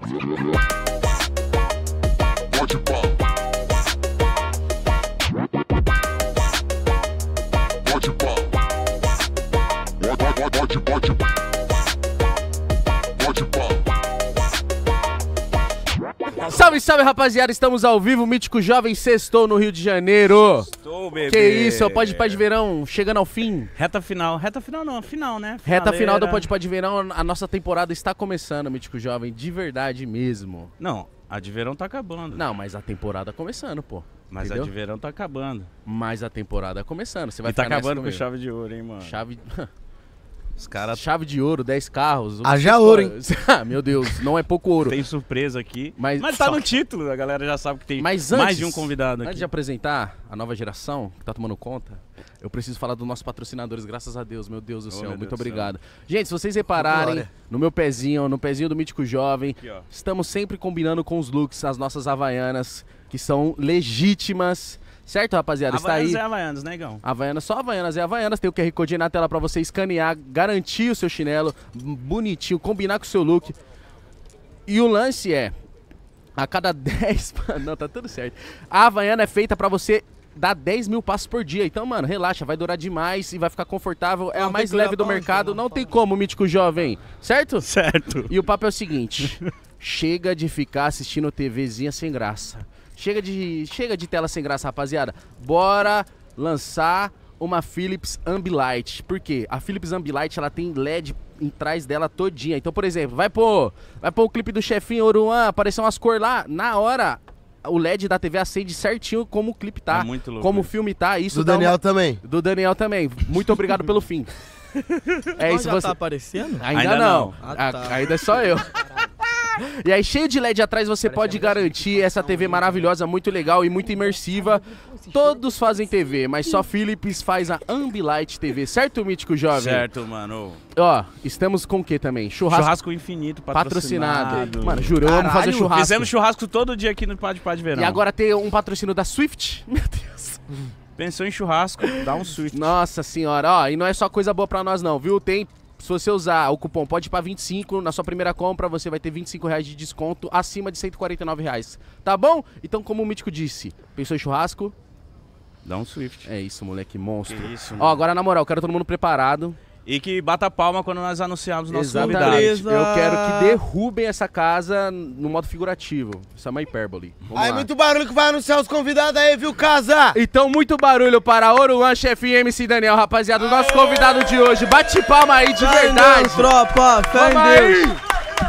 Pode pá. Pode pá. Pode pá. Pode pá. Salve, salve, rapaziada, estamos ao vivo, Mítico Jovem sextou no Rio de Janeiro. Estou, bebê. Que isso, o Pode Pá de Verão chegando ao fim. Reta final não, final, né? Reta final do Pode Pá de Verão, a nossa temporada está começando, Mítico Jovem, de verdade mesmo. Não, a de verão tá acabando. Não, mas a temporada começando, pô. Mas entendeu? a de verão tá acabando. Mas a temporada começando, você vai E tá ficar nessa acabando com comigo. chave de ouro, hein, mano? Chave... Os caras Chave de ouro, 10 carros. Haja ouro, hein? Ah, meu Deus, não é pouco ouro. tem surpresa aqui. Mas tá só no que- título, a galera já sabe que tem Mas mais antes- de um convidado Antes aqui. de apresentar a nova geração que tá tomando conta, eu preciso falar dos nossos patrocinadores, graças a Deus, meu Deus do céu, meu muito Deus do obrigado. Gente, se vocês repararem, Glória. no meu pezinho do Mítico Jovem, Aqui, ó. estamos sempre combinando com os looks, as nossas havaianas, que são legítimas, certo, rapaziada? Está Havaianos aí. é Havaianos, né, Igão? Havaianas, só Havaianas e Havaianas, tem o QR Code aí na tela pra você escanear, garantir o seu chinelo, bonitinho, combinar com o seu look. E o lance é, a cada 10... Não, tá tudo certo. A Havaiana é feita pra você dar 10 mil passos por dia. Então, mano, relaxa, vai durar demais e vai ficar confortável. É a Não, mais tem que leve do olhar pra mercado, onde, não mano? tem como, Mítico Jovem, certo? Certo. E o papo é o seguinte, chega de ficar assistindo TVzinha sem graça. Chega de tela sem graça, rapaziada. Bora lançar uma Philips Ambilight. Por quê? A Philips Ambilight, ela tem LED em trás dela todinha. Então, por exemplo, vai pôr o clipe do chefinho Oruan, aparecer umas cores lá, na hora o LED da TV acende certinho como o clipe tá. É muito louco como o isso. filme tá. Isso Do dá Daniel uma... também. Do Daniel também. Muito obrigado pelo fim. É isso, já você... tá aparecendo? Ainda não. Ah, tá. Ainda é só eu. E aí, cheio de LED atrás, você pode garantir essa TV maravilhosa, muito legal e muito imersiva. Todos fazem TV, mas só Philips faz a Ambilight TV, certo, Mítico Jovem? Certo, mano. Ó, estamos com o que também? Churrasco infinito, patrocinado. Mano, juro, eu amo fazer Caralho, churrasco. Fizemos churrasco todo dia aqui no Pode Pá de Verão. E agora ter um patrocínio da Swift? Meu Deus. Pensou em churrasco, dá um Swift. Nossa senhora, ó, e não é só coisa boa pra nós não, viu? Tem, se você usar o cupom Pode Pá 25, na sua primeira compra você vai ter R$25 de desconto acima de R$149, tá bom? Então, como o Mítico disse, pensou em churrasco? Dá um Swift. É isso, moleque, monstro. Que isso, Ó, mano. agora na moral, quero todo mundo preparado. E que bata palma quando nós anunciarmos nossos Exatamente. convidados. Eu quero que derrubem essa casa no modo figurativo. Isso é uma hipérbole. Vamos Aí, lá. muito barulho que vai anunciar os convidados aí, viu, casa? Então, muito barulho para Oruan, chefinho MC Daniel, rapaziada. O nosso convidado de hoje. Bate palma aí, de verdade. Tropa, fé Vamos em Deus. aí.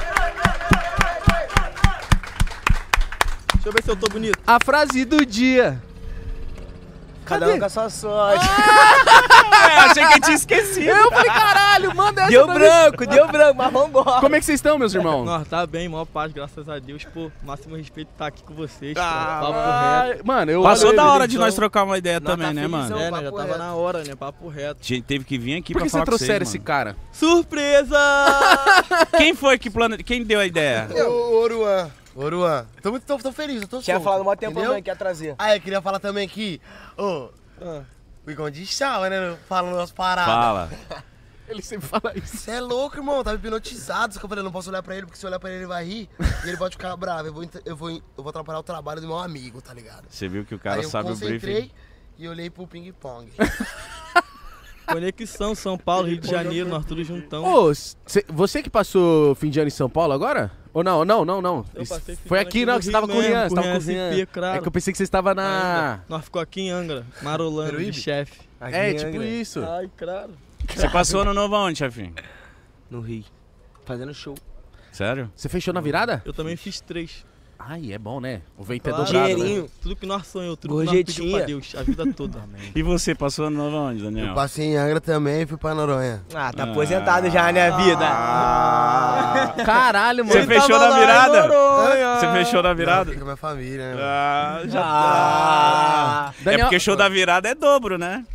Deixa eu ver se eu tô bonito. A frase do dia. Cada um com a sua sorte. Achei que eu tinha esquecido. Eu falei, caralho, manda essa Deu pra mim. branco, mas vambora. Como é que vocês estão, meus irmãos? Nós tá bem, maior paz, graças a Deus. Pô, máximo respeito estar aqui com vocês. Ah, pô, papo Ai, mano, eu Passou olho da ele, hora de então. nós trocar uma ideia Nós também, tá né, felizão. mano? É, né? Já Papo tava reto. na hora, né? Papo reto. A gente teve que vir aqui Por pra que você falar com vocês, trouxeram esse mano. cara? Surpresa! Quem foi que quem deu a ideia? Ô, Oruan. Tô feliz, eu tô Tinha solto, falado mó tempo entendeu? também que ia trazer. Ah, eu queria falar também que, ô, o Igão de chava, né, falando umas paradas. Fala. Ele sempre fala isso. Você é louco, irmão, tava hipnotizado, só que eu falei, não posso olhar pra ele, porque se eu olhar pra ele, ele vai rir e ele pode ficar bravo. Eu vou atrapalhar o trabalho do meu amigo, tá ligado? Você viu que o cara Aí eu sabe o concentrei briefing. e olhei pro ping-pong. Conexão São Paulo, Rio de Janeiro, nós tudo juntão. Ô, você que passou fim de ano em São Paulo agora? Ou não? Eu Isso passei fim de foi ano aqui, aqui não, no que você tava Rio com o mesmo, Rian. Você com tava o com o Rian Rian. SP, claro. É que eu pensei que você estava na... Ainda. Nós ficou aqui em Angra, marolando de Peruíbe? chefe. É, tipo isso. Ai, claro. Você passou ano novo aonde, chefinho? No Rio. Fazendo show. Sério? Você fechou na virada? Eu também fiz 3. Ai, é bom, né? O vento é Claro. dobrado, né? Dinheirinho. Tudo que nós sonhamos, tudo que nós pedimos Gorjetinha. pra Deus, a vida toda. E você passou ano novo aonde, Daniel? Eu passei em Angra também e fui pra Noronha. Ah, tá aposentado já, né, vida? Caralho, mano. Você fechou tava na lá em virada? Noronha. Você fechou na virada? Fica com a minha família, né? Ah, já Ah. tá. É Daniel- porque show da virada é dobro, né?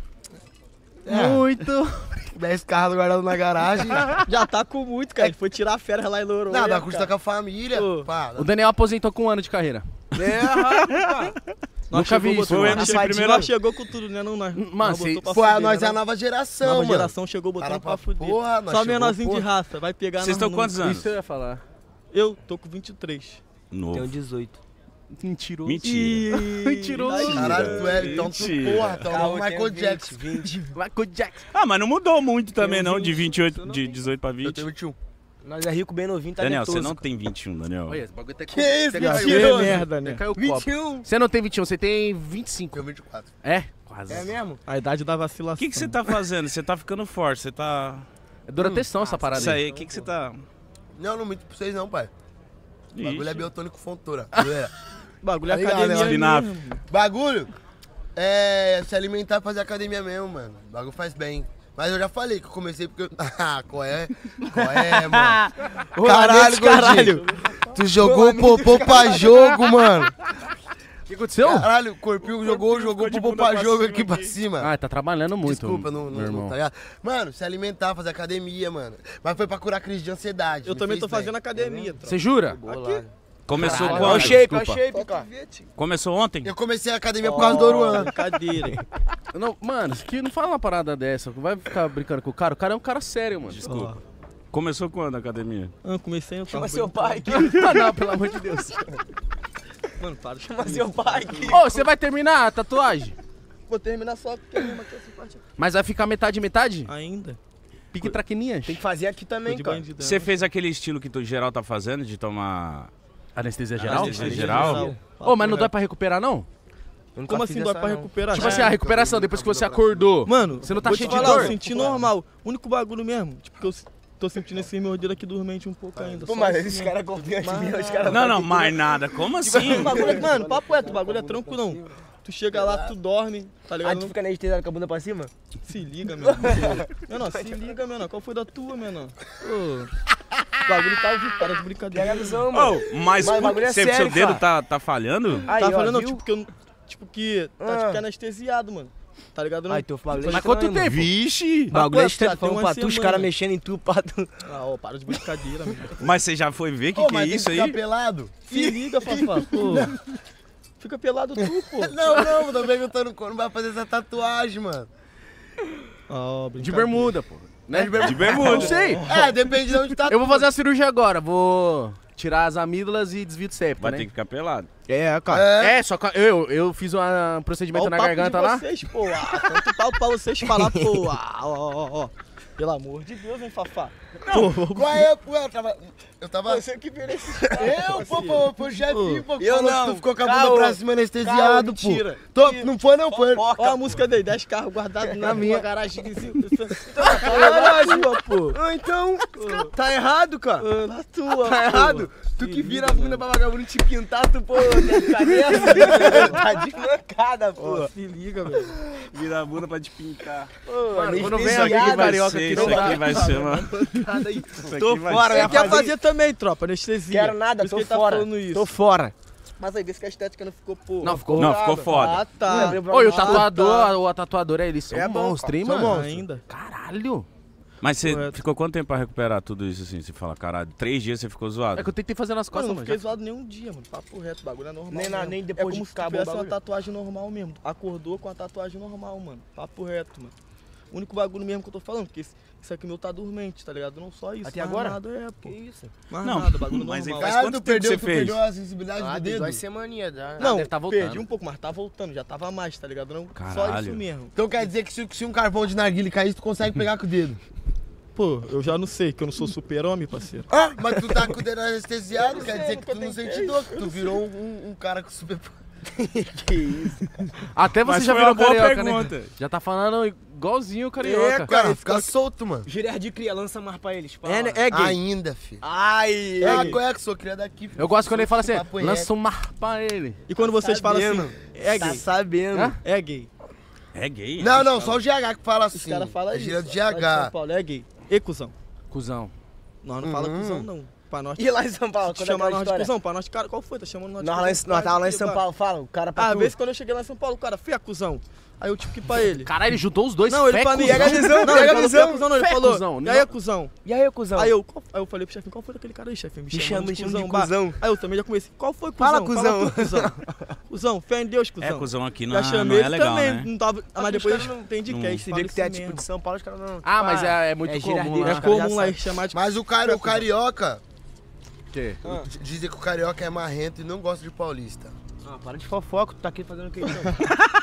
Muito. 10 carros guardados na garagem. Já tá com muito, cara. Ele foi tirar férias lá em Noronha. Nada, custa com a família. Pô. Pá, O Daniel aposentou com 1 ano de carreira. Nunca vi isso, Foi mano. MC Nós primeiro. chegou com tudo, né? Não, nós, Mano, nós cê- botou pra Pô, fuder, nós né, é a não? nova geração, Nova mano. geração chegou botando Cara, pra fuder. porra, nós Só chegou, menorzinho de porra. raça, vai pegar Vocês estão quantos anos? Isso eu ia falar. Eu tô com 23. Novo. Tenho 18. Mentiroso. Mentira. Mentiroso. Caralho, tu é, então tu, Mentira. porra, tu é o Michael Jackson. 20. Michael Jackson. Ah, mas não mudou muito também, Tenho não, de 20, 28, de 18 pra Eu 20. tenho 21. Nós é rico, bem novinho, Daniel, talentoso. você não tem 21, Daniel. Olha, esse bagulho tá Que isso, caiu. mentiroso? É merda, né? Caiu o copo. 21. Você não tem 21, você tem 25. Tenho 24. É? Quase. É mesmo? A idade da O vacilação. que você tá fazendo? Você tá ficando forte, você tá... É Durateção essa parada Isso aí. aí, o que você tá... Não, não minto pra vocês não, pai. O bagulho é Ixi. biotônico fontura. É. Bagulho é Tá ligado, academia né? Spinaf. mesmo. Bagulho é se alimentar e fazer academia mesmo, mano. O bagulho faz bem. Mas eu já falei que eu comecei porque eu... Ah, qual é? Qual é, mano? Caralho, caralho. Tu jogou o popô pra jogo, mano. O que aconteceu? Caralho, o corpinho jogou ficou de o popô bunda pra pra jogo cima aqui pra aqui. cima. Ah, tá trabalhando muito, Desculpa, meu não, irmão. tá ligado? Mano, se alimentar, fazer academia, mano. Mas foi pra curar crise de ansiedade. Eu me também fez tô bem. fazendo academia, tropa. Você jura? Começou Caralho. É o quando? shape, é o Desculpa. shape, cara. Começou ontem? Eu comecei a academia por causa do Oruan. Brincadeira, hein? Não, mano, que não fala uma parada dessa. Vai ficar brincando com o cara. O cara é um cara sério, mano. Desculpa. Começou quando a academia? Ah, comecei eu Chama tava seu pai aqui. Ah, não, pelo amor de Deus. Mano, para de Chama seu pai aqui. Ô, você vai terminar a tatuagem? Vou terminar só porque mesmo aqui essa parte Mas vai ficar metade metade? ainda. Pique traquininhas. Tem que fazer aqui Tô também, de cara. bandido. Você fez aquele estilo que o geral tá fazendo, de tomar... Anestesia geral? Anestesia geral? Ô, mas não dói pra recuperar, não? Eu nunca Como fiz assim dói essa, pra não. recuperar? Tipo assim, a recuperação, depois que você acordou. Mano, Você não tá vou cheio te de falar, dor? eu senti normal. O único bagulho mesmo, tipo, que eu tô sentindo esse meu dedo aqui dormente um pouco ainda. Pô, só mas assim esses mesmo. caras confiam Mas- em mim, os caras... Não, não, mais nada. Como assim? O bagulho, mano, papo reto, o bagulho é tranquilão. Tu chega lá, tu dorme, tá Ah, ligado? tu Não fica anestesiado com a bunda pra cima? se liga, meu. Menor, se liga, menor. Qual foi da tua, menor? Ô, o bagulho tá ouvindo, para de brincadeira. Pega a visão, mano. Oh, mas Mas o bagulho é seu sério, dedo cara. tá falhando? Aí, Tá ó, falando, viu? tipo, que eu. Tipo, que tá tipo, que anestesiado, mano. Tá ligado? Não? Ai, teu bagulho é Mas quanto estranho, tempo? Vixe! Bagulho é Papo, estranho, tem falando uma pra tu, os semana. caras mexendo em tu, pá. tu- Ah, ó, para de brincadeira, mano. Mas você já foi ver que Ô, é mas tem isso que ficar aí? pelado? Se liga, Fafá. Pô. Fica pelado tu, pô. Não, tô perguntando quando vai fazer essa tatuagem, mano. Ó, De bermuda, pô. Né? De bermuda. Não sei. É, depende de onde tá. Eu vou fazer a cirurgia agora. Vou tirar as amígdalas e desvio de septo, Vai né? ter que ficar pelado. É, cara. É. É, só que eu fiz um procedimento Ó, o na papo garganta de lá. vocês, pô. Ah, tanto papo pra vocês falar, pô. Ah, ó. Pelo amor de Deus, hein, Fafá. Qual é, pô? Eu tava. Você que vira esse... Eu, pô, chefinho, pô. que Eu falou que não. Tu ficou com a bunda Caô. pra cima anestesiado, Caô, pô. mentira. Não foi, não foi. Ó a música dele, 10 carros guardados na minha garagem. Caralho, pô. Ah, então, tá errado, cara. Ah, na tua, Tá pô. errado. Tu que vira a bunda pra vagabundo te pintar, tu, pô, cadê? Tá de mancada, Pô, pô. se liga, velho. Vira a bunda pra te pintar. Mano, quando vem Isso aqui, aqui vai carioca, ser, aqui isso não aqui dá. vai ser uma... Tô fora, eu ia Ele quer fazer. fazer também, tropa, anestesia. Quero nada, Por isso tô que ele tá fora. falando isso. Tô fora. Mas aí, vê se que a estética não ficou, pô. Não, ficou. Não, ficou foda. Ah, tá. Oi, o Ah, tatuador, ou a tatuadora, eles são É bom, monstros, hein, são mano? monstros. Ainda. Caralho. Mas você Correto. ficou quanto tempo pra recuperar tudo isso assim? Você fala, caralho, 3 dias você ficou zoado. É que eu tentei fazer nas Mano, costas, não mano. fiquei zoado nenhum dia, mano. Papo reto, o bagulho é normal. Nem mesmo. nem depois é como de se acabou o tivesse uma bagulho. tatuagem normal mesmo. Acordou com a tatuagem normal, mano. Papo reto, mano. O único bagulho mesmo que eu tô falando, porque isso aqui meu tá dormente, tá ligado? Não só isso. Até mais agora? Nada, é, pô. Que isso? Mais Não, nada, bagulho mas normal. ele faz Caralho, quanto tu tempo perdeu, você tu fez? perdeu a sensibilidade Ah, do dedo? 2 semaninhas, já. Não, deve tá voltando. perdi um pouco, mas tá voltando, já tava mais, tá ligado? Não, só Caralho. isso mesmo. Então quer dizer que se um carvão de narguile cair, tu consegue pegar com o dedo. Pô, eu já não sei, que eu não sou super-homem, parceiro. Ah, mas tu tá com o dedo anestesiado, quer dizer que tu não nunca sente tentei. dor, que tu virou um cara com super... Que isso? Até você Mas já foi uma virou boa carioca, pergunta. né? Já tá falando igualzinho o carioca. Cara, fica solto, mano. Gíria de cria, lança mais pra eles. Fala. É, né? É gay. Ainda, filho. Ai, Ah, qual é que sou criado aqui, filho? Eu gosto quando ele fala assim, Papo reto. lança um mar pra ele. E quando vocês falam assim, é Tá gay, sabendo. Hã? é gay. É gay? Não, só o GH que fala assim. Os caras falam é isso. gíria do lá de São GH. Paulo, é gay. E cuzão. Cusão. Nós não fala cuzão, não. Pra nós, E lá em São Paulo, te quando é chamar aquela nós de história? cuzão, pra nós, cara, qual foi? Tá chamando nós de Nós tava lá em São Paulo, fala, o cara pra Ah, às tu. vezes quando eu cheguei lá em São Paulo, o cara, fia cuzão. Aí eu tive que ir pra ele. Caralho, ele juntou os dois. Não, ele fé, pra mim, cuzão. não, ele falou, fia cuzão, não, ele Fé, falou, cuzão. e aí, cuzão? E aí, cuzão? Aí eu falei pro chefe, qual foi daquele cara aí, chefe? Me chama de bah. cuzão. Aí eu também já comecei, qual foi, cuzão? Fala, cuzão. tu, cuzão. Cuzão, fé em Deus, cuzão. É, cuzão aqui não, Já não chamei é ele legal, também, né? não tava, mas os depois caras não- entendi não- que é Se vê que tu é tipo mesmo. de São Paulo, os caras não... Ah, mas é muito gíria comum deles, lá. É os caras já comum lá sabem. chamar de Mas o carioca, quê? Dizem que o carioca é marrento e não gosta de paulista. Ah, para de fofoca, tu tá aqui fazendo o que então?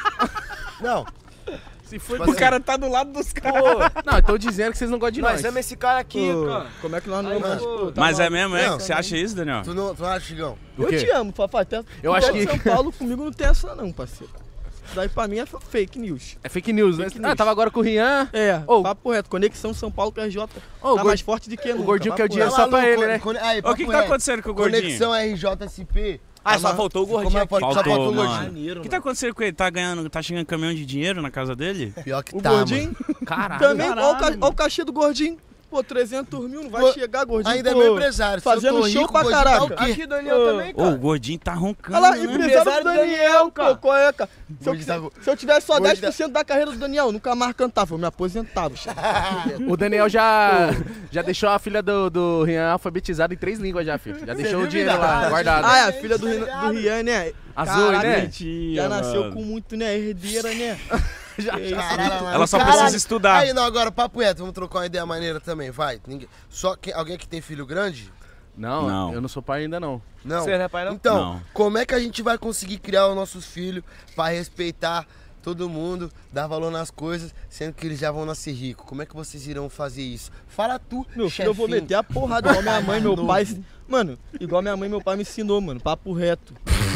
Não. Se for... Mas O cara tá do lado dos caras. Não, eu tô dizendo que vocês não gostam de nós. Nós amamos esse cara aqui, cara. Como é que nós não Aí, vamos... mano. Pô, tá Mas mal. é mesmo, é? Não, Você acha isso, Daniel? Tu não acha, Chigão? O Eu quê? te amo, Fafá. Eu acho que- São Paulo comigo não tem essa não, parceiro. Isso daí pra mim é fake news. É fake news, né? Fake Ah, news. tava agora com o Rian. É, Ô. papo reto. Conexão São Paulo com a RJ Ô, tá mais forte do que nunca. Gordinho quer o papo dinheiro reto. só pra ele, né? Aí, O que tá acontecendo com o Gordinho? Conexão RJSP. Ah, só faltou o Como gordinho é aqui. que só Faltou, faltou o mano. gordinho? Maneiro, O que tá acontecendo com ele? Tá chegando caminhão de dinheiro na casa dele? Pior que O tá, Gordinho Caralho. também, caralho, ó o cachê do Gordinho. Pô, 300 mil, não vai Pô, chegar, Gordinho. Ainda é pô. meu empresário. Se eu Fazendo tô show rico, pra Gordinho tá o caraca. quê? Aqui, Daniel também, Ô, cara. o Gordinho tá roncando, Olha lá, né? empresário do Daniel, cara. pô, qual é, cara? Gordinho tá- Se eu tivesse só Gordinho 10% da carreira do Daniel, nunca mais cantava, eu me aposentava. O Daniel já deixou a filha do Rian alfabetizada em 3 línguas já, filho. Já deixou o dinheiro lá, guardado. Ah, é a filha do Rian, né? A Zoe, Caraca, né? Mentira, Já nasceu mano. com muito, né? Herdeira, né? Caralho, Ela só caralho. precisa estudar. Aí, não, agora, papo reto, vamos trocar uma ideia maneira também, vai. Alguém que tem filho grande? Não, Não. eu não sou pai ainda não. Não. Você não é pai, não? Então, Não. como é que a gente vai conseguir criar os nossos filhos pra respeitar todo mundo, dar valor nas coisas, sendo que eles já vão nascer ricos? Como é que vocês irão fazer isso? Fala tu, Meu filho, eu vou chefinho. meter a porrada igual minha mãe e meu pai. Mano, igual minha mãe e meu pai me ensinou, mano, papo reto.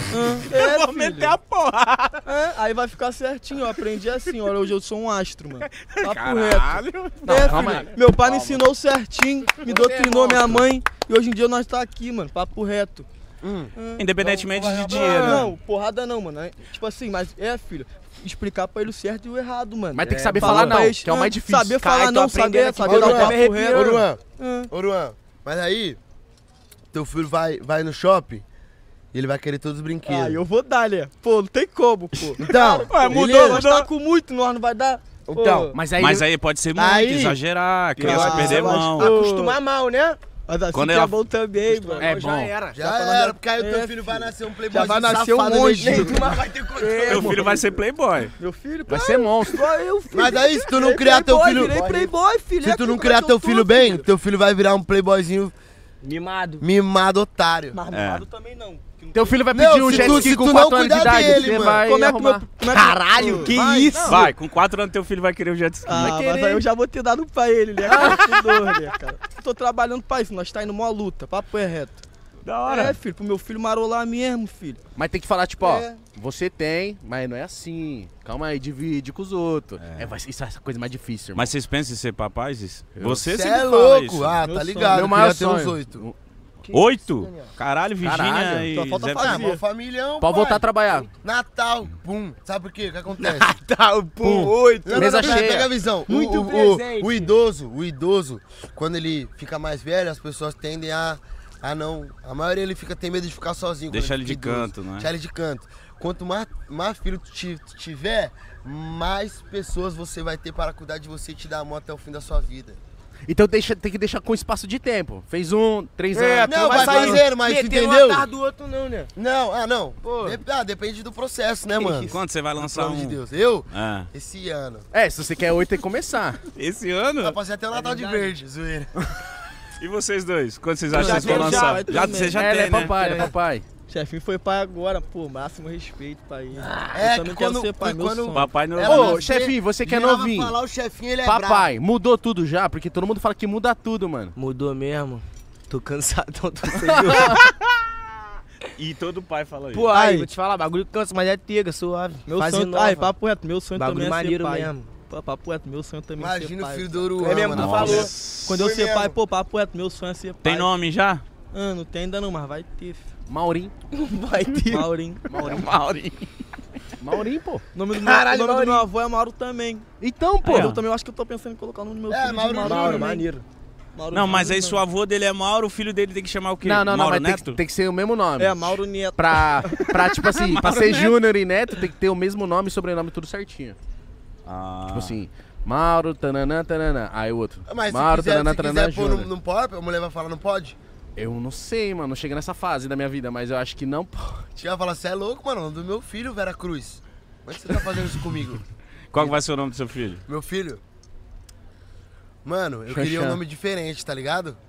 É, Vou meter a porrada. aí vai ficar certinho, eu aprendi assim, olha, hoje eu sou um astro, mano. Papo Caralho. reto. Não, É, calma filho, aí. meu pai me ensinou certinho, me doutrinou minha mãe, e hoje em dia nós tá aqui, mano, papo reto. Independentemente de dinheiro. Não, porrada não, mano. Tipo assim, mas filho, explicar pra ele o certo e o errado, mano. Mas tem que saber Falar falar pra não, eles, que é o mais difícil. Saber Cara, falar tô não, aprendendo saber aqui, dar o Bruno, papo me arrepiando. reto. Ô, Luan, Ah. ô, Luan, mas aí, teu filho vai no shopping e ele vai querer todos os brinquedos. Ah, eu vou dar, né? Pô, não tem como, pô. Então, Ué, mudou, beleza. Nós tá com muito, nós não vai dar. Então, Pô, Mas aí, Mas aí pode ser muito, Aí- exagerar, a criança Ah, perder eu acho mão. que- Acostumar mal, né? mas assim Quando que ela- é bom também, mano. É Já bom. era. já pra nós era, porque aí o teu é, filho filho. vai nascer um playboy Já vai nascer um monte. Mas vai ter controle. É, Teu filho vai ser playboy. Meu filho, vai pô, ser monstro. igual eu, filho. Mas aí, se tu não Virei criar teu playboy, filho... Virei playboy, filho. Se tu não criar teu filho bem, teu filho vai virar um playboyzinho Mimado. mimado otário. Mas mimado também não. Teu filho vai Não, pedir um se jet tu- ski se com tu 4 não anos de cuidar idade, dele, você mano. vai Como é que arrumar. Caralho, que Vai, isso? Vai, com 4 anos teu filho vai querer o jet ski. Ah, querer. mas aí eu já vou ter dado pra ele, né, cara? Com dor, né, cara? Tô trabalhando pra isso, nós tá indo mó luta, papo é reto. Da hora. É, filho, pro meu filho marolar mesmo, filho. Mas tem que falar, tipo, ó, É. você tem, mas não é assim. Calma aí, divide com os outros. Isso é a coisa mais difícil, irmão. Mas vocês pensam em ser papais? Você Cê sempre é fala louco. isso. Ah, Meu tá sonho. ligado. Meu Eu maior queria ter uns sonho. 8. 8? Caralho, Virgínia Caralho. e Só falta Zé- fazer. Ah, mó familhão, Pode pai. voltar a trabalhar. Natal, pum. Sabe por quê? O que acontece? Tá, o pum, 8. Não, Mesa pega cheia. a visão. Muito o presente. o idoso, quando ele fica mais velho, as pessoas tendem a não... A maioria ele tem medo de ficar sozinho. quando Deixa ele fica de idoso. canto, né? Deixa ele de canto. Quanto mais filho tu tiver, mais pessoas você vai ter para cuidar de você e te dar amor até o fim da sua vida. Então tem que deixar com espaço de tempo. Fez 3 É, anos. Não, vai sair fazendo, mas metendo entendeu? um atrás do outro, não, né? Não, não. Pô. Depende do processo, né, mano? Quando você vai lançar Pelo amor de um? Deus. Eu, Ah. esse ano. É, se você quer 8, tem que começar. Esse ano? Dá pra ser até o Natal de verde, zoeira. E vocês dois? Quando vocês acham já que vocês vão tenho, lançar? já, Já, também. você já Ele tem, é né? papai, ele é papai. Chefinho foi pai agora, pô, máximo respeito pra ele. É, eu também que quando- quero ser pai, foi meu quando- sonho. Papai não... Ela Ô, nascer, chefinho, você que é virava novinho. falar o chefinho, ele é brabo. Papai, mudou tudo já? Porque todo mundo fala que muda tudo, mano. Mudou mesmo. Tô cansadão, tô sem E todo pai fala isso. Pô, aí, Aí. vou te falar, bagulho cansa, mas é tega, suave. Meu Fase sonho, nova. ai, papo reto, meu sonho Bagulho também é ser maneiro pai. mesmo. Pô, papo reto, meu sonho também é ser Imagina o pai. filho do Uruan, É mesmo, mano. tu falou. Nossa. Quando eu Foi ser mesmo. pai, pô, papo reto, meu sonho é ser pai. Tem nome já? Ah, não tem ainda não, mas vai ter, filho. Maurinho. Vai ter. Maurinho. Maurinho. Maurinho, pô. O nome do Caralho, meu Maurinho. avô é Mauro também. Então, pô. Aí eu também acho que eu tô pensando em colocar o nome do meu É, filho de Mauro Mauro. Júnior, também. maneiro. Mauro Não, mas aí Júnior. se o avô dele é Mauro, o filho dele tem que chamar o quê? Não, Mauro mas Neto? tem que ser o mesmo nome. É, Mauro Neto. Pra tipo assim, pra ser Júnior e Neto, tem que ter o mesmo nome e sobrenome tudo certinho. Ah. Tipo assim, Mauro, tananã, tananã. Aí o outro. Mas Mauro, se quiser, tananã, se tananã, quiser pôr Júnior. não pode, a mulher vai falar não pode? Eu não sei, mano. Não cheguei nessa fase da minha vida, mas eu acho que não pode. Chega e fala, você é louco, mano, do meu filho, Vera Cruz. Como é que você tá fazendo isso comigo? Qual que vai ser o nome do seu filho? Meu filho? Mano, eu Xanxan. queria um nome diferente, tá ligado?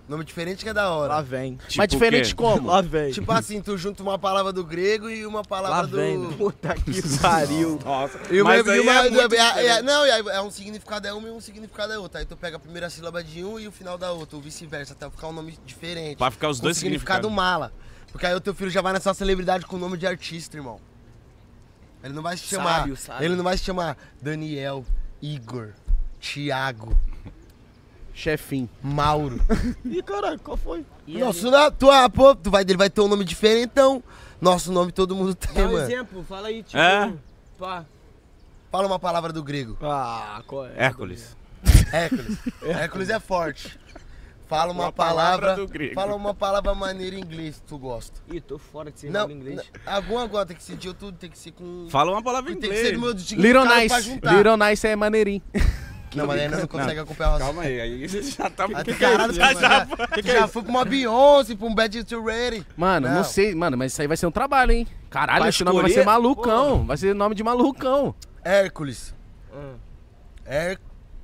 Nome diferente que é da hora. Lá vem. Mas Tipo diferente o quê? como? Lá vem. Tipo assim, tu junta uma palavra do grego e uma Lá palavra vem. do... Puta que pariu. Nossa. E uma, Mas e aí uma- é muito não, e aí é um significado é uma e um significado é outro. Aí tu pega a primeira sílaba de um e o final da outra, ou vice-versa, até ficar um nome diferente. Pra ficar os Com dois significado significados. mala. Porque aí o teu filho já vai nessa celebridade com o nome de artista, irmão. Ele não vai se chamar. Sábio, sábio. Ele não vai se chamar Daniel, Igor, Thiago, Chefinho. Mauro. Ih, caralho, qual foi? Nosso ele vai ter um nome diferentão. Nosso nome todo mundo tem, Dá um mano. exemplo, fala aí, tipo. É? Pá. Fala uma palavra do grego. Ah, qual é? Hércules. Hércules. Hércules é forte. Fala uma, Uma palavra palavra. do grego. Fala uma palavra maneira em inglês que tu gosta. Ih, tô fora de ser Não, inglês. agora tem que ser de outro, tem que ser com. Fala uma palavra em Tem que ser do inglês. meu Little significado pra Nice. juntar. Little Nice é maneirinho. Não, mas ainda não consegue acompanhar o raciocínio. Calma aí você já tá... Ah, caralho, já foi pra uma Beyoncé, pra um Bad to Ready. Mano, não sei, mano, mas isso aí vai ser um trabalho, hein? Caralho, Pra esse nome vai escolher? ser malucão. Vai ser nome de malucão. Hércules. É.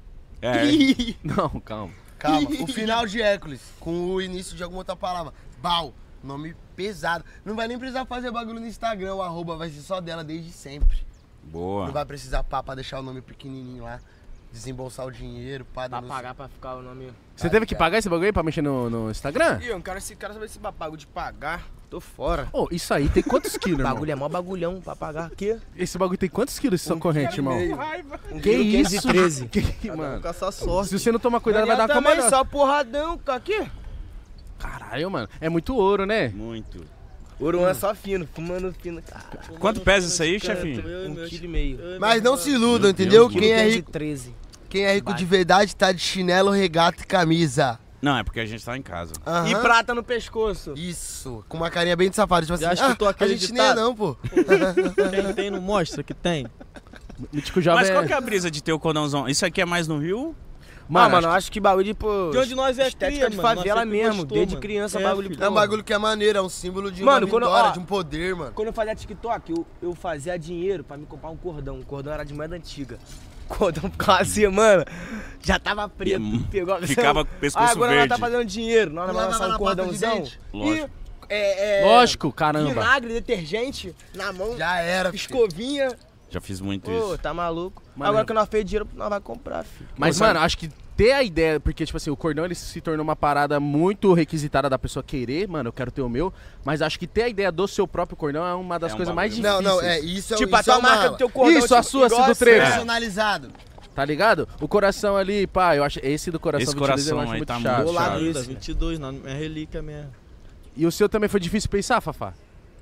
Não, calma. Calma, o final de Hércules, com o início de alguma outra palavra. Bal, nome pesado. Não vai nem precisar fazer bagulho no Instagram, o arroba vai ser só dela desde sempre. Não Boa. vai precisar pra deixar o nome pequenininho lá, desembolsar o dinheiro, pá, Pra não- pagar pra ficar o nome. Você teve que pagar esse bagulho aí pra mexer no Instagram? Ih, eu quero saber se pago de pagar. Tô fora. Ô, isso aí tem quantos quilos, irmão? Bagulho é mó bagulhão pra pagar aqui. Esse bagulho tem quantos quilos essa corrente, irmão? Que quilo isso? 513. Que, Mano, mano? com essa sorte. Se você não tomar cuidado, vai dar uma também, cambalhota. só porradão, cara, aqui. Caralho, mano. É muito ouro, né? Muito. Ouro é só fino, fumando fino. Cara, Quanto pesa isso aí, chefinho? 1,5 kg. Mas não se iludam, entendeu? Deus, Quem é rico, 13. quem é rico de verdade tá de chinelo, regata e camisa. Não, é porque a gente tá em casa. Aham. E prata no pescoço. Isso, com uma carinha bem de safado, tipo assim, Já escutou a aquele gente nem é ditado? não, pô. Quem tem não mostra que tem. Mítico Jovem Mas qual que é a brisa de ter o cordãozão? Isso aqui é mais no Rio? Mano, Mano, eu acho que bagulho de, pô. De onde nós é estética cria, de mano. Nós favela sempre mesmo. gostou, Desde mano. criança, É, bagulho filho. de É um bagulho que é maneiro, é um símbolo de Mano, uma quando- vitória, ó, de um poder, mano. Quando eu fazia TikTok, eu fazia dinheiro pra me comprar um cordão. O cordão era de moeda antiga. O cordão ficava assim, mano. Já tava preto. Pegou a Ficava com o pescoço agora verde. nós tá fazendo dinheiro. Nós vamos Lavava lançar na um pasta de cordãozão. dente. Lógico. Lógico, caramba. Vinagre, detergente na mão. Já era, filho. Escovinha. Já fiz muito Pô, isso. tá maluco. Mano, Agora que nós fez dinheiro, nós vai comprar, filho. Mas, Pô, mano, acho que ter a ideia, porque, tipo assim, o cordão ele se tornou uma parada muito requisitada da pessoa querer, mano, eu quero ter o meu, mas acho que ter a ideia do seu próprio cordão é uma das É um coisa mais bagulho. difíceis. Não, é isso, Tipo, isso a tua é marca mala. do teu cordão. Isso, a sua, igual assim, do a trevo. sua. Personalizado. Tá ligado? O coração ali, pá, eu acho esse do coração Esse 22 eu coração acho aí muito tá chato. muito Vou lá chato. ainda, 22, não, é relíquia mesmo. E o seu também foi difícil pensar, Fafá?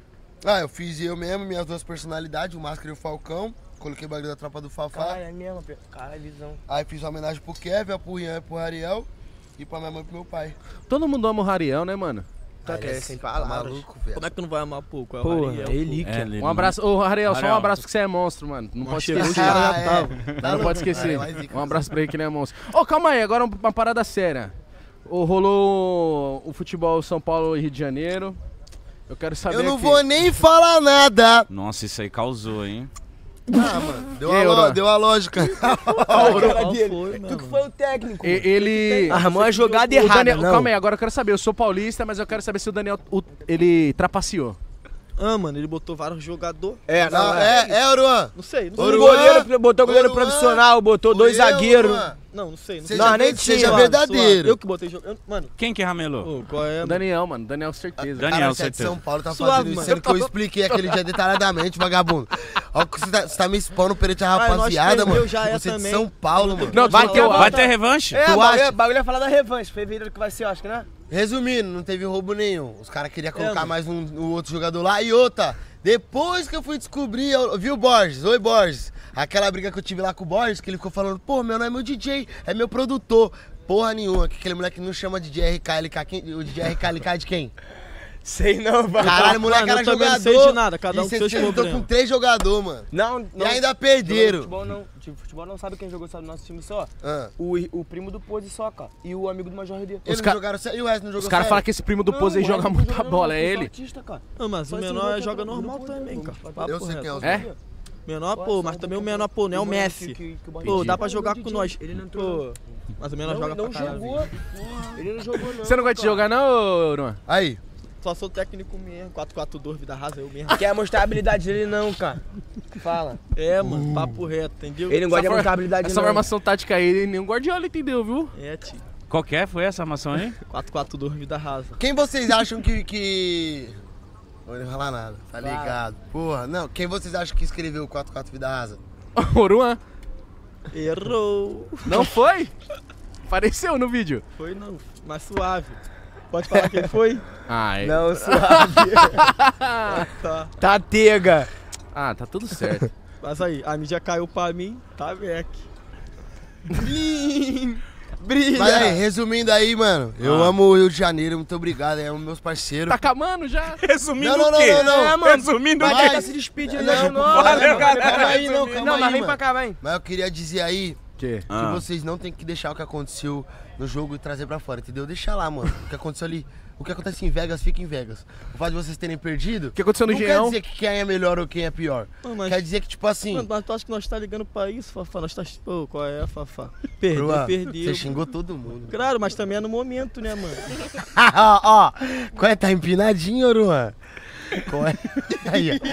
Ah, eu fiz eu mesmo, minhas duas personalidades, o Máscara e o Falcão. Coloquei o bagulho da tropa do Fafá. Caralho, é mesmo, Pedro. Caralho, visão. Aí fiz uma homenagem pro Kevin, pro Ian e pro Ariel. E pra minha mãe e pro meu pai. Todo mundo ama o Rariel, né, mano? Tá Aí, que é sem palavras. maluco, velho. Como é que tu não vai amar pouco? É o Porra, Ariel, é pô. relíquia. ele Um abraço, ô Rariel, só um Rariel. abraço porque você é monstro, mano. Não pode chegou, esquecer. os caras já Ah, é. tavam. Não, não pode esquecer. Mas zica. Um abraço pra ele que ele é monstro. Ô, calma aí, agora uma parada séria. Rolou o futebol São Paulo e Rio de Janeiro. Eu quero saber Eu não aqui. vou nem falar nada. Nossa, isso aí causou, hein? Ah, mano, E aí, Aurora? deu a lógica. Qual foi, Tu mano? que foi o técnico. Ele... Armou a jogada o errada, Daniel, não. calma aí, agora eu quero saber. Eu sou paulista, mas eu quero saber se o Daniel ele trapaceou. Ah, mano, ele botou vários jogadores. É, Não, não, é. é, Oruan. Não sei, não Um sei. Oruan. goleiro, botou goleiro Oruan. profissional, botou dois zagueiros. Não, não sei. Não Seja, sei. Não, nem seja tinha, verdadeiro. Eu que botei jogador. Mano, Quem que ramelou? pô, qual é, O mano? Daniel, mano. Daniel, certeza. Daniel, Cara, você é de certeza. São Paulo, tá Suave, fazendo isso, mano. sendo que eu expliquei aquele dia detalhadamente, vagabundo. Olha que você tá me expondo perante a nós rapaziada, perdeu, mano. já é Você é de também. São Paulo, mano. Não, Vai ter Vai ter revanche? É, Tu bagulho, acha? bagulho é falar da revanche. Fevereiro que vai ser, eu acho que, né? Resumindo, não teve roubo nenhum. Os caras queriam colocar mano. mais um outro jogador lá. E outra, depois que eu fui descobrir, viu, Borges? Oi, Borges. Aquela briga que eu tive lá com o Borges, que ele ficou falando, pô, meu não é meu DJ, é meu produtor. Porra nenhuma, que aquele moleque não chama de DJ RKLK. O DJ RKLK é de quem? Sei não, vai. Caralho, moleque Mano, eu era também não jogador. sei de nada, cada um E com seus vocês lutou problemas. com 3 jogadores, mano. Não, E ainda perderam. Futebol não sabe quem jogou só do nosso time só. Ah. O primo do Pose só, cara. E o amigo do Major RD. Eles ca- não jogaram sério. E o resto não jogou Os caras sério? falam que esse primo do Pose aí joga muita bola, é ele? Ah, mas o menor joga normal também, cara. Papo Eu sei reto. quem é os É? Menor, pô, mas também o menor, pô, não é o Messi. Pô, dá pra jogar com nós. Ele não entrou. Pô, Mais ou menos joga Não pra caralho. jogou. Ele não jogou, não. Você não gosta de jogar, não, Noan? Aí. Só sou técnico mesmo, 4-4-2, vida rasa, eu mesmo. Quer mostrar a habilidade dele, não, cara. Fala. É, mano, papo reto, entendeu? Ele não gosta de mostrar a habilidade, Essa não. formação tática aí, nenhum Guardiola entendeu, viu? É, tio. Qual que é? Foi essa armação aí? 4-4-2, vida rasa. Quem vocês acham que... Não vou nem falar nada, tá ligado? Porra, não. Quem vocês acham que escreveu o 4-4 Vida Rasa? O Noan. Errou. Não foi? Apareceu no vídeo. Foi não, mais suave. Pode falar quem foi? Ai. Não, suave. Tá. Tá tega. Ah, tá tudo certo. Mas aí, a mídia caiu pra mim, tá Beck. Brilha. Mas aí, resumindo aí, mano. Eu amo o Rio de Janeiro, muito obrigado. Eu amo meus parceiros. Tá acamando já? Resumindo Não, o quê? não. É, mano. Resumindo Vai o tentar quê? se despedir, Não, não. valeu, galera. Calma aí, não, calma Não, aí, mas vem mano. pra cá, vem. Mas eu queria dizer aí Que? que Ah. vocês não tem que deixar o que aconteceu no jogo e trazer pra fora, entendeu? Deixa lá, mano. O que aconteceu ali. O que acontece em Vegas, fica em Vegas. O fato de vocês terem perdido. O que aconteceu no não quer Geão? dizer que quem é melhor ou quem é pior. Não, mas- Quer dizer que, tipo assim. Mano, mas tu acha que nós tá ligando pra isso, Fafá? Nós tá... Pô, qual é, Fafá? Perdeu, Bruan, perdeu. Você xingou todo mundo. Claro, mas também é no momento, né, mano? Ó, qual é? Tá empinadinho, Ruan? Qual é? Aí, ó.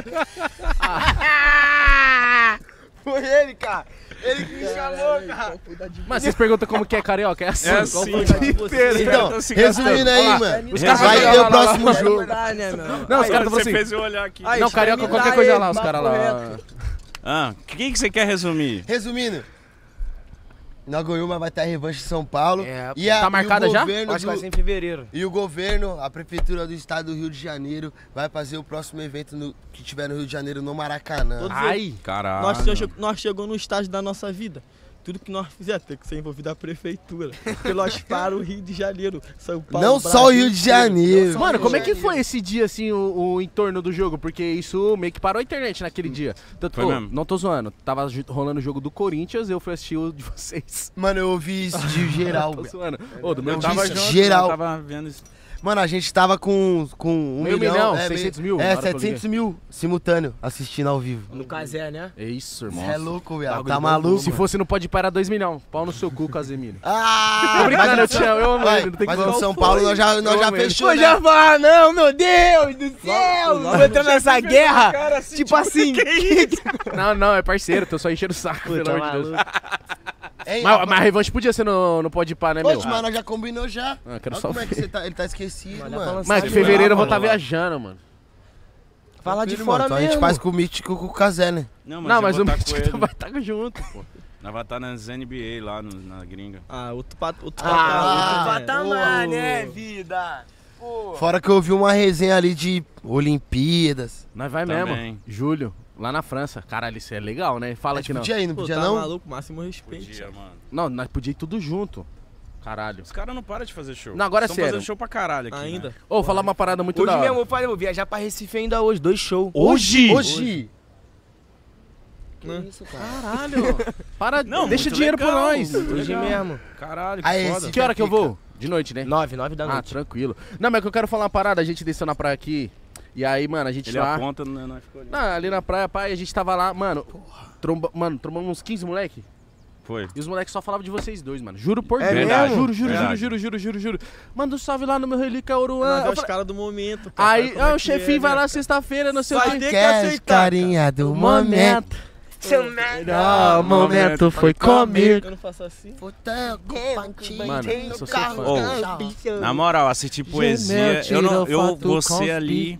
Foi ele, cara. Ele que me chamou, cara. Mas vocês perguntam como que é carioca? É assim. É Qual assim, foi? mano. Então, Tá se resumindo aí, Olha lá, mano. os caras Vai vão ter lá, o próximo lá, jogo. Né, meu? Não, os Aí, caras estão você assim. fez eu olhar aqui. Aí, Não, carioca, extremidade qualquer coisa lá, os papo caras lá. reto. Ah, o que você quer resumir? Resumindo. Na Goiúma vai ter a revanche em São Paulo. É, e a, tá marcada e o já? governo Acho que vai do- ser em fevereiro. E o governo, a prefeitura do estado do Rio de Janeiro, vai fazer o próximo evento que tiver no Rio de Janeiro, no Maracanã. Todos Ai. Caralho. Nós chegou no estágio da nossa vida. Tudo que nós fizer tem que ser envolvido a prefeitura. Porque nós para o Rio de Janeiro, São Paulo. Não só o Rio de Janeiro. Mano, como é que foi esse dia, assim, o entorno do jogo? Porque isso meio que parou a internet naquele dia. Tanto, Foi ô, mesmo? não tô zoando. Tava rolando o jogo do Corinthians, eu fui assistir o de vocês. Mano, eu ouvi isso de geral. Tô velho. zoando. Ô, do meu Eu time. vi Tava junto, geral. eu tava vendo isso. Mano, a gente tava com 1 Meio milhão. milhão, 600 mil, na É, hora que eu 700 mil simultâneo assistindo ao vivo. No Casé, né? É isso, irmão. Você é louco, velho. Bagulho Tá bom, maluco? Se fosse no Pode Parar 2 milhões. Pau no seu cu, Casemiro. Ah! Tô brincando, eu mas te amo, eu amo Vai, ele, não tem mas como. no São Paulo nós já Eu amo ele. fechou, Pô, né? já fala, não, meu Deus do céu! Logo, Tô entrando nessa guerra. Cara, assim, Tipo assim. Não, não, é parceiro, tô só enchendo o saco, pelo tá amor de Deus. maluco. Hein, Mas a revanche podia ser no Pode Parar, né, meu? Poxa, mas nós já combinou já. Ah, quero Olha só como é que ver. você tá, ele tá esquecido, Mas dá pra mano. lançar Mas que de fevereiro eu vou lá, estar mano. viajando, mano. Fala de Tranquilo, fora mano. Então mesmo. a gente faz com o Mítico com o Casé, né? Não, Não, mas eu o vou tá com Mítico ele. vai estar junto, pô. Nós vai estar nas NBA lá na gringa. Ah, outro Ah, patamar. patamar, ô. né, vida? Pô. Fora que eu ouvi uma resenha ali de Olimpíadas. Nós vai Também. mesmo. Julho, lá na França. Caralho, isso é legal, né? Fala que não. Podia ir, não Pô, podia tá não? maluco, máximo respeito. Podia, mano. Não, nós podíamos ir tudo junto. Caralho. Os caras não param de fazer show. Não, agora é Estão sério. fazendo show pra caralho aqui, Ainda. né? Ô, falar uma parada muito Hoje da hora. mesmo eu falei, vou viajar pra Recife ainda hoje, 2 shows. Hoje? Hoje? Que isso, cara? Caralho. Para, Não, deixa muito dinheiro legal, pra nós. muito Hoje legal. mesmo. Caralho, que Aí, foda. esse- Que hora que eu Fica. vou? De noite, né? 9 da Ah, noite. tranquilo. Não, mas que eu quero falar uma parada. A gente desceu na praia aqui. E aí, mano, a gente Ele lá... aponta, né, nós ficou ali. Não, ali na praia, pai, a gente tava lá, mano... Trombamos uns 15 moleque. Foi. E os moleques só falavam de vocês dois, mano. Juro por É Deus. verdade, Juro, juro, verdade. juro. Manda um salve lá no meu relíquio Oruan. Nós é Eu os falei- caras do momento. pai. Aí, Sabe como é o que chefinho é, vai né, lá cara? sexta-feira, não sei o Vai quê. ter que Quer aceitar, carinha do momento. Seu Melhor momento foi comigo. Eu não faço assim. Mano, eu sou seu fã. Ô, Na moral, assistir poesia, eu você ali,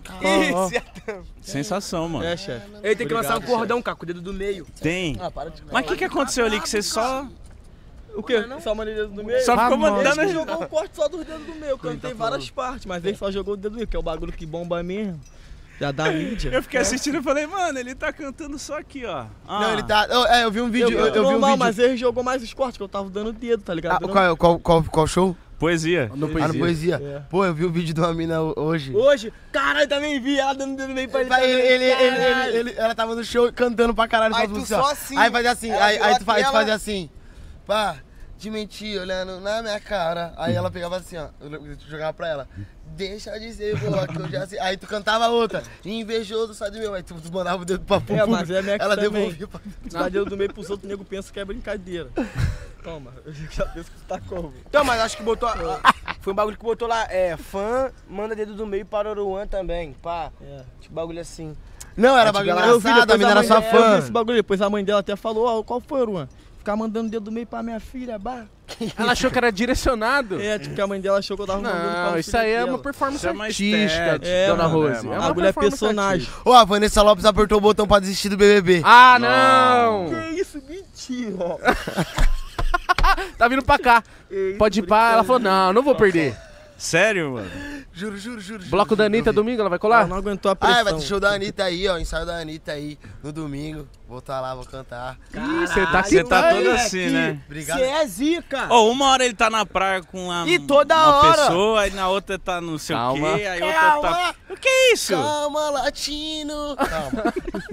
sensação, mano. É, chefe. Ele tem que lançar um Obrigado, cordão, cara, com o dedo do meio. Tem. Ah, para de Mas o que aconteceu ali que você só O quê? Só uma dedo do meio? ficou Vamos. mandando... Ele jogou um corte só dos dedos do meio. Eu cantei várias partes, mas ele só jogou o dedo do meio, que é o bagulho que bomba mesmo. Já dá mídia. Eu fiquei assistindo e falei, mano, ele tá cantando só aqui, ó. Ah, Não, ele tá. Eu vi um vídeo. Eu vi normal, vídeo. mas ele jogou mais os cortes, que eu tava dando o dedo, tá ligado? Qual show? Poesia. No Ah, no poesia. Poesia. É. Pô, eu vi o vídeo de uma mina hoje. Hoje, caralho, também vi ela dando dedo no meio pra ele. também, caralho. Ela tava no show cantando pra caralho. Aí fazendo tu só assim. Aí fazia assim, Ela aí virou tu fazia aquela- assim. Pá, de mentir, olhando na minha cara. Aí ela pegava assim, ó. Eu jogava pra ela. Deixa de ser boa, que eu já sei. Aí tu cantava outra. Invejoso, sai do meu. Aí tu mandava o dedo pra É, mas é minha Ela também. devolvia pra. Dar dedo do meio pros outros, o nego pensa que é brincadeira. Toma, eu já penso que tu tá como. Então, mas acho que botou... Foi um bagulho que botou lá, fã, manda dedo do meio para Oruan também, pá. Tipo bagulho assim. Não, era bagulho engraçado, a mina era sua Eu vi fã. esse bagulho, depois a mãe dela até falou, ó, qual foi, Oruan? Ficar mandando dedo do meio pra minha filha, bah. Ela achou que era direcionado. Tipo, que a mãe dela achou que eu tava mandando pra Não, isso aí é uma performance Isso é uma artística, estética, Dona mano, Rose. é, É mano. uma Bagulho é performance personagem. artística. Ô, a Vanessa Lopes apertou o botão pra desistir do BBB. Ah, não! Que isso, mentira. Tá vindo pra cá. Pode ir pra... Ela falou, não vou perder. Sério, mano? Juro. Bloco da Anitta domingo, ela vai Ela colar? não aguentou a pressão. Ah, vai ter show da Anitta aí, ó. Ensaio da Anitta aí no domingo. Vou estar lá, vou cantar. Você tá todo moleque. assim, né? Obrigado. Você é zica. Ô, uma hora ele tá na praia com E toda uma hora. pessoa, aí na outra tá não sei Calma. o quê, aí outra tá... O que é isso? Calma, latino. Calma.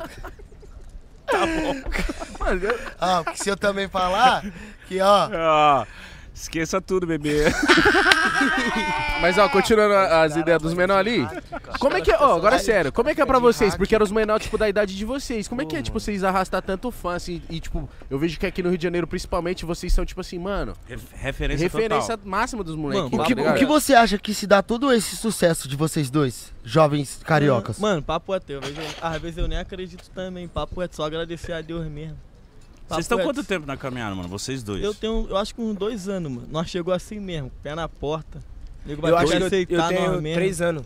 Mano, Ó, porque se eu também falar que, ó... Ó, esqueça tudo, bebê. Mas, ó, continuando as ideias dos menores ali. Como é que é, ó, agora é sério, como é que é pra vocês? Porque eram os menores, tipo, da idade de vocês. Como é que é, tipo, vocês arrastar tanto fã, assim, e, tipo, eu vejo que aqui no Rio de Janeiro, principalmente, vocês são, tipo assim, mano, Referência referência total. máxima dos moleques. Mano, tá O que, ligado? o que você acha que se dá todo esse sucesso de vocês dois, jovens cariocas? Mano, papo é teu. Às vezes eu nem acredito também. Papo é só agradecer a Deus mesmo. Vocês estão quanto tempo na caminhada, mano? Vocês dois? Eu acho que uns 2 anos, mano. Nós chegou assim mesmo, pé na porta. Nego Eu vai acho ter que que eu aceitar tenho nós mesmo. 3 anos.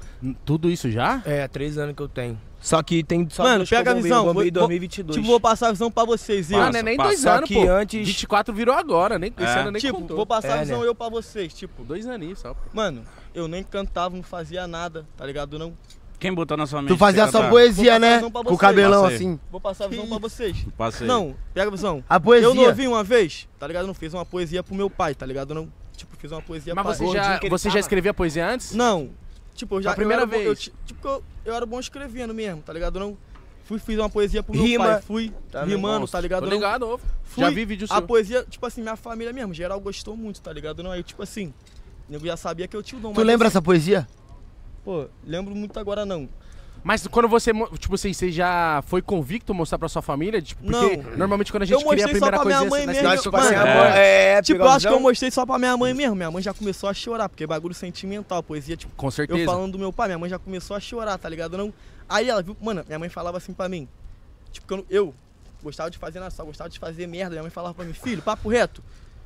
Tudo isso já? 3 anos que eu tenho. Só que tem só Mano, duas que eu pega a bombei, visão. eu bombei em Vou- 2022. Tipo, vou passar a visão pra vocês. Ah, Eu, não é nem passa. 2 Só anos, que pô. antes- 24 virou agora, nem esse ano nem tipo, contou. vou passar a É, visão né? eu pra vocês. Tipo, 2 aninhos só, pô. mano, eu nem cantava, não fazia nada, tá ligado? Não. Quem botou na sua mente? Tu fazia pra só cantar? poesia, Vou passar né? a visão pra Com o vocês. cabelão Passei. assim. Vou passar a visão pra vocês. Passei. Não, pega a visão. A poesia. Eu não ouvi uma vez, tá ligado? Não fiz uma poesia pro meu pai, tá ligado? Não. Tipo, fiz uma poesia Mas pra você gordinho já, que ele você já tava. escrevia poesia antes? Não. Tipo, eu já. A primeira eu era bom- vez. tipo, eu era bom escrevendo mesmo, tá ligado? Não. Fiz uma poesia pro meu Rima. pai. Fui Também rimando, Monstro. tá ligado? Tô Não. ligado, ô. Fui, Já vi vídeo A seu. poesia, tipo assim, minha família mesmo, geral gostou muito, tá ligado? Não, aí, tipo assim, o nego já sabia que eu tinha o dom. Tu mas lembra assim, essa poesia? Pô, lembro muito agora não. Mas quando você, tipo assim, você já foi convicto mostrar pra sua família? Tipo, porque Não. normalmente quando a gente Eu cria a mostrei só primeira pra minha coisa mãe na mesmo. cidade, Tipo Mano, assim, é. Tipo, pegou eu a acho que eu visão? mostrei só pra minha mãe mesmo. Minha mãe já começou a chorar, porque é bagulho sentimental, poesia, tipo, com certeza. eu falando do meu pai, minha mãe já começou a chorar, tá ligado? Não. Aí ela viu, mano, minha mãe falava assim pra mim, tipo, que eu gostava de fazer nada, só gostava de fazer merda. Minha mãe falava pra mim, filho, papo reto,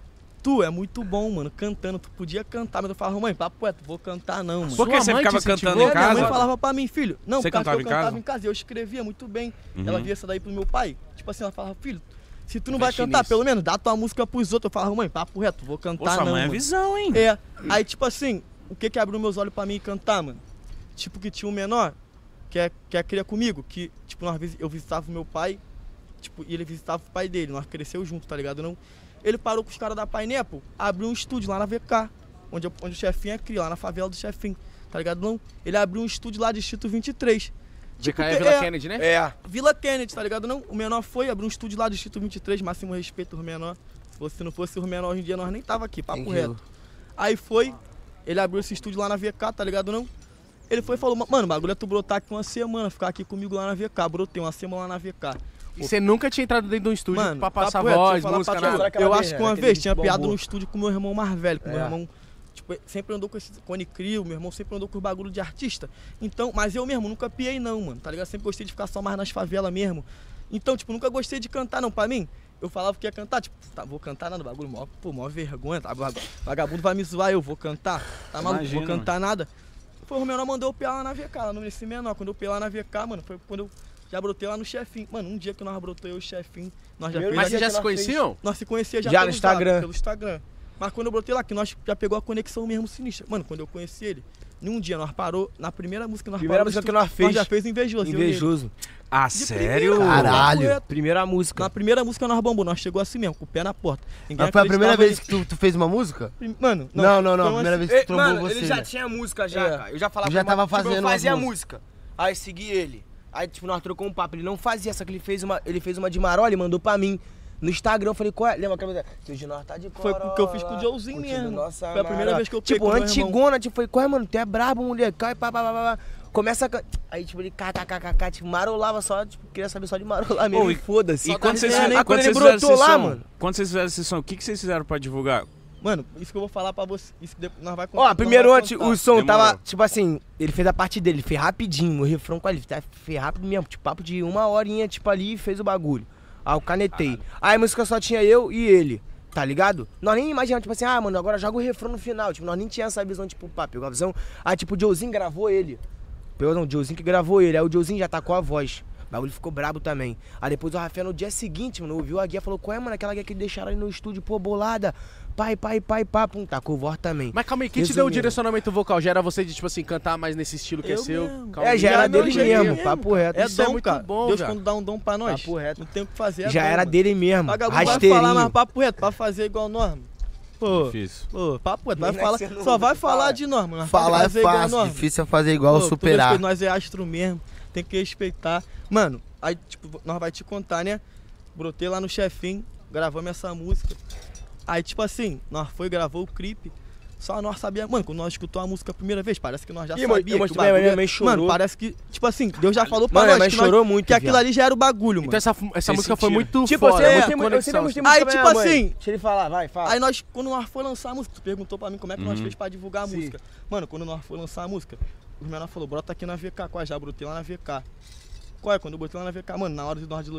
tu é muito bom, mano, cantando, tu podia cantar, mas eu falava, mãe, papo reto, vou cantar não, mano. Por que Sua você mãe ficava te incentivou? cantando em Minha mãe casa? falava pra mim, filho, não, Você por causa cantava que em eu cantava casa? em casa, eu escrevia muito bem. Uhum. Ela via essa daí pro meu pai, tipo assim, ela falava, filho, se tu não vai Investe cantar, nisso. pelo menos dá tua música pros outros. Eu falava, mãe, papo reto, vou Pô, cantar sua não, mãe é mano. visão, hein? É, aí tipo assim, o que abriu meus olhos pra mim cantar, mano? Tipo que tinha um menor, que é cria comigo, que, tipo, eu visitava o meu pai, tipo, e ele visitava o pai dele, nós cresceu junto, tá ligado? Não? Ele parou com os caras da Pineapple, abriu um estúdio lá na VK, onde o chefinho é cria, lá na favela do chefinho, tá ligado? Não? Ele abriu um estúdio lá Distrito 23. VK é que- Vila é- Kennedy, né? Vila Kennedy, tá ligado? Não, o menor foi, abriu um estúdio lá do Distrito 23, máximo respeito ao menor. Se não fosse o menor hoje em dia, nós nem tava aqui, papo reto. Aí foi, ele abriu esse estúdio lá na VK, tá ligado? Não? Ele foi e falou, mano, o bagulho é tu brotar aqui uma semana, ficar aqui comigo lá na VK. Brotei uma semana lá na VK. E você nunca tinha entrado dentro de um estúdio Mano, pra passar papo reto, voz, deixa eu falar música, pra tu, nada? Aquela Eu vez, acho que né, uma aquele vez vídeo tinha piado bombou. no estúdio com meu irmão mais velho, com meu É. irmão. Tipo, sempre andou com esse Cone Crio, meu irmão sempre andou com os bagulho de artista. Então, mas eu mesmo nunca piei não, mano, tá ligado? Sempre gostei de ficar só mais nas favelas mesmo. Então, tipo, nunca gostei de cantar não, pra mim. Eu falava que ia cantar, tipo, tá, vou cantar nada, bagulho, mó vergonha, tá, vagabundo vai me zoar, eu vou cantar, tá maluco, Imagina, vou cantar nada. Foi o menor mandou eu piar lá na VK, lá nesse menor, quando eu piei lá na VK, mano, foi quando eu já brotei lá no chefinho. Mano, um dia que nós brotei eu e o chefinho, nós já Primeiro Mas dia vocês já que se nós conheciam? nós se conhecia já Já pelo no Instagram. zap, pelo Instagram. Mas quando eu brotei lá, que nós já pegou a conexão mesmo sinistra. Mano, quando eu conheci ele, num dia nós parou, na primeira música que nós Primeira parou no música que estúdio, nós fez. já fez Invejoso. eu e ele. Invejoso. Ah, De sério? primeira, Caralho. papo reto. Primeira música. Na primeira música nós bombou, nós chegou assim mesmo, com o pé na porta. Ninguém Mas foi a primeira acreditava vez que tu fez uma música? Mano, Não, foi a uma- primeira vez que tu trombou Mano, você. ele já né? tinha música já, É. cara. Eu já falava Já com ele, tava tipo, fazendo eu fazia as música. Aí segui ele. Aí, tipo, nós trocamos um papo. Ele não fazia, só que ele fez uma de Marola e mandou pra mim. No Instagram, eu falei, qual é? Lembra aquela coisa? Que o de nós tá de Foi Corolla. o que eu fiz com o Joezinho curtindo mesmo. nossa Foi a primeira Marola. vez que eu peguei Tipo, com meu irmão. antigona, tipo, falei, qual é, mano? Tu é brabo, mulher. Cai, pá, pá, pá, pá. começa a... Aí, tipo, ele kkkk, tipo, marolava só, tipo, queria saber só de marolar mesmo, e foda-se. E quando vocês quando ele fizeram brotou lá, som, mano. quando vocês fizeram esse som, o que vocês fizeram pra divulgar? Mano, isso que eu vou falar pra você, isso que nós vai contar. Ó, primeiro nós vai antes, contar. o som Demorou. tava, tipo assim, ele fez a parte dele, fez rapidinho, o refrão com ele, fez rápido mesmo, tipo, papo de 1 horinha, tipo, ali, e fez o bagulho. Aí eu canetei. Aí a música só tinha eu e ele, tá ligado? Nós nem imaginávamos, tipo assim, mano, agora joga o refrão no final, tipo, nós nem tinha essa visão, tipo, pá, pegou a visão. Aí, tipo, o Joezinho gravou ele. Pegou, não, o Joezinho que gravou ele, aí o Joezinho já tacou a voz. O bagulho ficou brabo também. Aí depois o Rafael no dia seguinte, mano, ouviu a guia e falou, qual é, mano, aquela guia que deixaram aí no estúdio, pô, bolada. Pai, pum, tacou voz também. Mas calma aí, quem te deu o direcionamento vocal? Já era você de, tipo assim, cantar mais nesse estilo que é Eu seu? mesmo. Calma É, aí. já era meu dele jeito mesmo, papo reto. É Isso é dom, muito cara. bom, Deus velho. quando dá um dom pra nós, Papo reto. não tem o que fazer, Já dom, era mano. dele mesmo, Vagabundo vai rasteirinho. falar, mas papo reto, pra fazer igual nós, mano. Pô, Difícil. pô, papo reto, vai Nem falar, nascendo só vai novo, falar fala. de nós, mano. Falar é fazer igual fácil, nós. difícil é fazer igual, Pô, superar. todo respeito, nós é astro mesmo, tem que respeitar. Mano, aí, tipo, nós vai te contar, né? Brotei lá no Chefinho, gravamos essa música. Aí, tipo assim, nós gravou o clipe. Só nós sabíamos, mano, quando nós escutou a música a primeira vez, parece que nós já sabíamos. eu mostrei, minha mãe chorou. Mano, parece que, tipo assim, Deus já falou pra Mano, nós minha mãe que, nós- chorou muito, que aquilo viado. ali já era o bagulho, mano. Então essa Vocês música foi sentiram. muito Tipo, foda, eu muita sempre conexão. gostei Aí, muito da tipo minha mãe. assim, Deixa ele falar, vai, fala. Aí nós, quando nós foi lançar a música, tu perguntou pra mim como é que nós fez pra divulgar a música. Mano, quando nós foi lançar a música, os menores falou, brota aqui na VK, qual é? Já brotei lá na VK. Qual é? Quando eu botei lá na VK, mano, na hora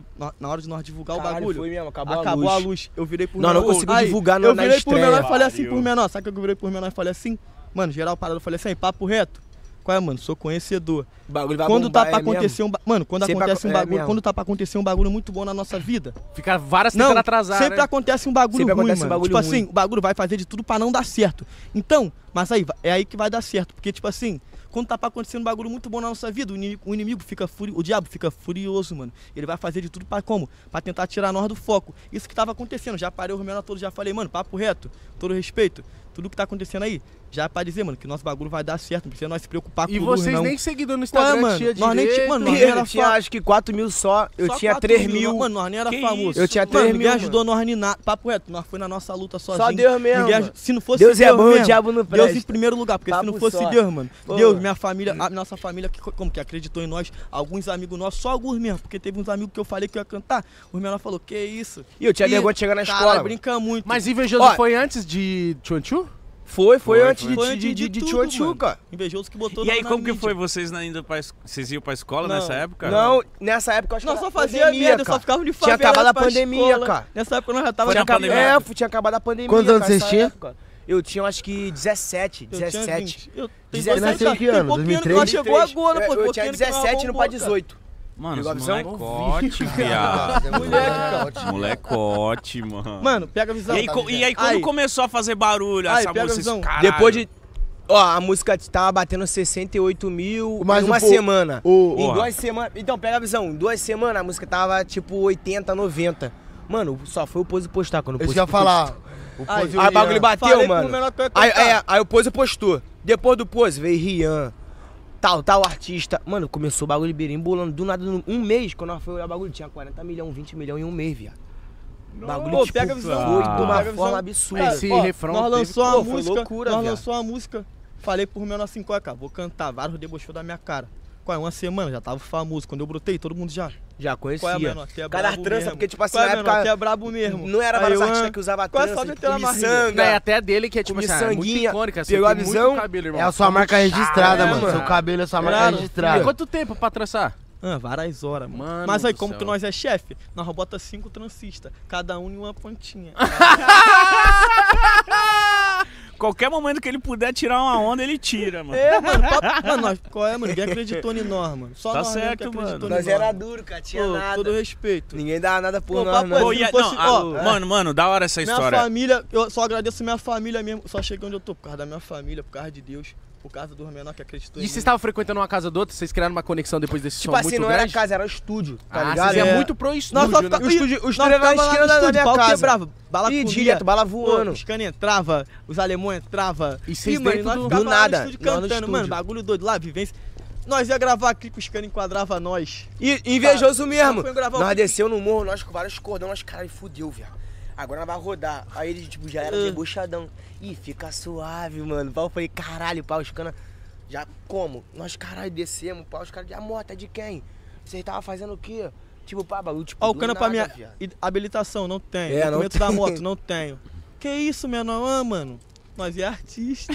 de nós divulgar Caralho, o bagulho, foi mesmo, acabou a luz. luz. Eu virei por Nós não conseguimos divulgar eu na virei por menor e estreia. falei assim Pariu. por menor. Sabe o que eu virei por menor e falei assim? Mano, geral parado, eu falei assim, aí, papo reto. Qual é, mano? Sou conhecedor. O bagulho vai Quando bombar, tá pra é mesmo. acontecer um mano, quando Sempre acontece um é bagulho, mesmo. quando tá pra acontecer um bagulho muito bom na nossa vida, Fica várias tentando atrasar, sempre né? acontece um bagulho Sempre ruim, acontece um mano. bagulho Tipo ruim. assim, o bagulho vai fazer de tudo pra não dar certo. Então, mas aí, é aí que vai dar certo. Porque, tipo assim, quando tá pra acontecer um bagulho muito bom na nossa vida, o inimigo fica furioso, o diabo fica furioso, mano. Ele vai fazer de tudo pra como? Pra tentar tirar nós do foco. Isso que tava acontecendo. Já parei o menor todo, já falei, mano, papo reto, todo respeito. Tudo que tá acontecendo aí, já é pra dizer, mano, que nosso bagulho vai dar certo. Não precisa nós se preocupar E com luz, vocês não. nem seguidor no Qual é, Instagram mano? tinha Nós nem direito. tinha- mano, nós Eu era tinha fa- acho que 4 mil só, eu Só tinha 4 3 mil. Mano, nós nem era Que famoso. isso? Eu tinha Mano, 3 mil, ninguém mano. ajudou nós nem nada. Papo reto, nós foi na nossa luta sozinho. Só Deus mesmo, Ninguém mano. Se não fosse Deus é bom, o mesmo, diabo não Deus em presta. primeiro lugar, porque se Papo não fosse só. Deus, mano. Pô. Deus, minha família, a nossa família, como que acreditou em nós, alguns amigos nossos, só alguns mesmo, porque teve uns amigos que eu falei que eu ia cantar, os menores falou, que isso? E eu tinha vergonha de chegar na Caralho, escola. mano. brinca muito. Mas Invejoso Ó, foi antes de Chuanchu? Foi antes Foi de tudo, Chuanchu, mano. cara. Invejoso que botou E aí, na como que mídia. foi vocês indo pra... Vocês iam pra escola Não. nessa época? Não, nessa época eu acho que Nós era só fazia pandemia, merda, cara. só ficava de Tinha favela acabado a pra pandemia, escola. cara. Nessa época nós já tava Foi na pandemia. Tinha acabado a pandemia. Quantos anos cara, vocês nessa tinham? época. Eu tinha, acho que 17, Eu tinha 17. 20. Eu tenho 17, 17 nasceu em que ano? pouquinho que 2003? nós chegou agora, pô. Eu pouquinho tinha que nós 17 no bombou, pra cara. 18. Mano, Pegou a os visão? molecote, viado. Moleque, Molecote, mano. Mano, pega a visão. E aí, quando Aí. começou a fazer barulho, Aí, essa pega a música, visão. caralho. Depois de... Ó, a música tava batendo 68 mil Mas em uma o po- semana. Em Porra. 2 semanas... Então, pega a visão. Em 2 semanas a música tava tipo 80, 90. Mano, só foi o Pose postar. Quando o Isso Pose que eu ia falar. O Aí, Pose e Aí o bagulho Rian. bateu, Falei pro mano. menor que eu ia Aí, cantar. aí o Pose postou. Depois do Pose veio Rian. Tal artista. Mano, começou o bagulho embolando. Do nada, um mês, quando nós foi olhar o bagulho, tinha 40 milhões, 20 milhões em um mês, viado. Bagulho, Pô, tipo, pega a visão. foi de uma Pega a forma visão. absurda. Esse Ó, refrão nós teve- lançou a Pô, foi música, loucura, nós viado. lançou a música, falei pro menor assim, qual é, cara, vou cantar, vários debochou da minha cara. Qual é, uma semana, já tava famoso, quando eu brotei, todo mundo já. Já Qual é, conhecia. menor, que é Cada brabo trança, mesmo. porque, tipo assim, Qual é, na menor, que época é brabo mesmo. não era Aí vários eu, artistas que usavam qual é trança, só meter na barriga? miçanga. Não, e até dele que é tipo assim, é muito miçanguinha, icônica. Você pegou a tem visão, muito cabelo, irmão. É a sua marca registrada, É, mano. mano. Seu cabelo é sua marca Claro, registrada. Quanto tempo pra trançar? Várias horas, mano. Mano Mas aí, do como céu. que nós é chefe, nós bota 5 transistas, cada um em uma pontinha. Qualquer momento que ele puder tirar uma onda, ele tira, mano. Mano, mano, nós, qual é, mano? Ninguém acreditou em nós, mano. Só Tá nós mesmo certo, que acreditou mano. em Nós era duro, cara, tinha Pô, nada. todo respeito. Ninguém dava nada por Pô, nós, papo não. Pô, se e não a- fosse- não, ó, mano, da hora essa Minha história. família, eu só agradeço minha família mesmo. Só cheguei onde eu tô, por causa da minha família, por causa de Deus, por causa dos menores que acreditou E em vocês mim. estavam frequentando uma casa do outro? Vocês criaram uma conexão depois desse Tipo som assim, muito não grande? era casa, era o estúdio, tá Ah, ligado? vocês iam É. muito pro Nós estúdio, só né? ficava- O estúdio nós era na ficava lá esquina no da estúdio, minha pau casa. quebrava, bala Ih, comia, direto, bala voando. Os caras entrava, os alemães entravam. E vocês mano, dentro nós do- ficava do lá nada, no estúdio nós no cantando, mano, estúdio. bagulho doido lá, vivência. Nós ia gravar clipe, os caras enquadravam nós. E invejoso mesmo. Foi gravar o Nós clipe. desceu no morro, nós com vários cordões, nós, caralho, fudeu, viado. Agora nós vai rodar. Aí ele, tipo, já era debochadão. Ih, fica suave, mano. Pau, eu falei, caralho, pau, os caras... Já como? Nós, caralho, descemos, pá, os caras de a moto é de quem? Vocês tava fazendo o quê? Tipo, pá, bagulho, tipo, Ó, o do cana pra nada, minha viado. habilitação, não tenho. É, não Documento da tem. moto, não tenho. Que isso, menor? Ah, mano, nós é artista.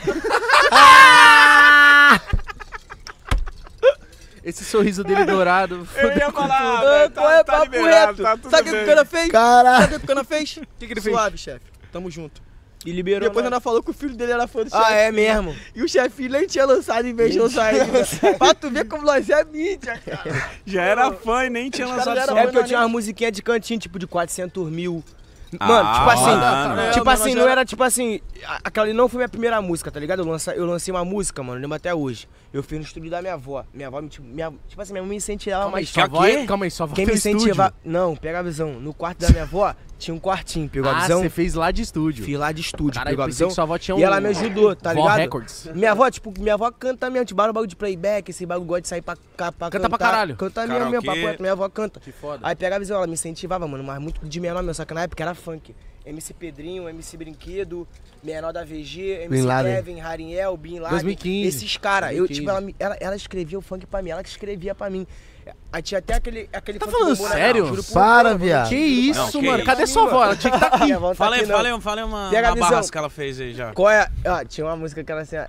Esse sorriso dele dourado. Eu ia falar, Ah, qual é, papo reto? tá tudo Sabe o que bem. o cara fez? Caralho. Sabe o que o cara fez? O que ele fez? Suave, chefe. Tamo junto. E liberou. Depois nós. ela falou que o filho dele era fã do chefe. Ah, é mesmo? E o chefe nem tinha lançado invejoso ainda. Pra tu ver como nós é mídia, cara. Já era fã e nem tinha Os caras lançado eram som. É porque eu não, tinha nem- umas musiquinhas de cantinho, tipo de 400 mil. Ah, Mano, tipo assim, mano. É, tipo mas assim, já não era- era tipo assim, aquela ali não foi minha primeira música, tá ligado? Eu lancei uma música, mano, eu lembro até hoje. Eu fiz no estúdio da minha avó. Minha avó, tipo assim, minha mãe me incentivava, Calma aí, mas sua avó, quê? calma aí, sua avó quem me fez estúdio. incentivava... Não, pega a visão. No quarto da minha avó, tinha um quartinho, pegou a Ah, visão? você fez lá de estúdio. Fiz lá de estúdio, Caralho, pegou a pensei visão? que sua avó tinha E ela me ajudou, tá Vó ligado? Records. Minha avó canta mesmo, tipo, bagulho de playback, esse bagulho gosta de sair pra cantar. Canta pra caralho. Canta mesmo, meu Karaokê. papo, minha avó canta. Que foda. Aí pegava a visão, ela me incentivava, mano, mas muito de menor mesmo, só que na época era funk. MC Pedrinho, MC Brinquedo, menor da VG, MC Bin Laden. Kevin, Rariel, Bin Laden. 2015. Esses caras, eu, 2015. tipo, ela escrevia o funk pra mim, ela que escrevia pra mim. Aí tinha até aquele Tá funk falando bombou, né? sério? Juro por Para, Deus, viado. Que isso, Não, que mano? isso. Cadê sua avó? Ela tinha que estar aqui. minha avó não tá Fala aí, aqui, não. fala aí uma Pega a visão. barras que ela fez aí já. Qual é? Ó, tinha uma música que era assim,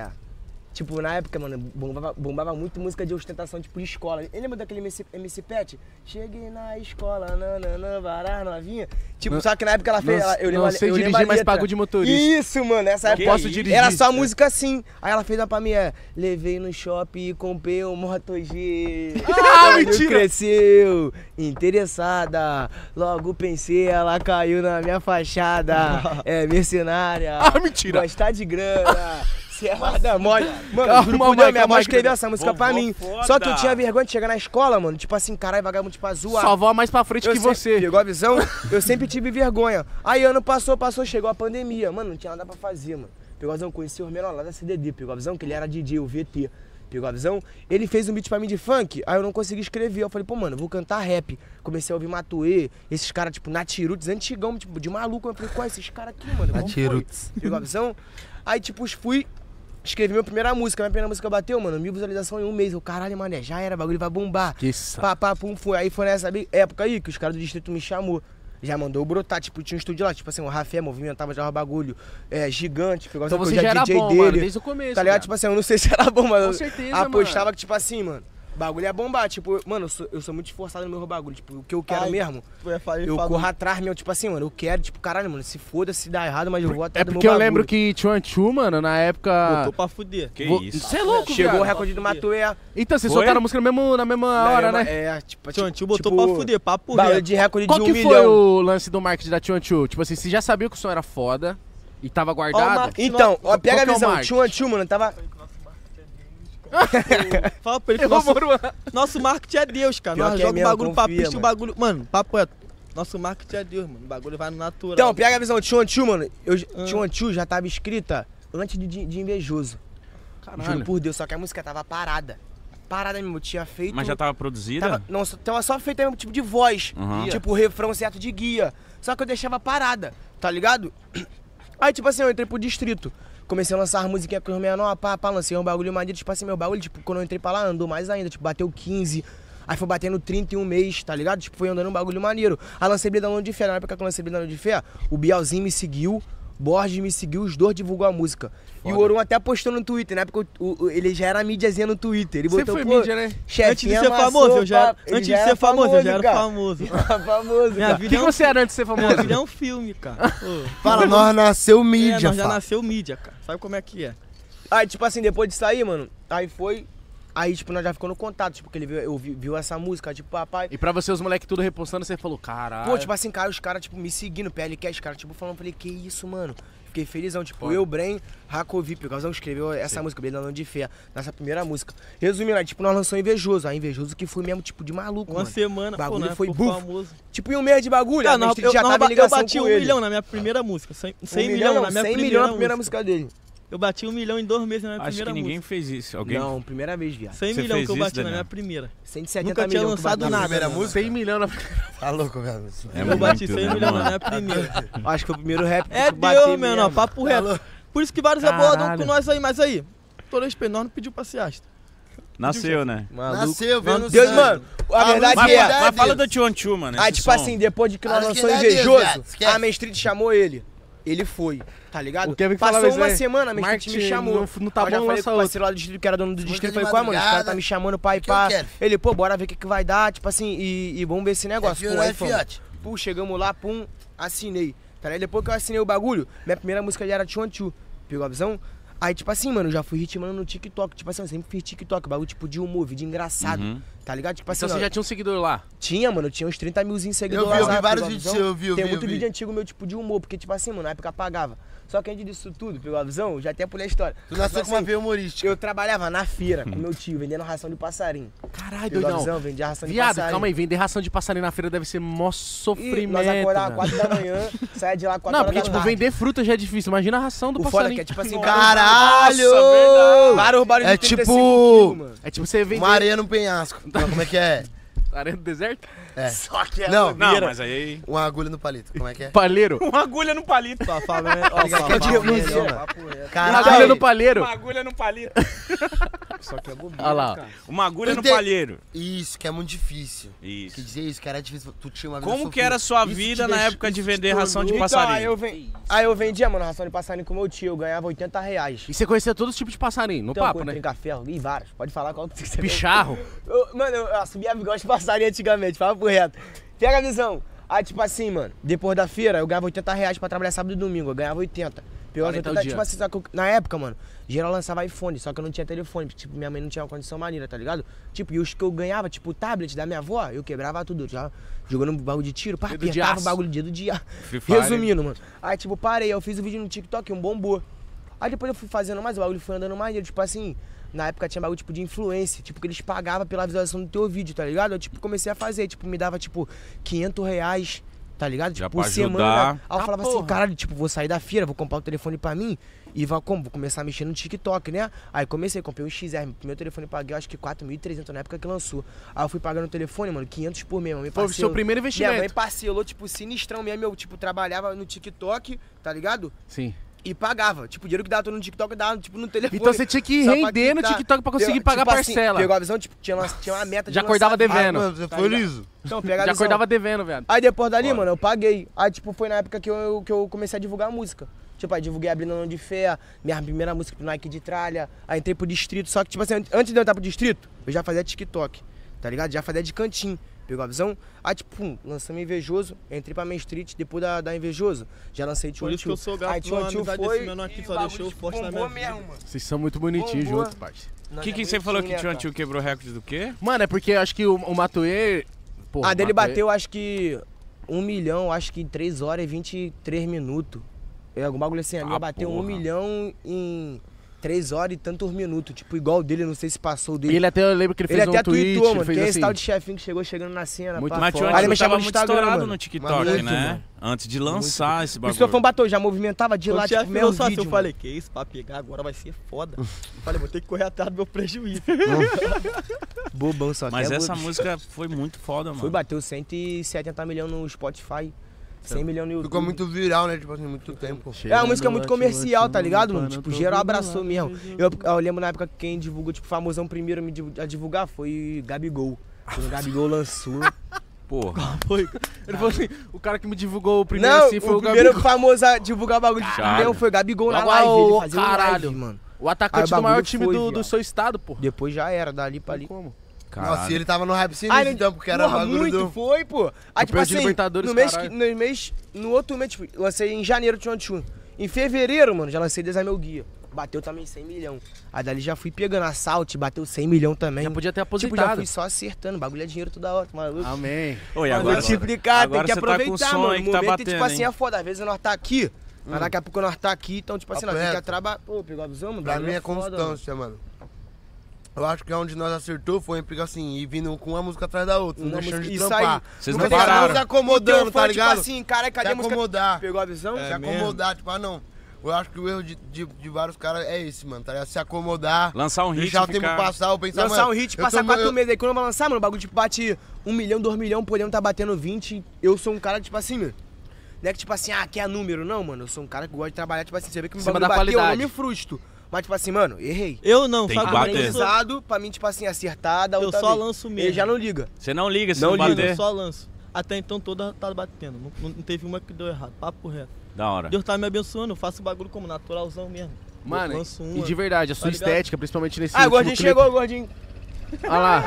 tipo, na época, mano, bombava muito música de ostentação, tipo, de escola. Ele lembra daquele MC Pet? Cheguei na escola, nananã, varar novinha. Tipo, só que na época ela fez... eu lembro, não sei eu lembro dirigir, a mas letra. pago de motorista. Isso, mano, essa Não época. posso dirigir. Era só música assim. Aí ela fez uma pra mim, levei no shopping e comprei um Moto G. Ah, Quando mentira. cresceu, interessada. Logo pensei, ela caiu na minha fachada. É mercenária. Ah, mentira. Gostar de grana. Se ela dá mole. Mano, Calma, juro por Deus, minha calma, avó escreveu essa música Vovó pra mim. foda. Só que eu tinha vergonha de chegar na escola, mano. Tipo assim, caralho, vagabundo, tipo, zoar. Sua avó mais pra frente que sempre- você. Pegou a visão? Eu sempre tive vergonha. Aí ano passou, chegou a pandemia. Mano, não tinha nada pra fazer, mano. Pegou a visão, conheci o menor lá da CDD. Pegou a visão que ele era DJ, o VT. Pegou a visão? Ele fez um beat pra mim de funk, aí eu não consegui escrever. Eu falei, pô, mano, eu vou cantar rap. Comecei a ouvir Matuê, esses caras, tipo, Natirutes, antigão, tipo, de maluco. Eu falei, qual é esses caras aqui, mano? Como foi? Natirutes. Pegou a visão? Aí, tipo, fui... Escrevi minha primeira música bateu, mano, 1000 visualizações em um mês. Eu, caralho, mané, já era, bagulho vai bombar. Que isso. Pá, pá, pum, foi. Aí foi nessa época aí que os caras do distrito me chamou. Já mandou brotar, tipo, tinha um estúdio lá, tipo assim, o Rafé movimentava já o bagulho gigante. Pegou Então que você eu já era DJ bom, mano, desde o começo. Tá ligado? cara. Tipo assim, eu não sei se era bom, mas Com eu certeza, apostava mano. que, tipo assim, mano, bagulho ia bombar. Tipo, mano, eu sou muito esforçado no meu bagulho. Tipo, o que eu quero Ai, mesmo, Ele eu falou- corro atrás mesmo, tipo assim, mano, eu quero, tipo, caralho, mano, se foda, se dá errado, mas eu vou até É do meu porque eu bagulho. lembro que Chuan Chu, mano, na época. Botou pra fuder. Que isso? Você é louco, Chegou o viado. recorde do Matuê. Então, vocês Foi? soltaram a música na mesma hora, né? É, tipo, Tio Antio botou pra fuder, papo bagulho reto. de recorde Qual de 1 que milhão. foi o lance do marketing da Chuan Chu? Tipo assim, você já sabia que o som era foda e tava Ó, o guardado? marketing- Então, ó, pega Qual a que é o visão, marketing? Tio mano, tava... Fala pra ele que nosso marketing é Deus, cara. Pior Nós que é joga o mesmo, bagulho pra confia, pista, o mano. bagulho... Mano, papo reto. Nosso marketing é Deus, mano. O bagulho vai no natural. Então, pega a visão, Tio mano, Tio já tava escrita antes de Invejoso. Juro Caralho. por Deus, só que a música tava parada. Parada mesmo, eu tinha feito... Mas já tava produzida? Tava, não, tava só feita mesmo tipo de voz. Uhum. Tipo, o refrão certo de guia. Só que eu deixava parada, tá ligado? Aí, tipo assim, eu entrei pro distrito. Comecei a lançar musiquinha com os menor, pá, lancei um bagulho maneiro. Tipo assim, meu bagulho, tipo, quando eu entrei pra lá, andou mais ainda. Tipo, bateu 15. Aí foi batendo 30 em um mês, tá ligado? Tipo, foi andando um bagulho maneiro. Aí lancei Brilhando de Fé. Na época que eu lancei Brilhando de Fé, o Bielzinho me seguiu, Borges me seguiu, os dois divulgou a música. E o Orum até postou no Twitter, na época ele já era mídiazinha no Twitter. Ele Você botou, foi pô, mídia, né? Antes de chefinha ser amassou, famoso, eu já... pá. Ele Antes de ser famoso, eu já era cara. famoso. Famoso, Minha cara. O vida que é um... você era antes de ser Minha famoso? vida é um filme, cara. Pô. Fala, nós nasceu É, mídia, nós já fala. nasceu mídia, cara. Sabe como é que é? Aí, tipo assim, depois de sair, mano, aí foi... Aí, tipo, nós já ficou no contato, tipo, que ele viu essa música, tipo, papai... E pra você, os moleques tudo repostando, você falou, caralho. Pô, tipo assim, cara, os caras, tipo, me seguindo, PLCast, cara, tipo, falando, falei, que isso, mano? Fiquei felizão, tipo, Foda. eu, Bren, Rakovic, o Gazão escreveu essa música, Brilhando de Fé, nessa primeira música. Resumindo, aí, tipo, nós lançamos Invejoso, aí Invejoso que foi mesmo, tipo, de maluco, Uma mano. semana, pô, Bagulho né? foi Ficou buf. famoso. Tipo, em um mês de bagulho, Cara, a nós, Street já tava em eu ligação bati com 1 ele. milhão na minha primeira música. 100 1 milhão na minha 100 primeira milhões na primeira música. música dele. Eu bati 1 milhão em 2 meses na minha Acho primeira que ninguém música. fez isso. Alguém... Não, primeira vez, viado. 100 Você milhões fez que eu isso, bati na Daniel? minha primeira. 170 Nunca tinha milhões que lançado bateu. nada. primeira mano. música? 100 milhões na... Tá louco, velho. Eu bati muito, 100 né, milhões na mano? minha primeira. Acho que foi o primeiro rap que É bateu Deus, menor, mesmo. papo reto. Por isso que vários Caralho. aboladam com nós aí, mas aí. todo respeito, nós não pediu pra ser astro. Nasceu, né? Nasceu, veio no Deus, sangue. mano, a verdade Mas, é... mas fala do Tio Antio, mano. Aí, esse tipo som. assim, depois de que nós Ah, lançou que Deus, Invejoso, viado, esquece. a Main Street chamou ele. Ele foi, tá ligado? O Kevin Passou falava uma isso aí. semana, a Main Street me Marketing chamou. não tá Aí eu já bom, falei lança com o parceiro lá do distrito, que era dono do distrito, de falei, qual, mano, os caras tá madrugada. me chamando pra ir Que eu pá. quero? Ele, pô, bora ver o que vai dar, tipo assim, e vamos ver esse negócio. Fiat, Pô, aí é fomos. Fiat. Pô, chegamos lá, pum, assinei. Tá ligado? Depois que eu assinei o bagulho, minha primeira música já era Tio Antio. Pegou a visão? Aí, tipo assim, mano, eu já fui ritmando no TikTok. Tipo assim, eu sempre fiz TikTok, bagulho tipo de humor, vídeo engraçado. Tá ligado? Tipo assim, Então você já tinha um seguidor lá? tinha, mano, eu tinha uns 30 milzinhos seguidores. Eu vi lá, vários pegou a vídeos visão? seus, eu vi. Tem muito vídeo antigo meu, tipo, de humor, porque, tipo assim, mano, na época pagava. Só que antes disso tudo, pegou a visão, já até pulei a história. Tu nasceu Tipo com uma assim, veia humorística. eu trabalhava na feira com meu tio, vendendo ração de passarinho. Caralho, Pegou a doidão. visão, vendia ração de Viado, passarinho. calma aí, vender ração de passarinho na feira deve ser mó E sofrimento. nós acordava velho. 4 da manhã, saia de lá 4 Não, horas porque, da tipo, tarde. vender fruta já é difícil. Imagina a ração do O foda é passarinho. que é tipo assim, Caralho! vários barulhos É de 35 tipo- quilos, mano. É tipo você vender Uma areia no penhasco. Não, como é que é? areia do deserto? É. Só que é Não, Não, mas aí... Uma agulha no palito. Como é que é? Palheiro. Uma agulha no palito. Tá falando, né? Ó, Ligado que é papo de reto, música. papo reto. Agulha no palheiro. Uma agulha no palito. Só que é bobeira, Olha lá. cara. Uma agulha no Entendi. palheiro. Isso, que é muito difícil. Isso. Quer dizer isso, que era difícil. Tu tinha uma vida Como que sofrida. era a sua Isso vida te na deixa- época de isso te vender ração de tornou- Então, passarinho? aí eu vendia, mano, ração de passarinho com meu tio, eu ganhava R$80. E você conhecia todos os tipos de passarinho, no Então, papo, com né? trinca-ferro, e vários. Pode falar qual que você Picharro. Mano, eu assumia bigode de passarinho antigamente, fala por reto. Pega a visão. Aí, tipo assim, mano, depois da feira, eu ganhava R$80 pra trabalhar sábado e domingo. Eu ganhava 80. Pegou as 40 80, o dia. tipo assim, só que na época, mano, geral lançava iPhone, só que eu não tinha telefone. Tipo, minha mãe não tinha uma condição maneira, tá ligado? Tipo, e os que eu ganhava, tipo, o tablet da minha avó, eu quebrava tudo. Já jogando um bagulho de tiro, pá, Dedo de apertava o aço. bagulho de dedo de ar. Free Fire. Resumindo, mano. Aí, tipo, parei, eu fiz o vídeo no TikTok, um bombou. Aí depois eu fui fazendo mais, o bagulho foi andando maneiro, tipo assim, na época tinha bagulho tipo de influência, tipo que eles pagavam pela visualização do teu vídeo, tá ligado? Eu tipo comecei a fazer, tipo, me dava tipo R$500, tá ligado? Já Tipo, por pra semana. ajudar. Aí eu Ah, falava porra. assim, caralho, tipo, vou sair da feira, vou comprar o telefone pra mim e vou começar a mexer no TikTok, né? Aí comecei, comprei um XR, meu telefone paguei acho que 4.300 na época que lançou. Aí eu fui pagando o telefone, mano, 500 por mês, mano. Foi o seu primeiro Minha mãe investimento. parcelou, tipo, sinistrão mesmo, eu, tipo, trabalhava no TikTok, tá ligado? Sim. E pagava. Tipo, o dinheiro que dava todo no TikTok dava, tipo, no telefone. Então você tinha que Só pra render no quitar. TikTok pra conseguir Pegou- pagar a tipo assim, parcela. pegou a visão, tipo, tinha uma meta de Já acordava lançar vídeo. devendo. Mano, você Tá foi ligado? liso. Então, pega a Já visão. acordava devendo, velho. Aí depois dali, mano, eu paguei. Aí, tipo, foi na época que eu comecei a divulgar música. Tipo, aí divulguei a Brilhando de Fé, minha primeira música pro Nike de Tralha. Aí entrei pro distrito. Só que, tipo assim, antes de eu entrar pro distrito, eu já fazia TikTok, tá ligado? Já fazia de cantinho. Pegou a visão? Aí, tipo, lançamos Invejoso, entrei pra Main Street, depois da Invejoso, já lancei Tio Por isso que eu Antio. sou Aí gato Tio numa Antio amizade foi desse menor aqui, e só o deixou bagulho forte na bombou minha vida. mesmo, mano. Vocês são muito bonitinhos Bombou. juntos, parça. O que você falou que Tio Tio Antio quebrou recorde do quê? Mano, é porque eu acho que o Matuê... Porra, A dele o Matuê- bateu, acho que 1 milhão, acho que em 3 horas e 23 minutos. É algum bagulho assim, a minha Ah, bateu 1 porra. milhão em 3 horas e tantos minutos. Tipo, igual o dele, não sei se passou o dele. Ele até, eu lembro que ele Ele fez até um tweet, tweetou, mano. fez Que é assim... esse tal de chefinho que chegou chegando na cena. Muito pá. Mas Tio foda. Aí ele Antio me chamou tava no muito Instagram, estourado mano. no TikTok, Muito, né? mano. Antes de lançar esse Por isso que eu fui bagulho. batou, já movimentava de lá, Quando o tipo, chefe meus lançou assim, vídeos, eu falei, que isso, pra pegar agora vai ser foda. Falei, vou ter que correr atrás do meu prejuízo. Bobão só. Mas que é essa bobo. música foi muito foda, mano. Foi, bateu 170 milhões no Spotify. 100 milhões no YouTube. Ficou muito viral, né? Tipo assim, muito tempo. É uma música muito comercial, tá ligado, mano? Tipo, geral abraçou mesmo. Eu lembro na época que quem divulgou, tipo, famosão primeiro a divulgar foi Gabigol. Quando o Gabigol lançou. Porra. Foi. Ele falou assim, o cara que me divulgou o primeiro Não, assim foi o o primeiro Gabigol. famoso a divulgar o bagulho de Caralho. primeiro foi Gabigol na Logo live. lá, Ele ô, fazia um caralho. live, mano. O atacante Aí o do maior bagulho time foi, do viado. seu estado, pô. Depois já era, dali pra ali. Como? Nossa, e ele tava no rap sinistro, Ah, ele- então, porque era o porra, bagulho muito, do... foi, pô. Aí, tipo Campeão de assim, Libertadores, no mês, caralho. no outro mês, tipo, lancei em janeiro Tio Antio. Em fevereiro, mano, já lancei Design Meu Guia. Bateu também 100 milhões. Aí dali já fui pegando assalto, bateu 100 milhões também. Já podia ter Tipo, já aposentado. fui só acertando, bagulho é dinheiro toda hora, maluco. Amém. Oi, Mas agora, multiplicar, tem agora que você tá com aproveitar, som mano. aí O que tá momento, batendo, tipo assim, hein? é foda. Às vezes nós tá aqui, mas daqui a pouco nós tá aqui, então, tipo assim, Papo nós tem que reto. trabalhar. Pô, pegou a visão, mano? Pra bagulho mim é foda, mano. constância, mano. Eu acho que onde nós acertou foi porque assim, e vindo com uma música atrás da outra, não Uma deixando de música- isso trampar. aí. Vocês Não não deixando pararam. se acomodando, O teu fã, tá ligado? Tipo assim, cara, cadê Se a música? acomodar. Pegou a visão? Se acomodar, tipo, ah não. Eu acho que o erro de vários caras é esse, mano, tá ligado? Se acomodar, Lançar um hit deixar o tempo ficar... passar, eu pensar, Lançar mano, um hit, eu passar tô- 4 eu- meses. Aí quando vai lançar, mano, o bagulho tipo bate 1 milhão, 2 milhões, podemos tá batendo 20. Eu sou um cara, tipo assim, mano. Não é que tipo assim, ah, que é número, não, mano. Eu sou um cara que gosta de trabalhar, tipo assim, você vê que meu Em cima bagulho da bateu, eu não qualidade. me frustro. Mas, tipo assim, mano, errei. Eu não, Tem que sabe? bater. Aprendizado pra mim, tipo assim, acertar da Eu outra só vez. lanço mesmo. Ele já não liga. Você não liga se Não não, liga, bater? Eu só lanço. Até então toda tá batendo. Não teve uma que deu errado. Papo reto. Da hora. Deus tá me abençoando, eu faço o bagulho como naturalzão mesmo. Mano, Eu lanço e uma. de verdade, a sua ligado? estética, principalmente nesse Ah, o último gordinho clipe. chegou, gordinho. Olha lá,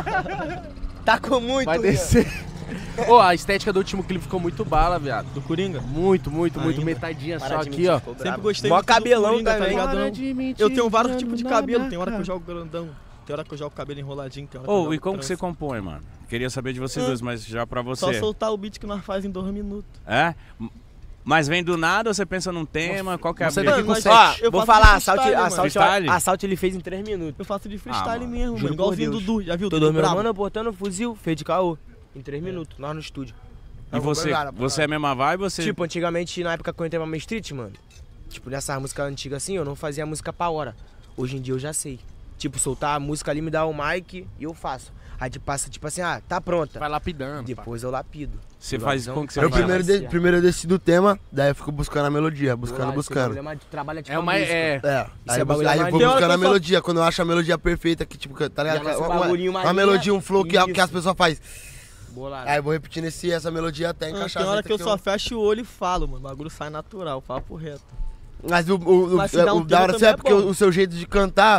Tá com muito, vai Rian. descer. Ô, a estética do último clipe ficou muito bala, viado. Do Coringa? Muito, muito, muito. Ainda. Metadinha Para só de aqui, mentir, ó. ficou Sempre brabo. gostei Mó muito do cabelão Coringa, tá também. ligado? Para Não? de mentir, Eu tenho vários tipos de dando cabelo. na Tem hora que eu cara. jogo grandão. Tem hora que eu jogo cabelo enroladinho. Tem hora que eu Ô, jogo e como que você trança. compõe, mano? Queria saber de vocês dois, mas já pra Só você. soltar o beat que nós faz em 2 minutos. É? Mas vem do nada ou você pensa num tema? Qual que é a você brisa? tem que Mano, conseguir. nós- Ó, eu vou faço de falar, freestyle, Freestyle? assalto ele fez em 3 minutos. Eu faço de freestyle mano. mesmo, Juro mano. Igualzinho por o Deus. Dudu. Já viu? Todo Dudu meu brabo? mano botando fuzil, fez de caô. Em 3 minutos, nós no estúdio. E você? Você é a mesma vibe ou você... Tipo, antigamente, na época que eu entrei pra Main Street, mano, tipo, nessas músicas antigas assim, eu não fazia música pra hora. Hoje em dia eu já sei. Tipo, soltar a música ali, me dá o mic e eu faço. Aí tipo, passa, tipo assim, ah, tá pronta. Vai lapidando. Depois eu lapido. Você faz... Como que você Eu faz? primeiro eu decido o tema, daí eu fico buscando a melodia, buscando. Trabalha tipo É uma. É. Aí é eu bagulho aí eu mais- vou Tem hora buscando a que eu só- melodia, quando eu acho a melodia perfeita, que tipo, tá ligado? Já faz um Uma bagulhinho mais melodia, um linha. flow que as Isso. pessoas fazem. Bolado. Aí eu vou repetindo essa melodia até encaixar Tem hora as que eu letras só fecho o olho e falo, mano. O bagulho sai natural, papo reto. Mas Mas se dá um o da hora tema certo é também porque é bom. o seu jeito de cantar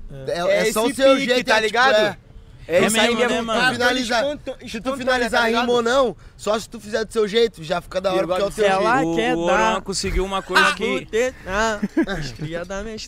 é só o esse seu pique, jeito, tá tipo, ligado? É isso aí mesmo, né, mesmo, mano? tá? Finalizar. Se tu finalizar a rima ou não, só se tu fizer do seu jeito, já fica da hora, porque é o teu Ela jeito. quer O dar- Oran conseguiu uma coisa que... Os cria da minha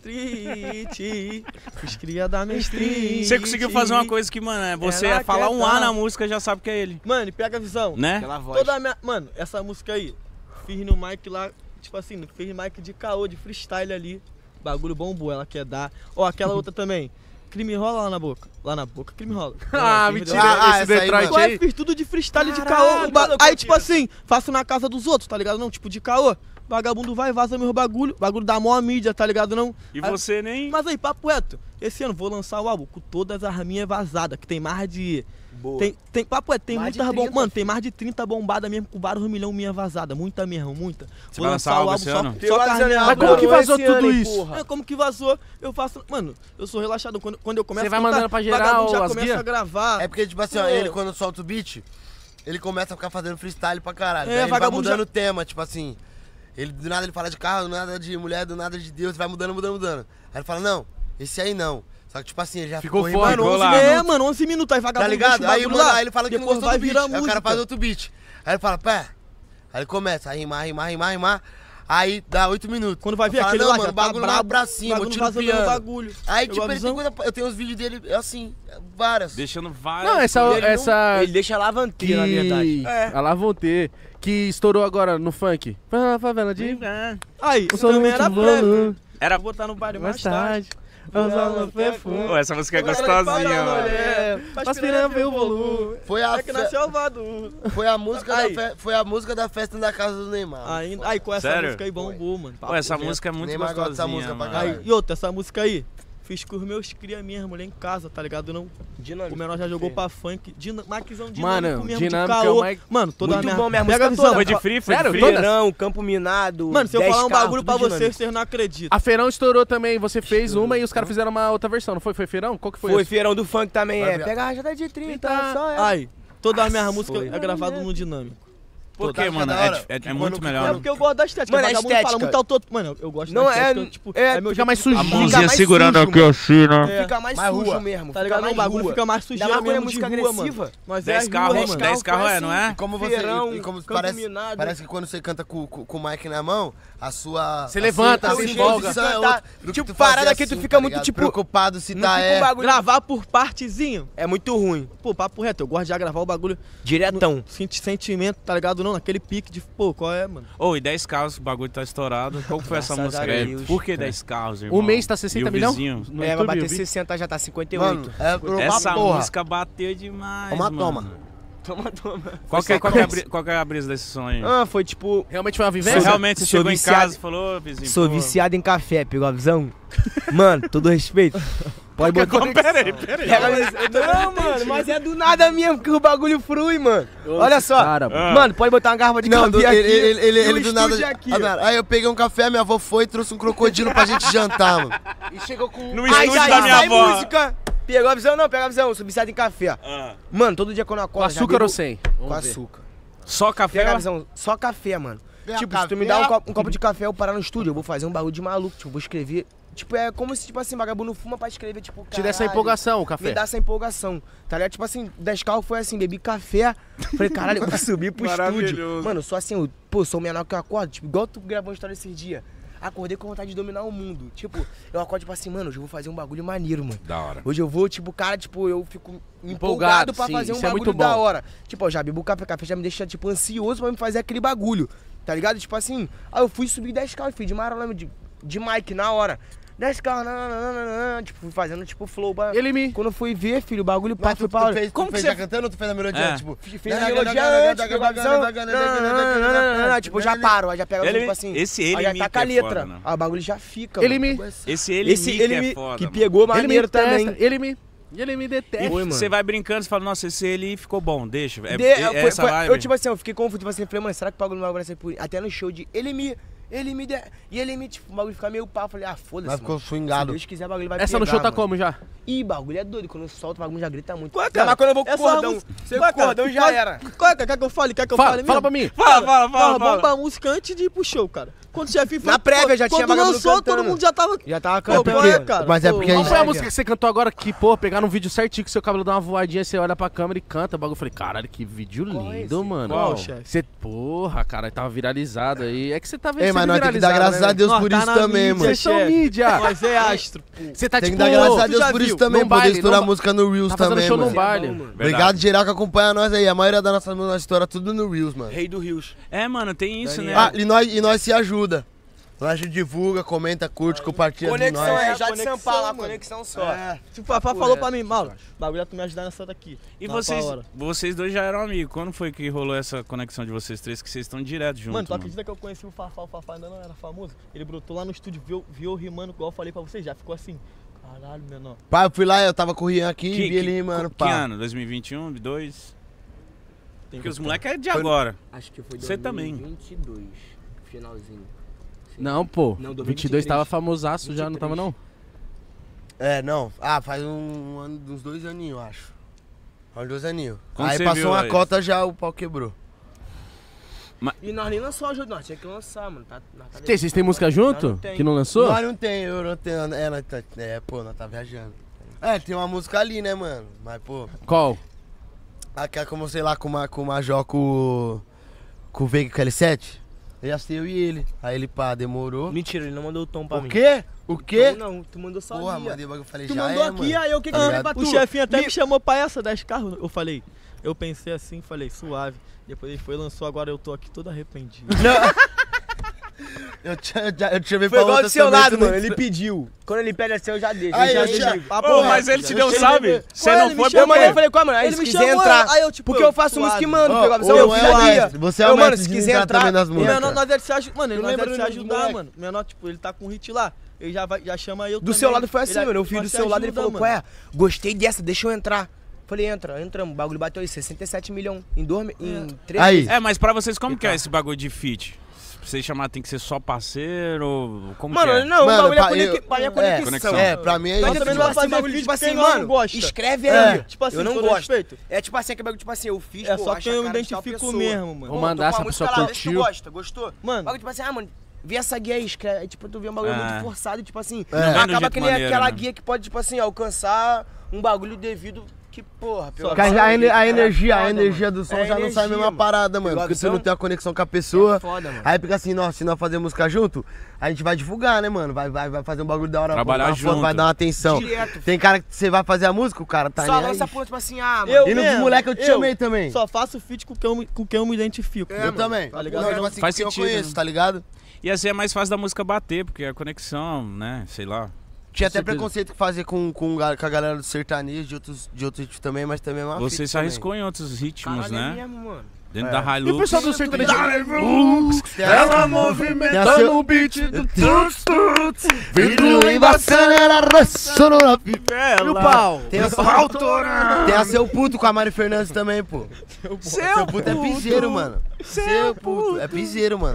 street. Os cria da minha street. Você conseguiu fazer uma coisa que, mano, é você Ela falar quer um A dar- na música já sabe que é ele, Mano, e pega a visão. né? Aquela voz. Toda a minha... Mano, essa música aí, fiz no mic lá, tipo assim, fiz mic de caô, de freestyle ali. Bagulho bombou, ela quer dar. Ó, aquela outra também. Crime rola lá na boca. Lá na boca, crime rola. Ah, Crime mentira. rola. Ah, Esse essa aí, Detroit mano. Ué, aí. fiz tudo de freestyle de Caralho, caô. mano, Aí, eu tipo confio. assim, faço na casa dos outros, tá ligado? Não, tipo de caô. Vagabundo vai, vaza meu bagulho. Bagulho da maior mídia, tá ligado? Não. E Aí- você nem... Mas aí, papo reto. Esse ano vou lançar o álbum com todas as minhas vazadas, que tem mais de. Boa. Tem papo reto, tem Mais de muitas 30. Mano, tem mais de 30 bombadas mesmo, com vários milhões minha vazada. Muita mesmo, muita. Você vai lançar álbum esse ano? só com as minhas Mas como que vazadas. vazou tudo isso? É, como que vazou? Eu faço. Mano, eu sou relaxado. Quando eu começo Você vai a cantar, mandando pra geral vagabundo já as começa guias? a gravar. É porque, tipo assim, ó, ele quando solta o beat, ele começa a ficar fazendo freestyle pra caralho. É, Daí ele vai vagabundo mudando já- o tema, tipo assim. Ele, do nada ele fala de carro, do nada de mulher, do nada de Deus, vai mudando. Aí ele fala, não, esse aí não. Só que, tipo assim, ele já Ficou rimando foda, ficou 11 lá. minutos. É, mano, 11 minutos. Aí Tá vagabundo ligado? deixa o Aí, bagulho mano, lá, aí ele fala que não depois gostou vai do beat. virar Aí o cara música. faz outro beat. Aí ele fala, pé. Aí ele começa a rimar. Aí dá 8 minutos. Quando vai ver Fala, aquele não, lá, mano, já o bagulho tá lá brabo, pra cima, eu bagulho tiro o vazando no piano. bagulho. Aí, Pegou tipo, a ele visão? tem eu tenho uns vídeos dele, assim, várias. Deixando várias... Não, essa. Ele deixa lavanteira, na verdade. A Lavonte, que estourou agora no funk. Favela de. Aí, O isso também somente era volo. breve. Era... Vou botar no baile Mais mais tarde. tarde. Usando perfume. Pô, essa música é gostosinha, mano. Mas pirando ver o volume. Foi a, É que nasceu o Vadu. foi a música Aí. foi a música da festa da casa do Neymar. Aí com essa Sério? música aí bombou, mano. Pô, essa Papo reto. música é muito Neymar gosta dessa gostosinha, música pra mano. caralho. Aí, e outra, essa música aí, fiz com os meus cria mesmo, lá em casa, tá ligado? Não, Dinâmico. o menor já jogou pra funk, maquizão dinâmico Mano, mesmo, dinâmico de é caô. o mais- Mano, toda Muito a minha... bom, minha Pega a música visão. Foi de free? Foi de Sério? free? Todas? Feirão, Campo Minado. Mano, se eu 10 falar um carros, bagulho tudo pra dinâmico. vocês, vocês não acreditam. A Feirão estourou também, você fez uma e os caras fizeram uma outra versão, não foi? Foi Feirão? Qual que foi? Foi essa? Feirão do Funk também, Vai é. ver. Pega a rajada de 30, Tá. só é. Aí, toda a minha música foi. é gravada no dinâmico. Por Tá quê, mano? da hora. É Que muito quando- melhor. É porque eu gosto da estética. Mano, a vagabundo fala estética. muito autor... Mano, eu gosto Não da é- estética. Tipo, é- meu Fica jeito mais de- sujinho. Fica Mãozinha mais segurando sujo, aqui mano. assim, né? É. Fica mais Mais sujo rua. mesmo. Tá fica ligado? Não, mais o bagulho rua. fica mais Ainda sujeira mais quando é mesmo de música rua, agressiva. mano. Nós 10 é carros, rua, mano. 10 carros é, não é? E como você. Feirão, E como Campo parece, Minado. parece que quando você canta com o mic na mão, a sua. Você levanta, a se sua empolga. posição é Tá, outra do que tipo, tu fazer parada que tu fica muito, ligado? tipo, Preocupado se Não tá fica um é. bagulho... Gravar por partezinho. É muito ruim. Pô, papo reto, eu gosto de já gravar o bagulho Diretão. sentimento, tá ligado? Não, naquele pique de, pô, qual é, mano? Ô, e 10 carros, o bagulho tá estourado. Qual que foi essa Graças música a aí? Deus. Por que 10 carros, irmão? O mês tá 60 E o milhões? vizinho? No É, vai YouTube, bater eu vi. 60, já tá 58. Mano, é uma Essa porra. música bateu demais, Toma, mano. toma. Toma. Qual que é a brisa desse sonho? Ah, foi tipo... Realmente foi uma Você vivência? realmente você sou chegou em viciado- casa e falou, "Ô, vizinho, Sou pô, viciado em café, pegou a visão? Mano, todo respeito. Pode botar. Peraí. Não, mano, mas é do nada mesmo que o bagulho flui, mano. Olha só. Cara, mano, pode botar uma garrafa de Não, café aqui. ele e do o nada. estúdio aqui, Ah, ó. mano, aí eu peguei um café, minha avó foi e trouxe um crocodilo pra gente jantar, mano. E chegou com... No Aí estúdio já da minha sai avó. música. Pegou a visão? Não, pega a visão. Sou viciado em café. Mano, todo dia quando eu Com acordo... já açúcar bebo ou sem? Com Vamos ver. açúcar. Só café? Pega a visão. Só café, mano. Pega Tipo, se tu café. me dá um copo de café, eu parar no estúdio, eu vou fazer um bagulho de maluco. Tipo, vou escrever... Tipo, é como se, tipo assim, vagabundo fuma pra escrever, tipo, Te dá essa caralho, empolgação, o Me café. dá essa empolgação, tá ligado? Tipo assim, 10K foi assim, bebi café, falei, caralho, eu vou subir pro estúdio. Maravilhoso. Mano, eu sou assim, eu sou menor que eu acordo, tipo, igual tu gravou uma história esses dias. Acordei com vontade de dominar o mundo. Tipo, eu acordo, tipo assim, mano, hoje eu vou fazer um bagulho maneiro, mano. Da hora. Hoje eu vou, tipo, cara, tipo, eu fico Empolgado, empolgado pra sim, fazer um isso é bagulho muito da bom. hora. Tipo, eu já bebo café já me deixa, tipo, ansioso pra me fazer aquele bagulho, tá ligado? Tipo assim, aí eu fui subir 10K, eu fui de marola, de mic na hora. 10K, tipo, fui fazendo, tipo, flow. Ele me... Quando eu fui ver, filho, o bagulho Mas foi tu pra hora. fez, Como tu que fez você- já cantando ou tu fez a melodia? É. Tipo, Fiz a melodia antes, pegou a visão. Não, tipo, já paro, aí já pega, Ele- tipo assim. esse ele aí já me tá que com a é letra. foda, né? Aí o bagulho já fica, Ele mano. me... Esse ele Esse que ele é me foda, que mano. pegou Ele me maneiro também. testa, ele me E detesta. Foi, mano. você vai brincando, você fala, nossa, esse ele ficou bom, deixa. É, Foi- vibe. eu, tipo assim, eu fiquei confuso, tipo assim, falei, mano, será que o bagulho não vai ser por... Até no show de e ele me, tipo, o bagulho fica meio pá, falei, foda-se, Mas ficou mano. Se swingado. Deus quiser, o bagulho vai Essa pegar, no show tá mano. como já? Ih, bagulho é doido, quando eu solto, o bagulho já grita muito. Qual é, Ainda cara? mais quando eu vou com o Essa cordão. música- Se eu Qual é, com o cordão, cara? já era. Qual é, cara? Quer que eu fale? Quer que eu Fala, fale fala mesmo? pra mim. Fala. Bomba a música antes de ir pro show, cara. Quando o chefe Na prévia já tinha Quando vagabundo lançou, cantando. todo mundo já tava... Já tava Pô, cantando. qual é, cara? Mas é Pô, porque a Qual gente... foi a prévia. música que você cantou agora que, pô, pegaram um vídeo certinho que seu cabelo dá uma voadinha, você olha pra câmera e canta o bagulho. Eu falei, caralho, que vídeo Qual é lindo, esse? mano. Qual, chefe? Você, porra, cara, tava viralizado aí. É que você tá vendo Ei, mas nós temos que dar viralizado, graças né, a Deus Nós por tá isso na também, mídia, mano. Vocês são chefe. mídia. Nós é astro, pô. Você tá Tem que tipo... dar graças a tu Deus já por isso viu? também, No poder baile, estourar no- música no Reels Tá fazendo também, show mano. no baile. mano. Obrigado geral que acompanha nós aí. A maioria da nossa história tudo no Reels, mano. Rei do Rios. É, mano, tem isso, né? Ah, e nós se ajuda. Nós divulga, comenta, curte, compartilha de Conexão nós. é já de Conexão, São Paulo, a mano. conexão só. Tipo, o Fafá falou pra mim, Mauro, bagulho é tu me ajudar nessa daqui. E Na vocês, tua hora. vocês dois já eram amigos. Quando foi que rolou essa conexão de vocês três? Que vocês estão direto juntos, Mano, tu acredita que eu conheci o Fafá ainda não era famoso? Ele brotou lá no estúdio, viu eu rimando, igual eu falei pra vocês, já ficou assim. Caralho, menor. Pá, eu fui lá, eu tava com o Rian aqui e vi ele rimando, que pá. ano? 2021, 2022? Porque os moleques é de Foi- agora. Acho que foi Você também. 2022, finalzinho. Não, pô. Não, 22 tava 2023. famosaço já, não tava não? É, não. Ah, faz uns 2 aninhos, eu acho. Faz uns 2 aninhos. Quando Aí você passou viu uma aí? cota já, o pau quebrou. E nós nem lançou a ajuda, nós tinha que lançar, mano. Vocês têm música junto? Não tem. Que não lançou? Nós não tem, eu não tenho. Pô, nós tá viajando. É, tem uma música ali, né, mano? Mas, pô, Qual? aquela como, sei lá, com o Major, com o Veiga com o L7. Eu sei eu e ele. Aí ele, pá, demorou. Mentira, ele não mandou o tom pra O mim. quê? O quê? Não, tu mandou só Porra, ali, ó. mandei o bagulho, eu falei, Tu já mandou é, aqui, mano. aí o que que Tá eu falei ligado? pra tu? O chefinho até me chamou pra essa 10 carros. Eu falei, eu pensei assim, falei, suave. Depois ele foi, lançou, agora eu tô aqui todo arrependido. Eu te chamei Foi pra igual outra do seu também, lado, tu não- mano. Ele pediu. Quando ele pede assim, eu já deixo. Aí, eu eu já já- deixo. Papo Pô, reto. mas ele te deu Ele salve? me- Você Ué, não ele foi me por Eu mandei, quê? eu falei, como, aí Ele se me quiser chamou, entrar. aí eu, tipo, Porque eu faço suave. música e mando, Ó, pegou a visão, ô, eu fui ali. mestre, você é o Mano, mestre se de quiser entrar entrar, também nas O músicas. menor, nós deve se ajudar. Mano, Eu nós lembro deve se do ajudar, moleque. mano. O menor, tipo, ele tá com hit lá. Ele já chama eu Do também. seu lado foi assim, Ele- mano. Eu vi nós do se seu lado, ele ajuda, falou, mano. qual é? Gostei dessa, deixa eu entrar. Falei, entramos. O bagulho bateu aí, 67 milhões em 3 Aí. meses. É, mas pra vocês, como que é esse bagulho de feat? Pra vocês chamar tem que ser só parceiro? Ou como Mano, que é? não, o Mano, bagulho é pra eu- pra minha conexão. conexão. É, pra mim é Mas isso. também tipo não vai assim, fazer bagulho, vídeo tipo assim, quem não mano, gosta. escreve É. aí. Tipo assim, eu não todo gosto. respeito. É tipo assim, aquele bagulho, tipo assim, eu fiz, É pô, só acho quem a eu cara de tal identifico pessoa. mesmo, mano. Vou Pô, mandar tô essa com a pessoa música lá, vê se tu curtiu. gostou? Mano, Bagulho, tipo assim, mano, vê essa guia aí, escreve, tipo, tu vê um bagulho É. muito forçado, tipo assim, Não vem do acaba jeito que nem maneiro, aquela né? guia que pode, tipo assim, alcançar um bagulho devido que, porra, pelo Porque a energia do som É já não sai a mesma energia, parada, mano. mano. Pegou a Porque você visão? não tem a conexão com a pessoa. É foda, mano. Aí fica assim, nossa, se nós fazer música junto, a gente vai divulgar, né, mano? Vai fazer um bagulho da hora. Trabalhar uma foto, junto. vai dar uma atenção. Direto. Tem cara que você vai fazer a música, o cara tá Só nem lança aí. por, tipo assim, ah, mano. Eu E no mesmo, moleque eu te chamei também. Só faço feat com quem eu me identifico. Eu também. Tá ligado? Não, tipo assim, Faz que eu sentido, conheço, né? tá ligado? E assim é mais fácil da música bater, porque a conexão, né? Sei lá. Tinha até certeza. preconceito que fazer com a galera do sertanejo, de outros ritmos também, mas também é uma Você fita se também. arriscou em outros ritmos, Caralho, é né? mesmo, mano. Dentro É. da E o Hilux. pessoal do sertanejo? Ela movimentando o beat do tuts, tuts. Vidro embaçando, ela arrasando na fivela. E o pau? Tem a Seu Puto com a Mari Fernandes também, pô. Seu Puto é piseiro, mano. Seu Puto é piseiro, mano.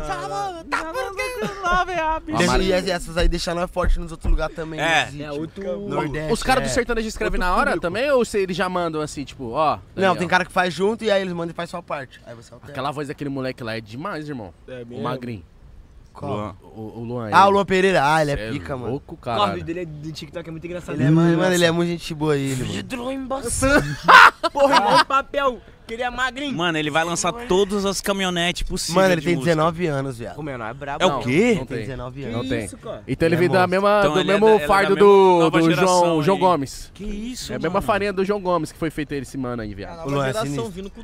E essas aí deixam nós forte nos outros lugares também. É. Nordeste. Os caras do sertanejo escrevem na hora também ou se eles já mandam assim, tipo, ó? Não, aí, tem ó. cara que faz junto e aí eles mandam e faz sua parte. Aí você altera. Aquela voz daquele moleque lá é demais, irmão. O Magrinho. Luan. O Luan. Ah, o Luan Pereira. Ah, ele Cê é pica, mano. louco, O caralho. vídeo dele do TikTok é muito engraçado. Ele é, mano, ele é muito gente boa, ele, mano. Vidro embaçado. Porra, irmão, papel. Queria magrinho. Mano, ele vai lançar todas as caminhonetes possíveis. Mano, ele de tem música. 19 anos, viado. O menor é brabo. É o quê? Não Tem tem. 19 anos. Não tem. Isso, cara? Então ele Ele vem é da monstro. mesma, Então do ele é mesmo da- fardo ele é da mesma nova do geração João aí. Gomes. Que isso, É a mano? mesma farinha do João Gomes que foi feita esse mano aí, A viado. nova Luan é geração sinistro. vindo com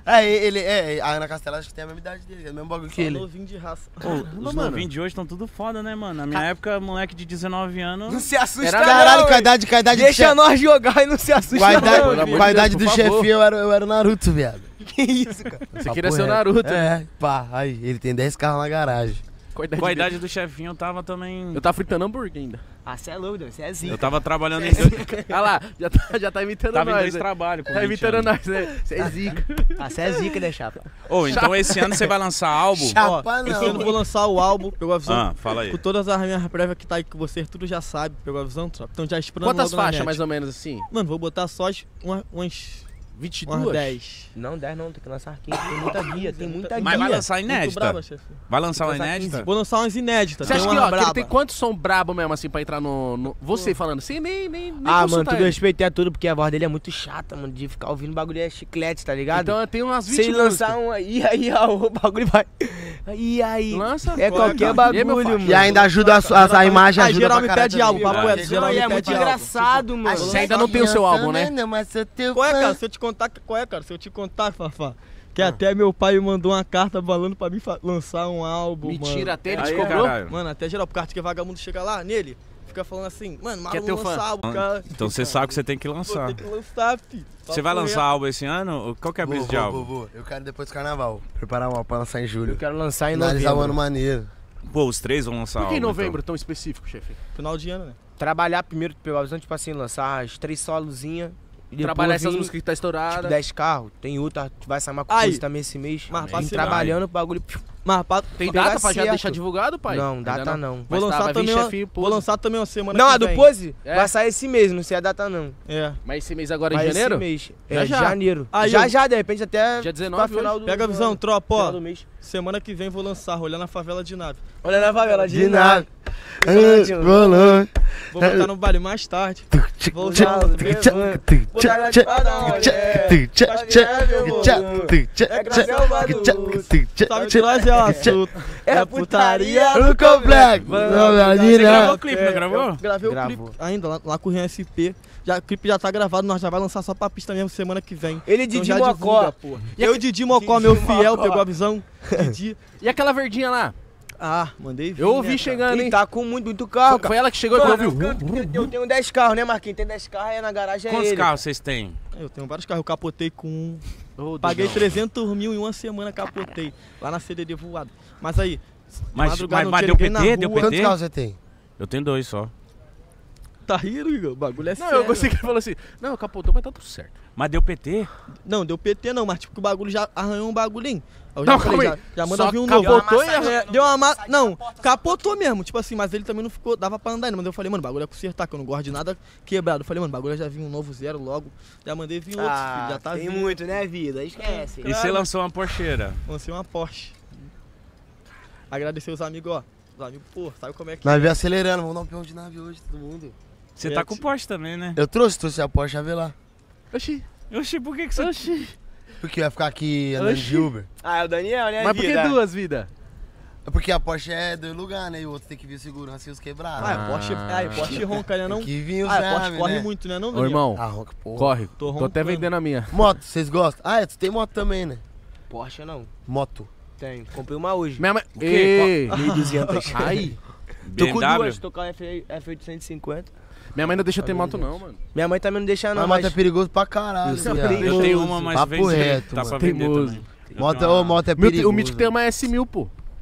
A Ana Castela acho que tem a mesma idade dele, é o mesmo bagulho que só ele. novinho de raça. Os novinhos de hoje estão tudo foda, né, mano? Na minha época, moleque de 19 Não anos. se assusta, Era não. Caralho, com a hein? idade do Deixa chefe. nós jogar e não se assusta, Com a idade, não. pelo amor com a de idade Deus, do por favor. chefinho, eu era o Naruto, viado. Que isso, cara? Você Papo queria ser o reto. Naruto. É, pá, aí, ele tem 10 carros na garagem. Com a idade Com a dele. idade do chefinho, eu tava também. Eu tava fritando hambúrguer ainda. Ah, você é louco, você é zica. Eu tava trabalhando em. Olha lá, já tá imitando Tava em nós. dois né? trabalhos. com Tá 20 imitando anos. nós, né? Você é zica. Ah, você é zica, né, chapa? Ô, então esse ano você vai lançar álbum? Chapa Esse ano eu vou lançar o álbum, pegou a visão? Ah, fala aí. Com todas as minhas prévias que tá aí, que vocês tudo já sabe, pegou a visão, tropa? Então já esperando Quantas logo na faixas, net. mais ou menos, assim? Mano, vou botar só umas 22? 10. Não, 10 não, tem que lançar 15. Tem muita guia, tem muita guia. Mas vai lançar Muito inédita? braba, chefe. Vai lançar uma Lançar inédita? Vou lançar umas inéditas. Você tem acha que, uma ó, que ele braba. tem quantos som brabo mesmo, assim, pra entrar no... Você falando assim, nem Ah, mano, consultar tudo ele. respeito é tudo, porque a voz dele é muito chata, mano, de ficar ouvindo bagulho é chiclete, tá ligado? Então tem umas 20 se ele lançar um aí, ó, o bagulho vai... E aí? Lança. É qualquer cara. E aí, meu bagulho, faixa? mano. E ainda ajuda a imagem, Ah, ajuda geral pra me caralho pede álbum, também. papo Ah, reto, geral Aí me é pede muito álbum. engraçado, mano. Você ainda não tem o seu álbum, né? Qual é, cara? Se eu te contar, qual é, cara? Se eu te contar, Fafá, que até meu pai me mandou uma carta falando pra mim lançar um álbum, Mentira, até ele te Aí, cobrou? caralho. Mano, até geral, porque arte que vagabundo chega lá nele, fica falando assim, mano, Que é maluco teu lançar fã. álbum, cara. Então você sabe que você tem que Vou lançar. ter que lançar, filho. Você vai Papo lançar reto. álbum esse ano? Qual que é a brisa de álbum? Vou. Eu quero depois do carnaval. Preparar um álbum pra lançar em julho. Eu quero lançar em Finalizar o ano novembro. maneiro. Pô, os três vão lançar Por que em álbum. novembro tão específico, chefe? Final de ano, né? Trabalhar primeiro, pegar a visão, tipo assim, lançar as 3 solozinhas. E depois Trabalhar essas vir, músicas que tá estourada. tipo, 10 carros. Tem outra, vai sair uma Aí. coisa também esse mês. Mas Vim pra ser- trabalhando, o bagulho... Mas pra... Tem Pegar data pra já certo. deixar divulgado, pai? Não, Ainda data não. Mas Vou tá, lançar vai vir também uma- chefinho, Vou pose. lançar também uma semana Não, que a do vem. Pose É. vai sair esse mês, não sei a data não. É. Mas esse mês agora Vai em janeiro? esse mês. Já, É, já. janeiro. Aí já, eu- já, de repente até Dia 19 pra final hoje. do Pega a do visão, ano. tropa, Final ó. do mês. Semana que vem vou lançar, Rolando na Favela de Nave. Olha na favela, De nada. Bolão. Vou botar no baile mais tarde. Vou usar Sabe que nós é o assunto. É putaria. No complexo. Você gravou o clipe, não gravou? Eu gravei o Gravou. clipe ainda, lá com o Rian SP. Já, o clipe já tá gravado, nós já vai lançar só pra pista mesmo semana que vem. Ele Então Didi já Mocó. divulga, porra. Eu, Didi Mocó, meu fiel, pegou a visão. Didi. E aquela verdinha lá? Ah, mandei vir, Eu ouvi né, chegando, Ele hein? tá com muito carro, cara. Foi ela que chegou e Mano, ouviu. eu tenho 10 carros, né, Marquinhos? Tem 10 carros, aí na garagem é Quantos ele. carros vocês têm? Eu tenho vários carros, eu capotei com um. Ô, Paguei Dedão. 300 mil em uma semana, capotei. Lá na CDD voado. Mas aí, Mas madrugada não deu tinha ninguém na PT? Deu rua. PT? Quantos carros você tem? Eu tenho 2 só. tá rindo, Igor? O bagulho é Não, sério. eu gostei que ele falou assim, não, capotou, mas tá tudo certo. Mas deu PT? Não, deu PT não, mas tipo que o bagulho já arranhou um bagulhinho. Eu já Não, falei, calma aí. já manda Só vir um novo. capotou Deu uma Não, capotou mesmo, tipo assim, mas ele também não ficou, dava pra andar ainda. Mas eu falei, mano, o bagulho é consertar, que eu não gosto de nada quebrado. Eu falei, mano, o bagulho já vinha um novo zero logo. Já mandei vir outro, filho, já tá tem vindo. muito, né, vida? Esquece. E você lançou uma Porscheira? Lancei uma Porsche. Agradecer os amigos, ó. Os amigos, pô, sabe como é que Navio acelerando, vamos dar um peão de nave hoje, todo mundo. Você tá com Porsche também, né? Eu trouxe a Porsche a ver lá. Oxi, Oxi, por que você... oxi. Porque vai ficar aqui andando de Uber. Ah, é o Daniel, né, Mas por que vida? duas, vida? É porque a Porsche é do lugar, né? E o outro tem que vir segurança e os quebrados. Ah, Porsche ronca, né não? Tem que vir os Ah, Porsche exames, corre né? muito, né não, Ô, Daniel? irmão, Ah, ronca, porra. corre. Tô Tô até roncando. vendendo a minha. Moto, vocês gostam? Ah, tu tem moto também, né? Porsche não. Moto. Tem. Comprei uma hoje. Minha mãe... quê? Ei, 1.200. Aí, Tô com BMW? duas, tô com a F850. minha mãe não deixa eu ter moto não, mano. Minha mãe também não deixa não, Mas moto é perigoso pra caralho, Eu sou viado. perigoso. Eu tenho uma, mas Papo vende, reto, dá mano. pra vender Teimoso. também. Eu Moto, tenho uma- ô, moto é Meu, perigoso. o Mítico tem uma S1000, pô.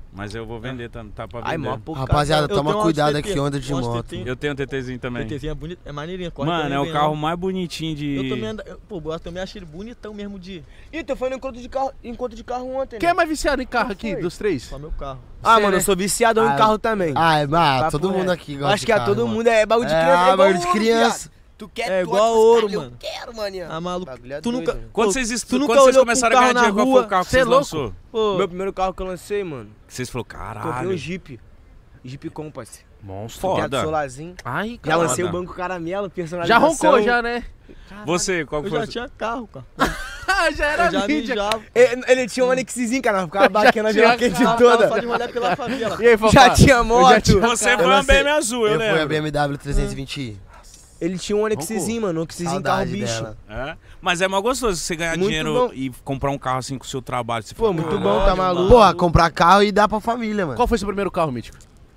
Mas eu vou vender, tá pra Ai, vender. mó pouco. Rapaziada, Eu toma tenho um cuidado Audi aqui, TT, onda de Audi moto. TT. Eu tenho um TTzinho também. TTzinha é bonito, é maneirinha. corre Mano, também é o bem, carro ó. mais bonitinho de... Eu também pô, eu também achei ele bonitão mesmo de... Ih, tu foi no encontro de carro ontem, Quem né? é mais viciado em carro aqui, foi? dos três? Só meu carro. Ah, Você, mano, né? eu sou viciado em carro também. Todo Papo mundo reto. aqui gosta Acho de que a carro, todo mano. mundo é bagulho de criança. É, igual bagulho de ouro, criança. viado. Tu quer É tu igual olha pros ouro, caras, mano. Eu quero, maninha. Ah, maluco. Bagulho é Tu doido, nunca... velho. Quando Pô, vocês, tu nunca quando vocês olhou começaram pro a ganhar carro dinheiro, na qual foi o rua? carro que Cê é vocês louco? lançou? Pô, Meu primeiro carro que eu lancei, mano, Que vocês falaram, comprei um caralho. Jeep. Jeep Compass. Monstro. Foda. Teto solarzinho. Ai, Já cara. lancei o Foda. banco caramelo, Já personalização. roncou, já, né? Você, qual eu foi? já tinha carro, cara. Ah, já era Eu já mídia. mijava. Ele tinha um Onixzinho, cara, ficava batendo a tinha jaquete carro, toda. Só de rolê pela favela. E aí, Fafá? Já tinha Eu moto. tinha Você carro. foi uma lancei- BMW azul, eu Eu fui a lembro. BMW 320i. Ele tinha um Onixzinho, mano, um Onixzinho carro Saudade bicho. dela. É? Mas é mó gostoso você ganhar Muito dinheiro bom. e comprar um carro assim com o seu trabalho. Você Pô, fala, muito "Caralho, bom, tá mano." maluco. Porra, comprar carro e dar pra família, mano. Qual foi seu primeiro carro, Mítico?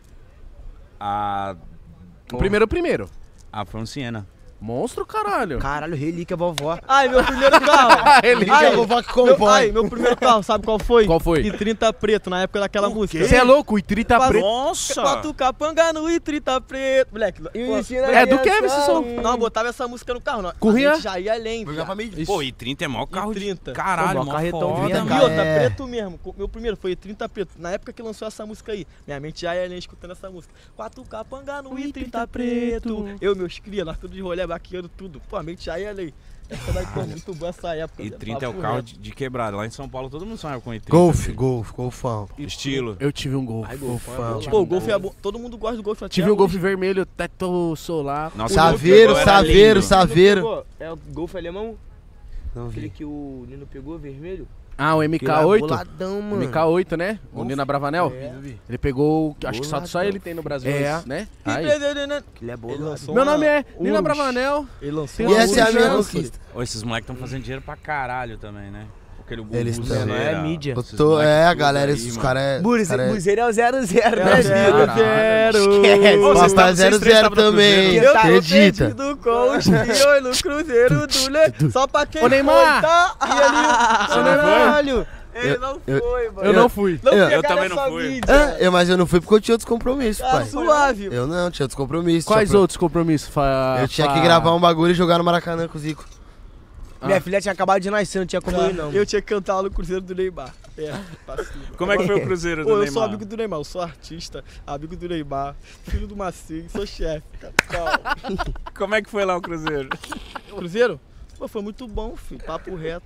Ah, O primeiro. foi um Siena. Monstro, caralho. Caralho, relíquia, vovó. Ai, meu primeiro carro. Ele Já vou falar que Meu, compõe. meu primeiro carro, sabe qual foi? Qual foi? I30 preto, na época daquela música. Você é louco? O I30 preto. Nossa! Bota capanga no I30 preto. Moleque, pô, É do que esse som? não, botava essa música no carro. Não. Corria? A gente já ia além, Vou jogar pra viado. mim. Pô, I30 é maior carro de... I30. Caralho, Pô, mó carretão foda, vinha, E mano. outra, É. preto mesmo. Meu primeiro foi I30 preto. Na época que lançou essa música aí, minha mente já ia além escutando essa música. 4 capanga no I30 preto. Eu, meus cria, nós tudo de rolê, baqueando tudo. Pô, a mente já ia além. Essa daí foi muito boa essa época. I30 é o papo carro reto. de quebrada. Lá em São Paulo todo mundo sonha com I30. Golfão. Estilo. Eu tive um Golf. Golfão. Pô, o Golf é bom. Todo mundo gosta do Golf. até Tive um hoje. Golf vermelho, teto solar. Nossa, Saveiro, o Golf era saveiro, lindo. saveiro. Pegou? É o Golf alemão? Não Aquele vi. que o Nino pegou, vermelho? Ah, o Aquele lá, MK8. boladão, mano. MK8, né? O Golf. Nina Bravanel. É. Ele pegou, acho que só Boladão. ele tem no Brasil, É. né? E Aí. Aquele é Ele bolado. lançou Meu nome é uma Nina Urus. Bravanel. Ele lançou E uma essa é a Urus minha Chance. conquista. Ô, esses moleques estão fazendo dinheiro pra caralho também, né? Aquele Eles Buzeira, estão, é mídia. Eu esses tô, moleques a tudo galera, aí, esses mano. caras é. Buzeiro é o 0-0, né, É vida? Caralho. Esquece. Ô, vocês Papai vocês três 0-0 estavam no também, Cruzeiro. Eu tô acredita? perdido com os tios no Cruzeiro do Le... Só pra quem Ô, Neymar! foi, tá? E ali, Você não foi? caralho. Ele não eu- foi, mano. Eu não fui. Não eu pegaram também não essa fui. mídia. Mas eu não fui porque eu tinha outros compromissos, Tá pai. suave. Eu não, tinha outros compromissos. Quais tinha outros compromissos? Eu tinha que gravar um bagulho e jogar no Maracanã com o Zico. Minha filha tinha acabado de nascer, não tinha como ir, não. Eu tinha que cantar lá no Cruzeiro do Neymar. pra cima. Como é que foi o Cruzeiro do Pô, eu Neymar? sou amigo do Neymar, eu sou artista, amigo do Neymar, filho do Macinho, sou chefe, capital. Como é que foi lá o Cruzeiro? Cruzeiro? Pô, foi muito bom, filho, papo reto.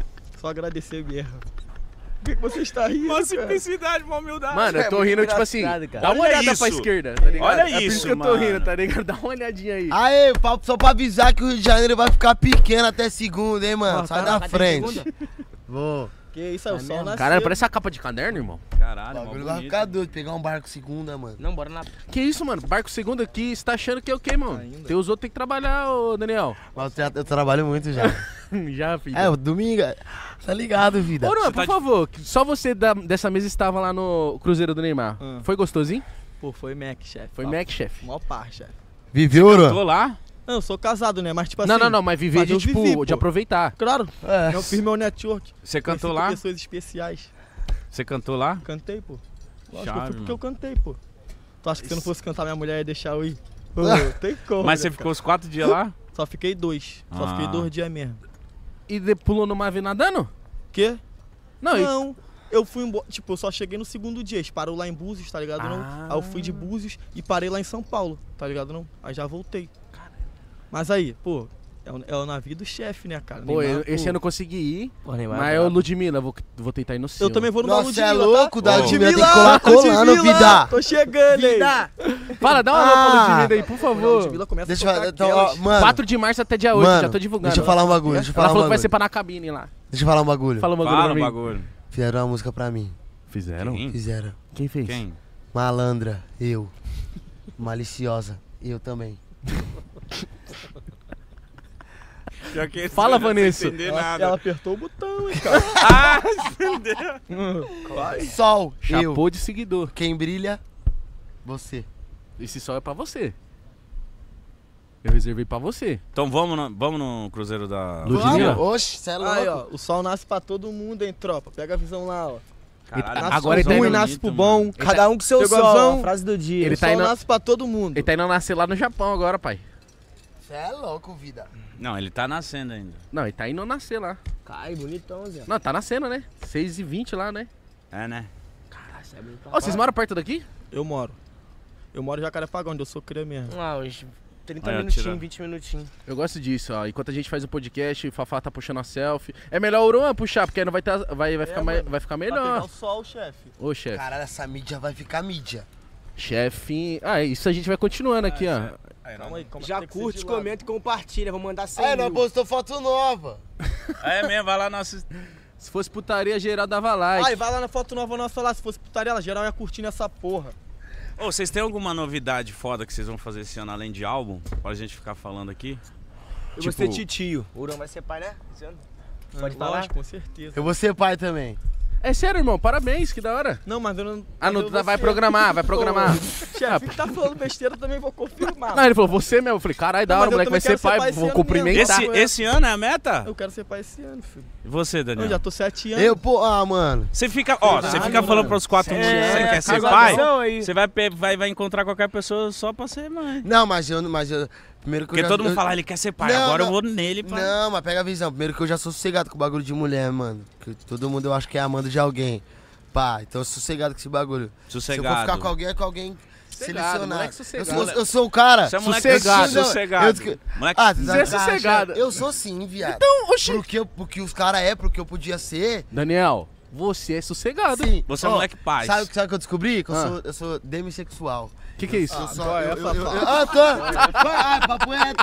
Só agradecer mesmo. Por que você está rindo, Uma cara? simplicidade, uma humildade. Mano, eu tô muito rindo, tipo assim, engraçado, cara. dá uma Olha olhada isso. pra esquerda, tá ligado? Olha É por isso, que eu tô mano. rindo, tá ligado? Dá uma olhadinha aí. Aê, só pra avisar que o Rio de Janeiro vai ficar pequeno até segunda, hein, mano? Ah, Sai tá, da frente. Vou. Que isso, é o sol nasceu. Caralho, parece a capa de caderno, irmão. O Caralho, mó bagulho vai bonito. ficar doido, pegar um barco segunda, mano. Não, bora na... Que isso, mano? Barco segundo aqui, você tá achando que é o quê, mano? Ainda. Tem os outros tem que trabalhar, ô Daniel. Mas eu trabalho muito já. Já, filho. O domingo, tá ligado, vida. Ô, não, Você por tá- favor, que só você dessa mesa estava lá no Cruzeiro do Neymar. Ah. Foi gostosinho? Pô, foi Mac, chefe. Foi Papo. Mac, chefe. Mó par, chefe. Viveu, Tô Uro? lá? Não, eu sou casado, né? Mas tipo Não, assim... não, não, mas viver mas de, eu tipo, vivi, de pô. aproveitar. Claro, É. eu fiz meu network. Você cantou Conheci lá? pessoas especiais. Você cantou lá? Cantei, pô. Lógico, Chave, eu fui porque mano. eu cantei, pô. Tu acha que se eu não fosse cantar, minha mulher ia deixar eu ir? Pô, tem como. Mas né, você cara? ficou os 4 dias lá? Só fiquei 2. Só Ah. fiquei 2 dias mesmo. E pulou no mar nadando? Quê? Não, Não. Eu fui embora, tipo, eu só cheguei no segundo dia. Eles pararam lá em Búzios, tá ligado? Não? Ah. Aí eu fui de Búzios e parei lá em São Paulo, tá ligado? Não? Aí já voltei. Mas aí, pô, é o navio do chefe, né, cara? Pô, Neymar, esse pô. eu não consegui ir, Pô, Neymar, mas eu, Ludmilla, vou tentar ir no seu. Eu também vou no Nossa, Ludmilla, é louco, tá? da Ô. Ludmilla tem que colar colando, Ludmilla, vida. Tô chegando, hein? Fala, dá uma alô pra Ludmilla aí, por Pô, favor. Ludmilla começa Deixa a eu tocar falar, então, ó, aquelas. mano. 4 de março até dia 8, Mano, já tô divulgando. deixa eu falar um bagulho, deixa eu Ela falar um falou que vai bagulho. ser pra na cabine lá. Deixa eu falar um bagulho. Fala um bagulho Fala pra o mim. bagulho. Fizeram uma música pra mim. Fizeram? Quem? Fizeram. Quem fez? Quem? Malandra, eu. Maliciosa, eu também. Já que Fala, eu não Vanessa. entender Ela nada. apertou o botão, hein, cara. Ah, entendeu? Sol, eu. Chapou de seguidor. Quem brilha, você. Esse sol é pra você. Eu reservei pra você. Então vamos no Cruzeiro da... Ludmilla? Oxe, cê é louco. Aí, ó, o sol nasce pra todo mundo, hein, tropa. Pega a visão lá, ó. Caralho, Nasce Agora ele pro tá ruim, indo- nasce pro bom. Cada um com seu Pegou a sol, visão? a frase do dia. Ele O tá sol indo- nasce pra todo mundo. Ele tá indo nascer lá no Japão agora, pai. Você é louco, vida. Não, ele tá nascendo ainda. Não, ele tá indo nascer lá. Cai, bonitão, Zé. Não, tá nascendo, né? 6h20 lá, né? É, né? Caralho, você é bonitão. Ó, vocês moram perto daqui? Eu moro em Jacarepaguá, onde eu sou cria mesmo. Ah, uns 30 Olha, minutinhos, tira. 20 minutinhos. Eu gosto disso, ó. Enquanto a gente faz o podcast, o Fafá tá puxando a selfie. É melhor o Uruan puxar, porque aí não vai, ficar, vai ficar melhor. sol, chefe. Ô, chefe. Caralho, essa mídia vai ficar mídia. Chefe. Ah, isso a gente vai continuando aqui, ó. Calma aí, calma Já tem que ser curte, de lado. comenta e compartilha. Vou mandar 100 É, nós mil. postou foto nova. É mesmo, vai lá nossa. Se fosse putaria, geral dava like. Ai, vai lá na foto nova nossa lá. Se fosse putaria, ela geral ia curtindo essa porra. Ô, vocês têm alguma novidade foda que vocês vão fazer esse ano além de álbum? Pra gente ficar falando aqui? Eu vou ser titio. O Urão vai ser pai, né? Esse ano? Pode falar? Lógico, com certeza. Eu vou ser pai também. É sério, irmão. Parabéns, que da hora. Não, mas eu não. Ah, não, eu vou vai ser. programar, vai programar. Chefe, que tá falando besteira, eu também vou confirmar. Não, ele falou, você mesmo. Eu falei, caralho, da Não, hora, mas o eu moleque vai também ser quero ser pai, pai esse vou ano cumprimentar. Esse ano é a meta? Eu quero ser pai esse ano, filho. E você, Daniel? Eu já tô 7 anos. Eu, pô, mano. Você fica, ó, você fica falando pros 4 mundos que você quer ser pai. Você vai encontrar qualquer pessoa só pra ser mãe. Não, mas eu. Primeiro que Porque eu já, todo mundo eu- fala, ele quer ser pai, Não, agora não. eu vou nele, pai. Não, mas pega a visão. Primeiro que eu já sou sossegado com o bagulho de mulher, mano. Que todo mundo eu acho que é amando de alguém. Pá, então eu sou sossegado com esse bagulho. Sossegado. Se eu for ficar com alguém, é com alguém Sossegado, selecionado. moleque sossegado. Eu sou o cara. Você é moleque Sossegado. sossegado. Eu- Moleque, Ah, Você é sossegado. Eu sou sim, viado. Então, oxi. Porque os caras pro que eu podia ser. Daniel, você é sossegado. Sim. você é Ó, moleque paz. Sabe o que eu descobri? Que Ah. eu sou demissexual. O que é isso? Eu só. qual é, Fafá? Papo reto.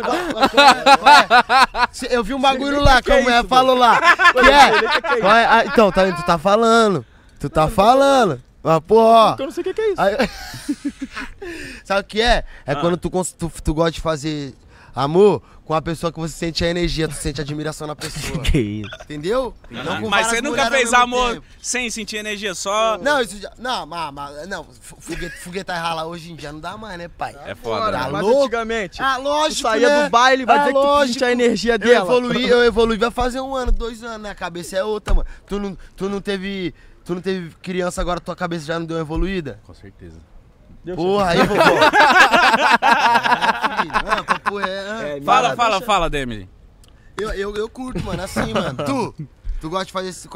Eu vi um bagulho lá, que a mulher falou lá. Que é? Qual é? Ah, então, tá vendo? Tu tá falando. Tu tá falando. Mas, pô, ó. Eu não sei o que é isso. Aí- Sabe o que é? É quando tu gosta de fazer amor com a pessoa que você sente a energia, tu sente admiração na pessoa. Que isso? Entendeu? Não com Mas várias você nunca mulheres ao fez mesmo amor tempo. sem sentir energia, só... Não, isso já. Não, não, foguete rala hoje em dia não dá mais, né, pai? É foda, Tá né? Mas louco? antigamente, Ah, tu lógico, saía né? do baile, vai dizer que tu lógico. sentia a energia dela. Eu evoluí, vai fazer 1 ano, 2 anos, né? A cabeça é outra, mano. Tu não teve criança, agora tua cabeça já não deu uma evoluída? Com certeza. Porra, aí, vovó. Filho, não, papo é. Fala, Demi. Eu curto, mano, assim, mano. Tu gosta de fazer esse.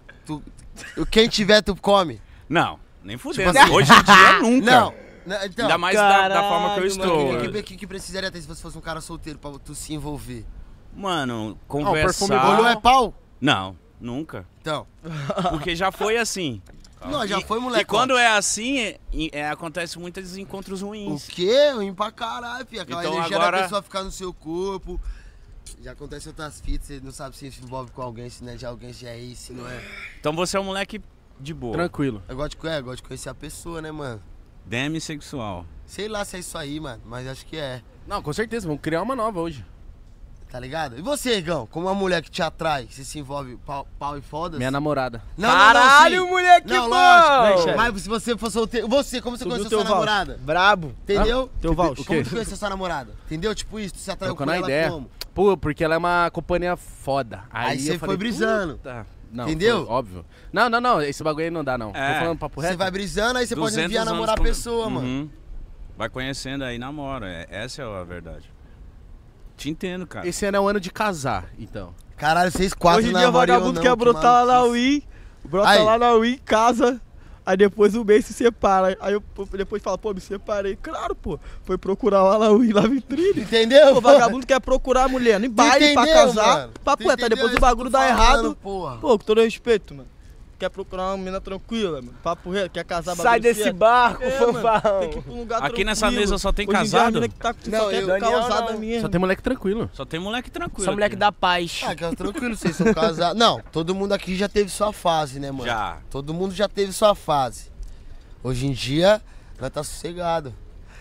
Quem tiver, tu come. Não, nem fudendo. Tipo assim- Hoje em dia, nunca. Não. Então, Ainda mais da forma que eu estou. O que precisaria ter se você fosse um cara solteiro pra tu se envolver? Mano, perfume conversar... Olhou é pau? Não, nunca. Então. Porque já foi assim. Não, já foi, moleque. E quando é assim, acontece muitos encontros O ruins. quê? Ruim pra caralho, filho. Aquela Então energia agora- da pessoa ficar no seu corpo. Já acontece outras fitas, você não sabe se envolve com alguém, se não é de alguém, se é isso, se não é. Então você é um moleque de boa. Tranquilo. Eu gosto de conhecer a pessoa, né, mano? Demissexual. Sei lá se é isso aí, mano, mas acho que é. Não, com certeza, vamos criar uma nova hoje. Tá ligado? E você, Igão? Como uma mulher que te atrai, você se envolve pau e foda-se? Minha namorada. Não, Caralho, não, sim. moleque Não, bom! lógico. Vem, chefe. Mas se você for solteiro. Você, como você Tu conheceu viu sua teu voucher? namorada? Brabo. Entendeu? Teu voucher. Como tu conheceu sua namorada? Entendeu? Tipo isso, tu se atraiu Trocando com a ela ideia. como? Pô, porque ela é uma companhia foda. Aí eu você falei, foi brisando. puta. Não, Entendeu? foi óbvio. Não, esse bagulho aí não dá, não. É. Tô falando papo reto. Você vai brisando, aí você pode 200 enviar anos namorar a com- pessoa, mano. Uhum. Vai conhecendo aí, namora. Essa é a verdade. Te entendo, cara. Esse ano é o ano de casar, então. Caralho, vocês quatro Hoje em dia, namoram, eu vagabundo não, quer que brotar lá na maluquice. Wii, brota Aí. lá na Wii, casa, aí depois o mês se separa. Aí eu depois fala, pô, me separei. Claro, pô, foi procurar lá na Wii, na vitrine. Entendeu? O vagabundo quer procurar a mulher, nem baile pra entendeu, casar. mano? Papo Tu reto, aí entendeu depois isso o bagulho que eu dá tô falando, errado. porra. Pô, com todo respeito, mano. Quer procurar uma menina tranquila, mano. Papo reto, quer casar, Sai bagulho desse certo. barco, É, mano, fofão. tem que ir pra um lugar Aqui tranquilo. nessa mesa só tem Hoje em dia, a casado? mina que tá, Não, só quer eu- Daniel causada não. mesmo. Só tem moleque tranquilo. Só tem moleque tranquilo. Só moleque aqui. da paz. Ah, que é tranquilo, vocês são casados. Não, todo mundo aqui já teve sua fase, né, mano? Já. Todo mundo já teve sua fase. Hoje em dia, nós tá sossegado.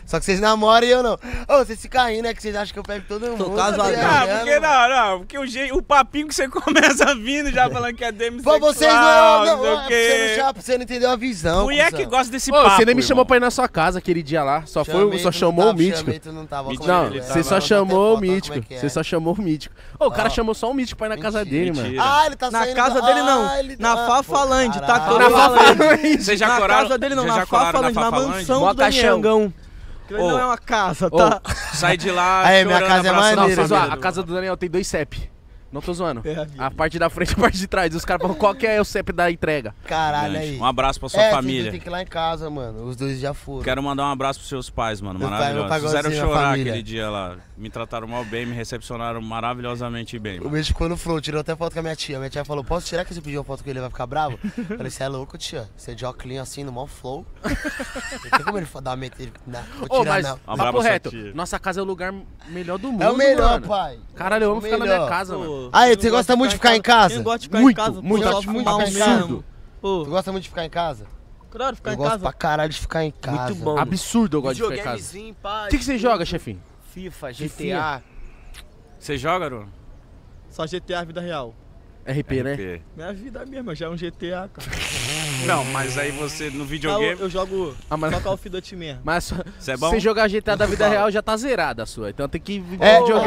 Só que vocês namoram e eu não. Ô, vocês ficam rindo, né? Que vocês acham que eu pego todo mundo. Tô casado. Porque não, porque o papinho que você começa vindo já falando que é demissexual, Pô, vocês não sei o você não quê. chapa, você não entendeu a visão. Mulher cuzão. que gosta desse Ô, papo, você nem me irmão. chamou pra ir na sua casa aquele dia lá. Só chamou o Mítico. Não, tava Mentira, Não, ele você tava- só chamou o Como é Mítico. que é? Você só chamou o Mítico. Ô, o cara chamou só o Mítico pra ir na casa dele, mano. Mentira. Ah, ele tá Na saindo casa da- dele não. Ah, ele Na tá- Fafalândia, Pô, tá? caralho. Na Fafalândia. Vocês já Na coraram? casa dele não, vocês na já coraram Fafalândia, na Fafalândia? mansão do Mó Daniel. caixangão. Que não é uma casa, Ô, tá? Sai de lá. Aí, minha chorando, casa é abraçando Não, maneira, sem zoar, família a do- casa do Daniel tem 2 CEP. Não tô zoando. É, A parte da frente e a parte de trás. Os caras falam qual que é o CEP da entrega. Caralho aí. Um abraço pra sua família. Tem que ir lá em casa, mano. Os dois já foram. Quero mandar um abraço pros seus pais, mano. Meu pai- Maravilhoso. meu pai Fizeram gosta da chorar família. aquele dia lá. Me trataram mal bem, me recepcionaram maravilhosamente bem. O Mano. beijo ficou no flow, tirou até foto com a minha tia. Minha tia falou, posso tirar que você pediu uma foto com ele, ele vai ficar bravo? Eu falei, você é louco, tia? Você é de óculos assim, no maior flow. Não tem como ele dar uma meter. Não, vou Ô, tirar mas, não. Um papo abraço, reto, tia. nossa casa é o lugar melhor do mundo, É o melhor, mano. pai. Caralho, eu amo O ficar na minha melhor. casa, mano. Aí, você gosta muito de ficar em casa? Quem gosta de ficar Muito, em casa? muito, Pô, só muito fumar um ficar em casa. mesmo. Pô, Tu gosta muito de ficar em casa? claro, ficar Eu em gosto casa. pra caralho de ficar em casa. Muito bom. Absurdo eu gosto de ficar em casa. Videogamezinho, pá. O que você joga, chefinho? FIFA, Fifinha. GTA. Você joga, Aru? Só GTA vida real. RP, né? RP. Minha vida mesmo, já é um GTA, cara. Não, mas aí você no Ah, videogame. eu jogo Ah, mas- só Call of Duty mesmo. Mas se Você é bom? você jogar GTA da vida real, já tá zerada a sua. Então tem que viver É, videogame.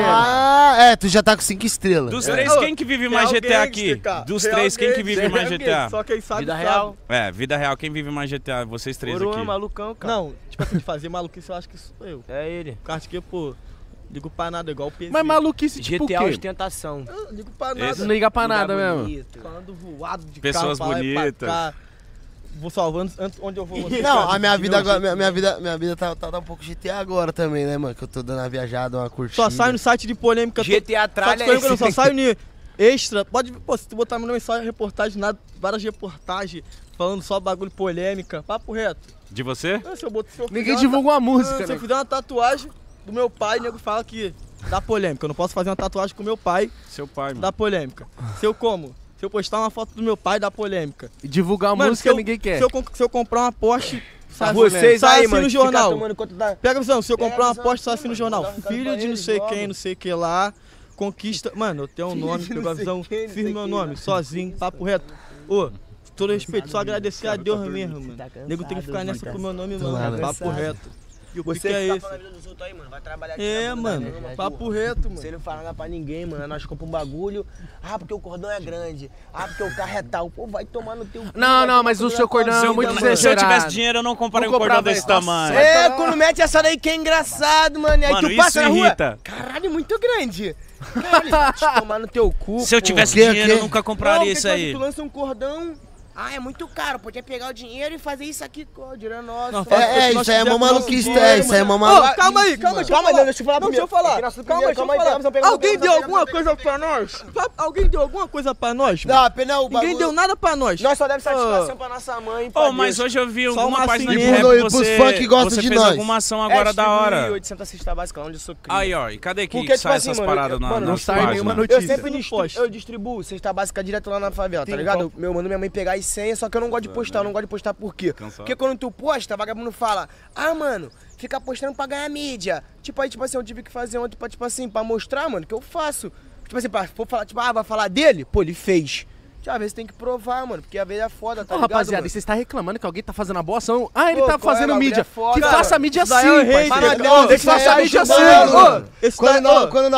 tu já tá com 5 estrelas. Dos É. três, Ô, quem que vive mais Real GTA Gangster, aqui? cara. Dos Real três, quem que vive Gangster, mais Real GTA? Gangster, Só quem sabe, Vida sabe. real. É, vida real, quem vive mais GTA? Vocês três Coroa, aqui. malucão, cara. Não, tipo assim, de fazer maluquice, eu acho que sou eu. É ele. Cara, que, pô, ligo pra nada, igual o PZ. Mas maluquice tipo o GTA quê? ostentação. Eu ligo pra Esse- nada. Não liga pra Lugar nada mesmo. bonito. Falando voado de Pessoas carro pra lá e pra bonitas. cá. Vou salvando antes onde eu vou. Não, a minha vida agora, minha vida tá um pouco GTA agora também, né, mano? Que eu tô dando uma viajada, uma curtida. Só sai no site de polêmica. GTA tralha é esse. Só sai no extra. Pode, pô, se tu botar meu nome só reportagem, nada, várias reportagens falando só bagulho polêmica. Papo reto. De você? Se eu boto, se eu Ninguém fizer uma divulga uma ta- música, Se eu né? fizer uma tatuagem do meu pai, o nego fala que dá polêmica. Eu não posso fazer uma tatuagem com meu pai, Seu pai, mano. dá polêmica. Se eu postar uma foto do meu pai, dá polêmica. E divulgar uma Mano, música ninguém quer. Se eu comprar uma Porsche, sai, Vocês sai aí, assim mano, no que fica jornal. tomando conta da... Pega a visão, se eu Pega comprar a uma visão Porsche, sai aqui, assim no mano, jornal. dá um recado Filho pra de não eles sei logo. quem, não sei que lá, conquista... Mano, eu tenho um nome, de não pega a sei visão, quem, não sei firme meu quem, nome, lá. sozinho, papo reto. Ô, todo respeito, só agradecer a Deus mesmo, mano. Tá Nego tem que ficar cansado, nessa mano, com o meu nome, Tô nada. mano. Papo Cansado. reto. E o Você que é fica esse? falando a vida dos outros aí, mano. Vai trabalhar aqui. É, na mano, porra. papo reto, Você mano. não fala nada pra ninguém, mano. Nós compramos um bagulho. Ah, porque o cordão é grande. Ah, porque o carro é tal. Pô, vai tomar no teu cu. Não, vai não, tomar mas no o seu cordão é vida, muito mano. Se eu exagerado. tivesse dinheiro, eu não compraria um Vou cordão comprar, desse velho. tamanho. É, quando mete essa daí que é engraçado, mano. E aí Mano, tu passa isso na rua. irrita. Caralho, muito grande. Caralho, te tomar no teu cu. Se eu pô. tivesse Que- dinheiro, eu que? nunca Não, compraria porque, isso tipo assim, aí. Tu lança um cordão. Ah, é muito caro. Podia pegar o dinheiro e fazer isso aqui com o dinheiro nosso. Não, faz- Isso aí é mó maluquice, isso aí é mó Ô, maluquice. calma aí, calma, deixa eu Calma aí, falar. deixa eu falar Não, deixa eu primeiro. falar. Aqui nosso Calma, deixa eu primeiro, calma aí, falar. pega, Alguém pega, deu pega, alguma pega, coisa pra nós? Alguém deu alguma coisa pra nós? mano? Não, pena o Ninguém bagulho. deu nada pra nós. Nós só demos satisfação pra nossa mãe. Pô, mas hoje eu vi Só alguma uma página de assim rap mesmo. que Pros você, fã que gostam você de fez nós. alguma ação agora da hora. 800 cesta básica, onde eu sou cria. Aí, ó, e cadê que Porque, tipo sai assim, essas mano, paradas na mano, não nas sai páginas? nenhuma Eu notícia. sempre Não posto. eu distribuo cesta básica direto lá na favela, tá Tem ligado? Eu mando minha mãe pegar as senhas, só que eu não gosto de postar, eu não gosto de postar por quê? Cansado. Porque quando tu posta, vagabundo fala, ah, mano, fica postando pra ganhar mídia. Tipo, aí, tipo assim, eu tive que fazer ontem pra, tipo assim, pra mostrar, mano, que eu faço. Tipo assim, pra for falar, tipo, ah, vai falar dele? Pô, ele fez. Tipo, às vezes tem que provar, mano, porque às vezes é foda, tá Ô, ligado, rapaziada, mano? e você está reclamando que alguém tá fazendo a boa ação? Ah, ele Pô, tá qual é, fazendo bagulho mídia. é foda, Que cara. faça mídia Isso daí sim, é um hater. parceiro. Não, Deixa isso faça aí é mídia sim, ajudando, mano. mano. Esse Quando daí-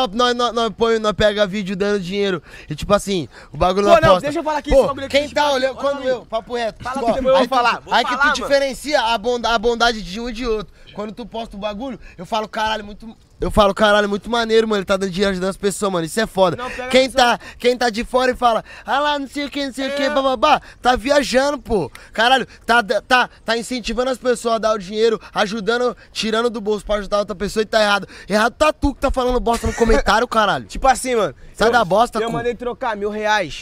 nós pega vídeo dando dinheiro e tipo assim, o bagulho Pô, não não, posta. deixa eu falar aqui, Pô, esse bagulho aqui, quem deixa eu tá falar olhando, aqui, quando olha, eu, papo reto. Fala ó, que depois eu aí vou falar, vou aí que falar, tu mano. diferencia a bondade de um e de outro. Quando tu posta o bagulho, eu falo, caralho, muito maneiro, mano, ele tá dando dinheiro ajudando as pessoas, mano, isso é foda. Não, pega Quem tá de fora e fala, ah lá, não sei o que, bababá, tá viajando, pô. Caralho, tá incentivando as pessoas a dar o dinheiro, ajudando, tirando do bolso pra ajudar outra pessoa e tá errado. Errado tá tu que tá falando bosta no comentário, caralho. Tipo assim, mano. Sai da bosta, Eu cu. mandei trocar R$1.000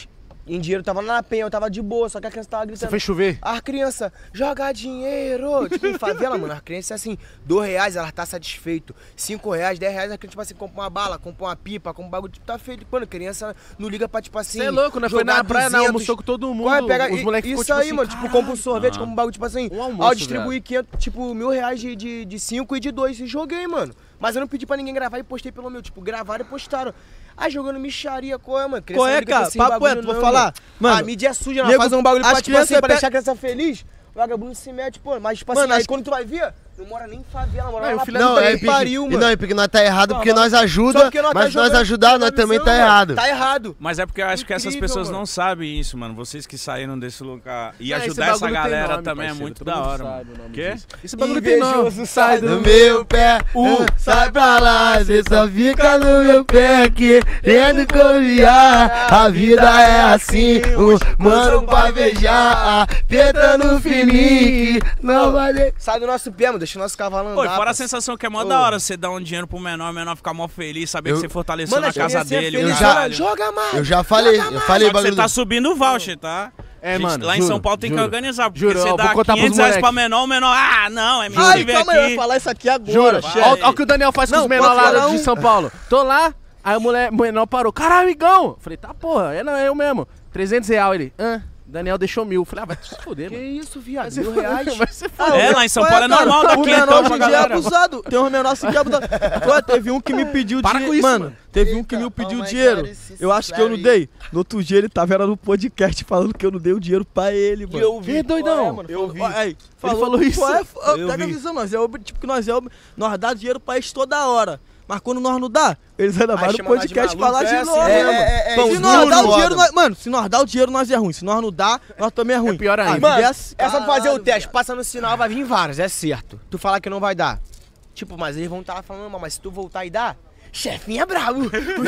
em dinheiro, eu tava lá na penha, eu tava de boa, só que a criança tava Você gritando. foi chover? As crianças, joga dinheiro! Tipo, em favela, mano, as crianças assim, R$2, ela tá satisfeito. R$5, R$10, a criança, tipo assim, compra uma bala, compra uma pipa, compra um bagulho, tipo, tá feito. Mano, criança não liga pra, tipo assim. Você é louco, né? Foi na praia, não, almoçou com todo mundo. Qual é? Pega, os moleques isso ficou, aí, tipo mano, assim, tipo, compra um sorvete, compra um bagulho, tipo assim. Um almoço, Ó, distribuí 500, tipo, R$1.000 de 5 e de 2 e joguei, mano. Mas eu não pedi pra ninguém gravar e postei pelo meu, tipo, gravaram e postaram. Aí jogando micharia, qual é, mano? Criança Qual é, não liga pra cara? esse Papo bagulho, reto, vou não, falar. Mano, a mídia é suja, ela nego- faz um bagulho pra, as tipo assim, crianças pra pe- deixar a criança feliz. O vagabundo se mete, pô. Mas, tipo assim, Mano, aí as- quando tu vai ver, não mora nem em favela, mora Não, lá o filho na Não, puta é que pariu, porque, mano. não, é porque nós tá errado, porque nós Só ajuda, porque nós tá mas nós jogando ajudar, nós também tá mano. errado. Tá errado. Mas é porque eu acho que essas Incrível, pessoas mano. não sabem isso, mano. Vocês que saíram desse lugar e Esse ajudar essa bagulho tem galera nome, também parceiro, é muito todo da mundo hora, sabe mano. o nome Quê? disso. Esse bagulho tem nome. Invejoso sai do No meu pé, sai pra lá, cê só fica no meu pé querendo conviar. A vida é assim, mano pra beijar, apertando fininho, não vai deixar. Sai do nosso pé, mano. Deixa o nosso cavalo andar. Pô, e fora a parceiro. sensação que é mó Ô. da hora você dar um dinheiro pro menor, o menor ficar mó feliz, saber que você fortaleceu Mano, na as casa criancinhas dele, o felizes, caralho. joga mais. Eu já falei, eu falei Só que bagulho você tá do... subindo o voucher, tá? É, Gente, mano, lá em juro, São Paulo tem que juro. organizar, porque Juro, você ó, dá vou contar pros 500 reais moleque. pra menor, o menor, ah, não, é Ai, mentira calma aí, eu aqui. ia falar isso aqui agora. Juro. chefe. Olha o que o Daniel faz com Não, os menores posso lá falar de um? São Paulo. Tô lá, aí o menor parou. Caralho, amigão. Falei, tá porra, é eu mesmo. R$300 ele. Daniel deixou 1.000. Falei, vai te fuder, Que mano. isso, viado? Vai se R$1.000. fuder, vai se fuder. É, lá em São Qual Paulo é cara? normal dar O 500 menor hoje pra em dia é galera. abusado. Tem um menor assim que é abusado. Pô, teve um que me pediu Para dinheiro. com isso, mano, mano. teve um que Eita, me pediu oh my dinheiro. God, esse Eu acho que eu não Larry. dei. No outro dia ele tava era no podcast falando que eu não dei o dinheiro pra ele, mano. Eu vi. Que doidão. Qual é, mano? Eu vi. Aí, falou isso. Pega a visão, nós tipo que nós dá dinheiro pra eles toda hora. Mas quando nós não dá, eles ainda vai no chama nós de podcast maluco, falar de é assim, novo, é, né, é, mano? é, Se é, nós juro, dá o foda. dinheiro, mano, se nós dá o dinheiro, nós é ruim. Se nós não dá, nós também é ruim. pior ainda. A vida Mano, é assim. é só fazer o Caralho, teste, viado. passa no sinal, vai vir vários, é certo. Tu falar que não vai dar. Tipo, mas eles vão estar lá falando, mas se tu voltar e dar, chefinho é brabo.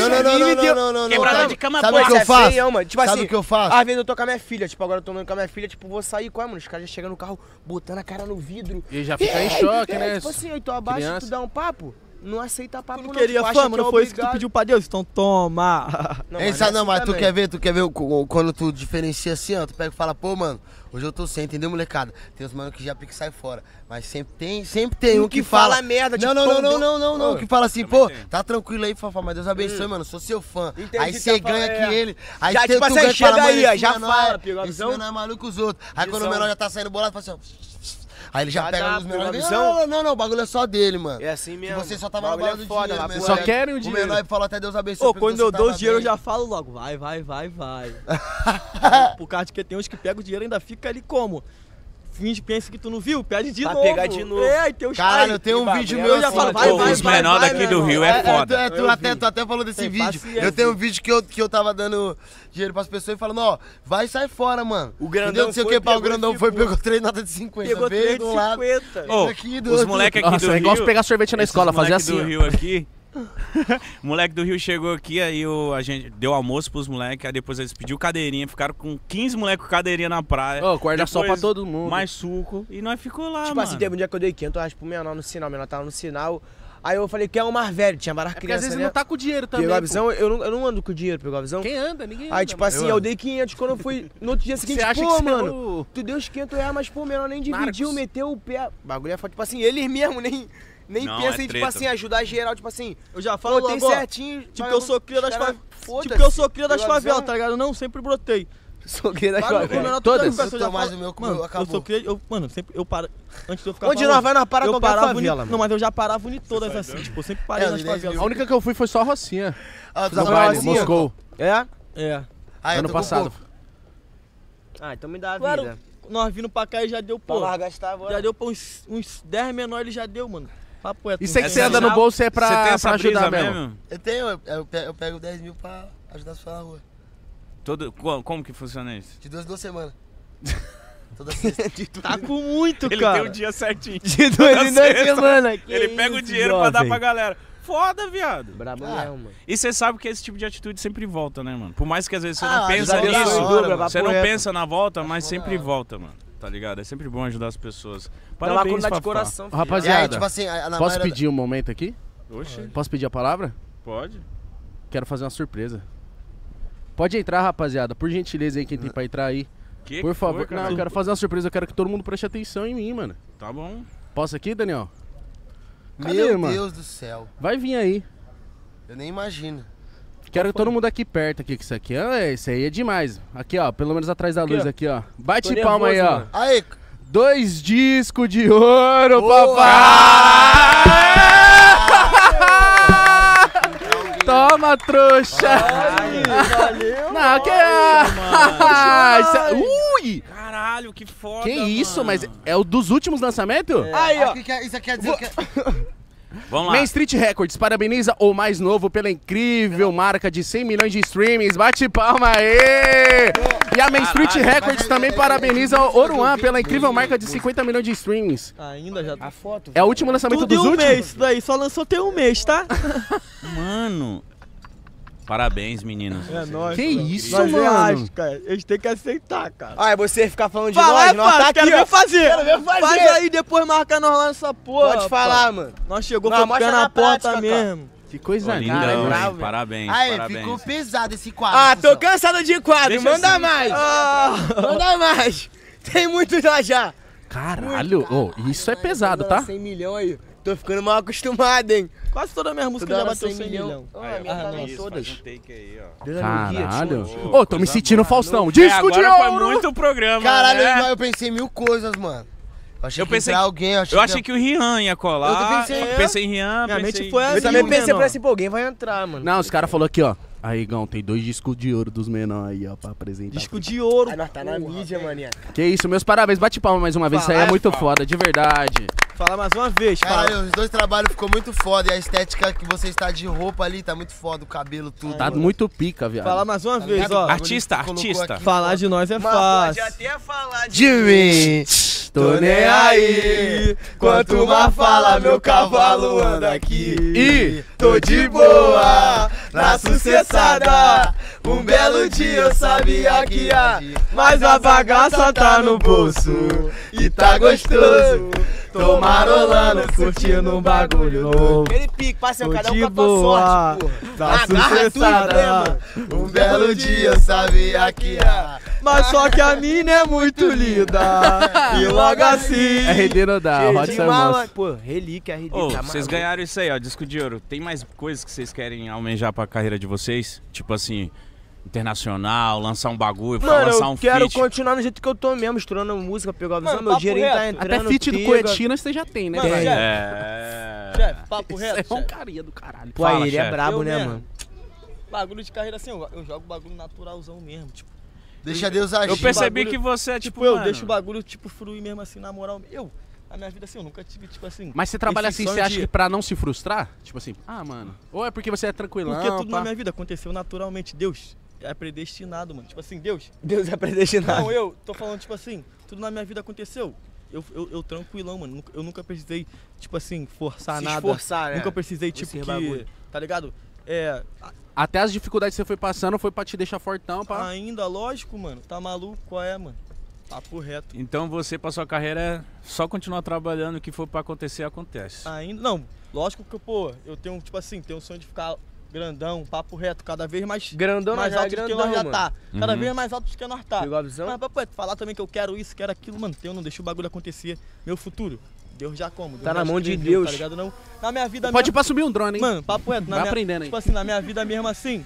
Não. Quebrada de cama, Sabe pô. o que eu Esse é faço? feião, mano. Tipo Sabe assim, o que eu faço? às vezes eu tô com a minha filha, tipo, agora eu tô andando com a minha filha, tipo, vou sair, qual é, mano? Os caras já chegam no carro, botando a cara no vidro. E já fica em choque, né? Tipo assim, aí tu abaixa, Criança. tu dá um papo, não aceita papo Tu não não. queria tipo, acha fama, que é não foi isso que tu obrigado. pediu pra Deus? Então toma. Ei, é sabe, não, assim mas tu também. quer ver quando tu diferencia assim, ó, tu pega e fala, pô, mano, hoje eu tô sem, entendeu, molecada? Tem os mano que já pica e sai fora, mas sempre tem um que fala merda, não, tipo, não, que fala assim, pô, tá tranquilo aí, Fafá, mas Deus abençoe, mano, sou seu fã. Entendi, Aí tá você falando, ganha é. que ele, aí Já, tu tipo assim, ganha e chega fala, aí, mano, ó, esse já menor fala, é- pegou a esse visão? menor é maluco os outros. Aí quando o Visão. menor já tá saindo bolado, fala assim, ó, aí ele já Já pega dá, os pegou a menores, visão? não, o bagulho é só dele, mano. É assim Que mesmo. você só tava na Bagulho bala é do foda, dinheiro, lá, mesmo. Só pô, querem o O dinheiro. menor falou até Deus abençoe. Ô, porque quando você eu dou tava dinheiro, eu bem. já falo logo, vai. Por causa de que tem uns que pegam o dinheiro e ainda fica ali como? Finge, pensa que tu não viu, pede de Pra novo. pegar de novo. É, aí tem os Caralho, aí, tem um bagulho, vídeo eu meu já assim, falo, pô, vai, Os menores daqui do meu Rio irmão. é foda. Tu até falou desse Tem vídeo. paciência. Eu tenho um vídeo que eu tava dando dinheiro pras pessoas e falando, ó, vai e sai fora, mano. O grandão Entendeu? Não sei o foi, que, pá, o pegou e grandão foi, ficou. pegou 3 notas de 50. Pegou veio de um lado. 350. Ô, aqui do os outro. moleques aqui Nossa, do é igual Rio... pegar sorvete na escola, fazer moleque assim. do Rio aqui... O moleque do Rio chegou aqui, aí a gente deu almoço pros moleques, aí depois eles pediu cadeirinha, ficaram com 15 moleques com cadeirinha na praia. Ô, guarda-sol Depois, pra todo mundo. Mais suco, e nós ficou lá, Tipo mano. assim, teve um dia que eu dei 500 reais pro menor no sinal, o menor tava no sinal. Aí eu falei, quem é o mais velho? Tinha várias É porque às crianças, vezes né? não tá com dinheiro também. Pegou a pô. visão, eu não ando com dinheiro, pegou a visão? Quem anda? Ninguém anda. Aí, tipo mano. assim, eu dei 500 quando eu fui. No outro dia seguinte, Você acha pô, que mano, tu deu os 500 reais, mas pô, o menor nem dividiu, Narcos. meteu o pé. O bagulho é foda. Tipo assim, eles mesmo nem Não, pensam é em, tipo treta. assim, ajudar geral, tipo assim. Eu já falo Botei logo, ó, certinho. tipo que eu sou cria das favelas. Foda-se. Tipo que eu sou cria das Pegou a favelas, visão? tá ligado? Não, sempre brotei. Sou cria das Claro, o favelas. menor Todas? tudo Eu tô mais o meu, Mano, eu acabou. sou cria, mano, sempre eu paro. Antes de eu ficar Onde famoso, nós vai, nós para eu qualquer parava favela, Não, mano. mas eu já parava em todas assim, tipo, eu sempre parei É, nas 10 favelas. A única que eu fui foi só a Rocinha. Ah, tu No Só baile, Rocinha? Moscou. É? É. Ah, eu Ano tô com passado. pouco. Ah, então me dá a Claro, vida. nós vindo pra cá e já deu, Pra pô. nós gastar agora. Já deu pra uns 10 menores, ele já deu, mano. Papo é Isso aí que Essa você anda no já- bolso é Você tem pra essa ajudar brisa mesmo. Eu tenho, eu pego 10 mil pra ajudar as pessoas na rua. Como que funciona isso? De 2 semanas. Toda sexta. Tá com muito, Ele cara. tem um dia certinho. De Toda 2 em 2 sexta. semanas. Ele pega o dinheiro pra dar pra galera. Foda, viado. Brabo Ah. mesmo, mano. E você sabe que esse tipo de atitude sempre volta, né, mano? Por mais que às vezes você Ah, não pensa ajuda nisso, da hora, mano. você não pensa na volta, mas Acho sempre da hora. volta, mano. Tá ligado? É sempre bom ajudar as pessoas. Tá lá Parabéns, quando dá de Fafá. coração, Ô, filho. E aí, rapaziada, tipo assim, na posso maioria- pedir um momento aqui? Oxe, Posso pedir a palavra? pode. Quero fazer uma surpresa. Pode entrar, rapaziada. Por gentileza aí, quem tem pra entrar aí. Que Por favor. foi, Não, cara? eu quero fazer uma surpresa. Eu quero que todo mundo preste atenção em mim, mano. Tá bom. Posso aqui, Daniel? Cadê, Meu mano? Deus do céu. Vai vir aí. Eu nem imagino. Quero todo mundo aqui perto aqui, que isso aqui isso aí é demais. Aqui, ó, pelo menos atrás da luz aqui, ó. Bate Tô palma aí, nervoso, ó. mano. Aí, 2 discos de ouro, Boa! papai! Toma, trouxa! Valeu. Não, que isso é... Ui! Caralho, que foda, Que isso, mano. mas é o dos últimos lançamentos? Aí, ó. isso aqui quer dizer que... Vamos lá. Main Street Records parabeniza o mais novo pela incrível marca de 100 milhões de streamings. Bate palma aí! E a Main Street Records também parabeniza o Oruan pela incrível marca de 50 milhões de streamings. Ainda já. A foto. É o último lançamento Tudo em dos um últimos? mês, isso daí. Só lançou tem um mês, tá? Mano. Parabéns, meninos. É nóis. Que mano. isso, Nós mano? é astro, cara. Eles têm que aceitar, cara. Ah, é você ficar falando de Fala, nós? Nós tá aqui, quero ver ó. fazer. Quero ver fazer. Faz aí, depois marca nós lá nessa porra. Pode falar, mano. Nós chegou Não, com o mostra pé na na porta prática, mesmo. Que coisa Ô, linda, lindão, hein? hein? bravo, velho. Parabéns, Aí, parabéns. ficou pesado esse quadro. Ah, tô cuzão. cansado de quadro. Deixa Manda assim. mais. Manda mais. Tem muito já. Caralho, ô, isso é pesado, tá? 100 milhões aí. Tô ficando mal acostumado, hein? Quase toda a minha música Toda já hora bateu 100 100 milhão. milhão. Ah, a minha tá em Isso, todas. faz um take aí, ó. Deus no guia, Caralho. tio. Ô, tô me coisa sentindo boa. Faustão. Disco de agora foi ouro! muito programa, Caralho, né? mas eu pensei em mil coisas, mano. Eu pensei entrar que- alguém, Eu achei que o Rian ia colar. Eu pensei em Rian, Minha pensei... mente foi Eu assim, também menor. pensei por assim, pô, alguém vai entrar, mano. Não, os caras falaram aqui, ó. Aí, Gão, tem 2 discos de ouro dos menores aí, ó, pra apresentar. Disco de ouro. Aí nós tá na mídia, maninha. Que isso, meus parabéns. Bate palma mais uma vez. Isso aí é Fala, muito fala. foda, de verdade. Fala mais uma vez, fala. Caralho, os dois trabalhos ficou muito foda. E a estética que você está de roupa ali tá muito foda. O cabelo, tudo. Tá muito pica, viado. Fala mais uma vez, ligado? ó. Artista, Colocou artista. aqui. Falar de nós é Mas pode fácil. até falar De mim. Tô nem aí. Quanto mais fala, meu cavalo anda aqui. E Tô de boa, na sucessada. Um belo dia eu sabia que ia, mas a bagaça tá no bolso. E tá gostoso, tô marolando, curtindo um bagulho novo. Aquele pique, parceiro, Tô cada um de com a tua boa, sorte, porra. tá Agarra tudo, né, sucessada. mano? Um belo dia eu sabia que ia. Mas só que a mina é muito linda. E logo assim. RD não dá, Cheio Rod de Sarmos. mala, pô, relíquia, RD. Ô, tá vocês maluco. ganharam isso aí, ó, disco de ouro. Tem mais coisas que vocês querem almejar pra carreira de vocês? Tipo assim, internacional, lançar um bagulho, Mano, lançar eu um quero feat. continuar do jeito que eu tô mesmo, estourando música, pegar a visão, Mano, meu papo dinheirinho tá reto. entrando. Até feat do pica. Coetina você já tem, né? Mano, velho? chefe, É. chefe, papo Isso reto, é um chefe. carinha do caralho. Pô, Fala, ele é chefe. brabo, Eu né, mesmo. mano? Bagulho de carreira assim, eu jogo bagulho naturalzão mesmo. Tipo, Deixa Deus agir. Eu percebi bagulho- que você é tipo, eu mano, deixo o bagulho, tipo, fluir mesmo assim, na moral. Na minha vida assim, eu nunca tive, tipo assim. Mas você trabalha esse assim, sonho você acha de- que pra não se frustrar? Tipo assim, mano. Ou é porque você é tranquilão, Porque tudo pá. na minha vida aconteceu naturalmente. Deus é predestinado, mano. Tipo assim, Deus. Deus é predestinado. Não, eu tô falando, tipo assim, tudo na minha vida aconteceu. Eu tranquilão, mano. Eu nunca precisei, tipo assim, forçar Se nada. esforçar, né? Nunca precisei, tipo, Esse que. bagulho. Tá ligado? É. Até as dificuldades que você foi passando foi pra te deixar fortão, pá. Ainda, lógico, mano. Tá maluco? Qual é, mano? Papo reto. Então você, pra sua carreira, é só continuar trabalhando, o que for pra acontecer, acontece. Ainda. Não, lógico que, pô, eu tenho, tipo assim, tenho um sonho de ficar grandão, papo reto, cada vez mais. Grandão, mais já é alto do que grandão, nós já mano. tá. Cada Uhum. vez mais alto do que nós tá. Pegou a visão? Mas, papo reto, falar também que eu quero isso, quero aquilo, mano. Eu não deixo o bagulho acontecer. Meu futuro, Deus já como. Deus Tá já na mão de escreveu, Deus. Tá ligado? Não. Na minha vida Pode ir mesmo. pra subir um drone, hein? Mano, papo reto. Vai aprendendo aí. Tipo assim, na minha vida mesmo assim.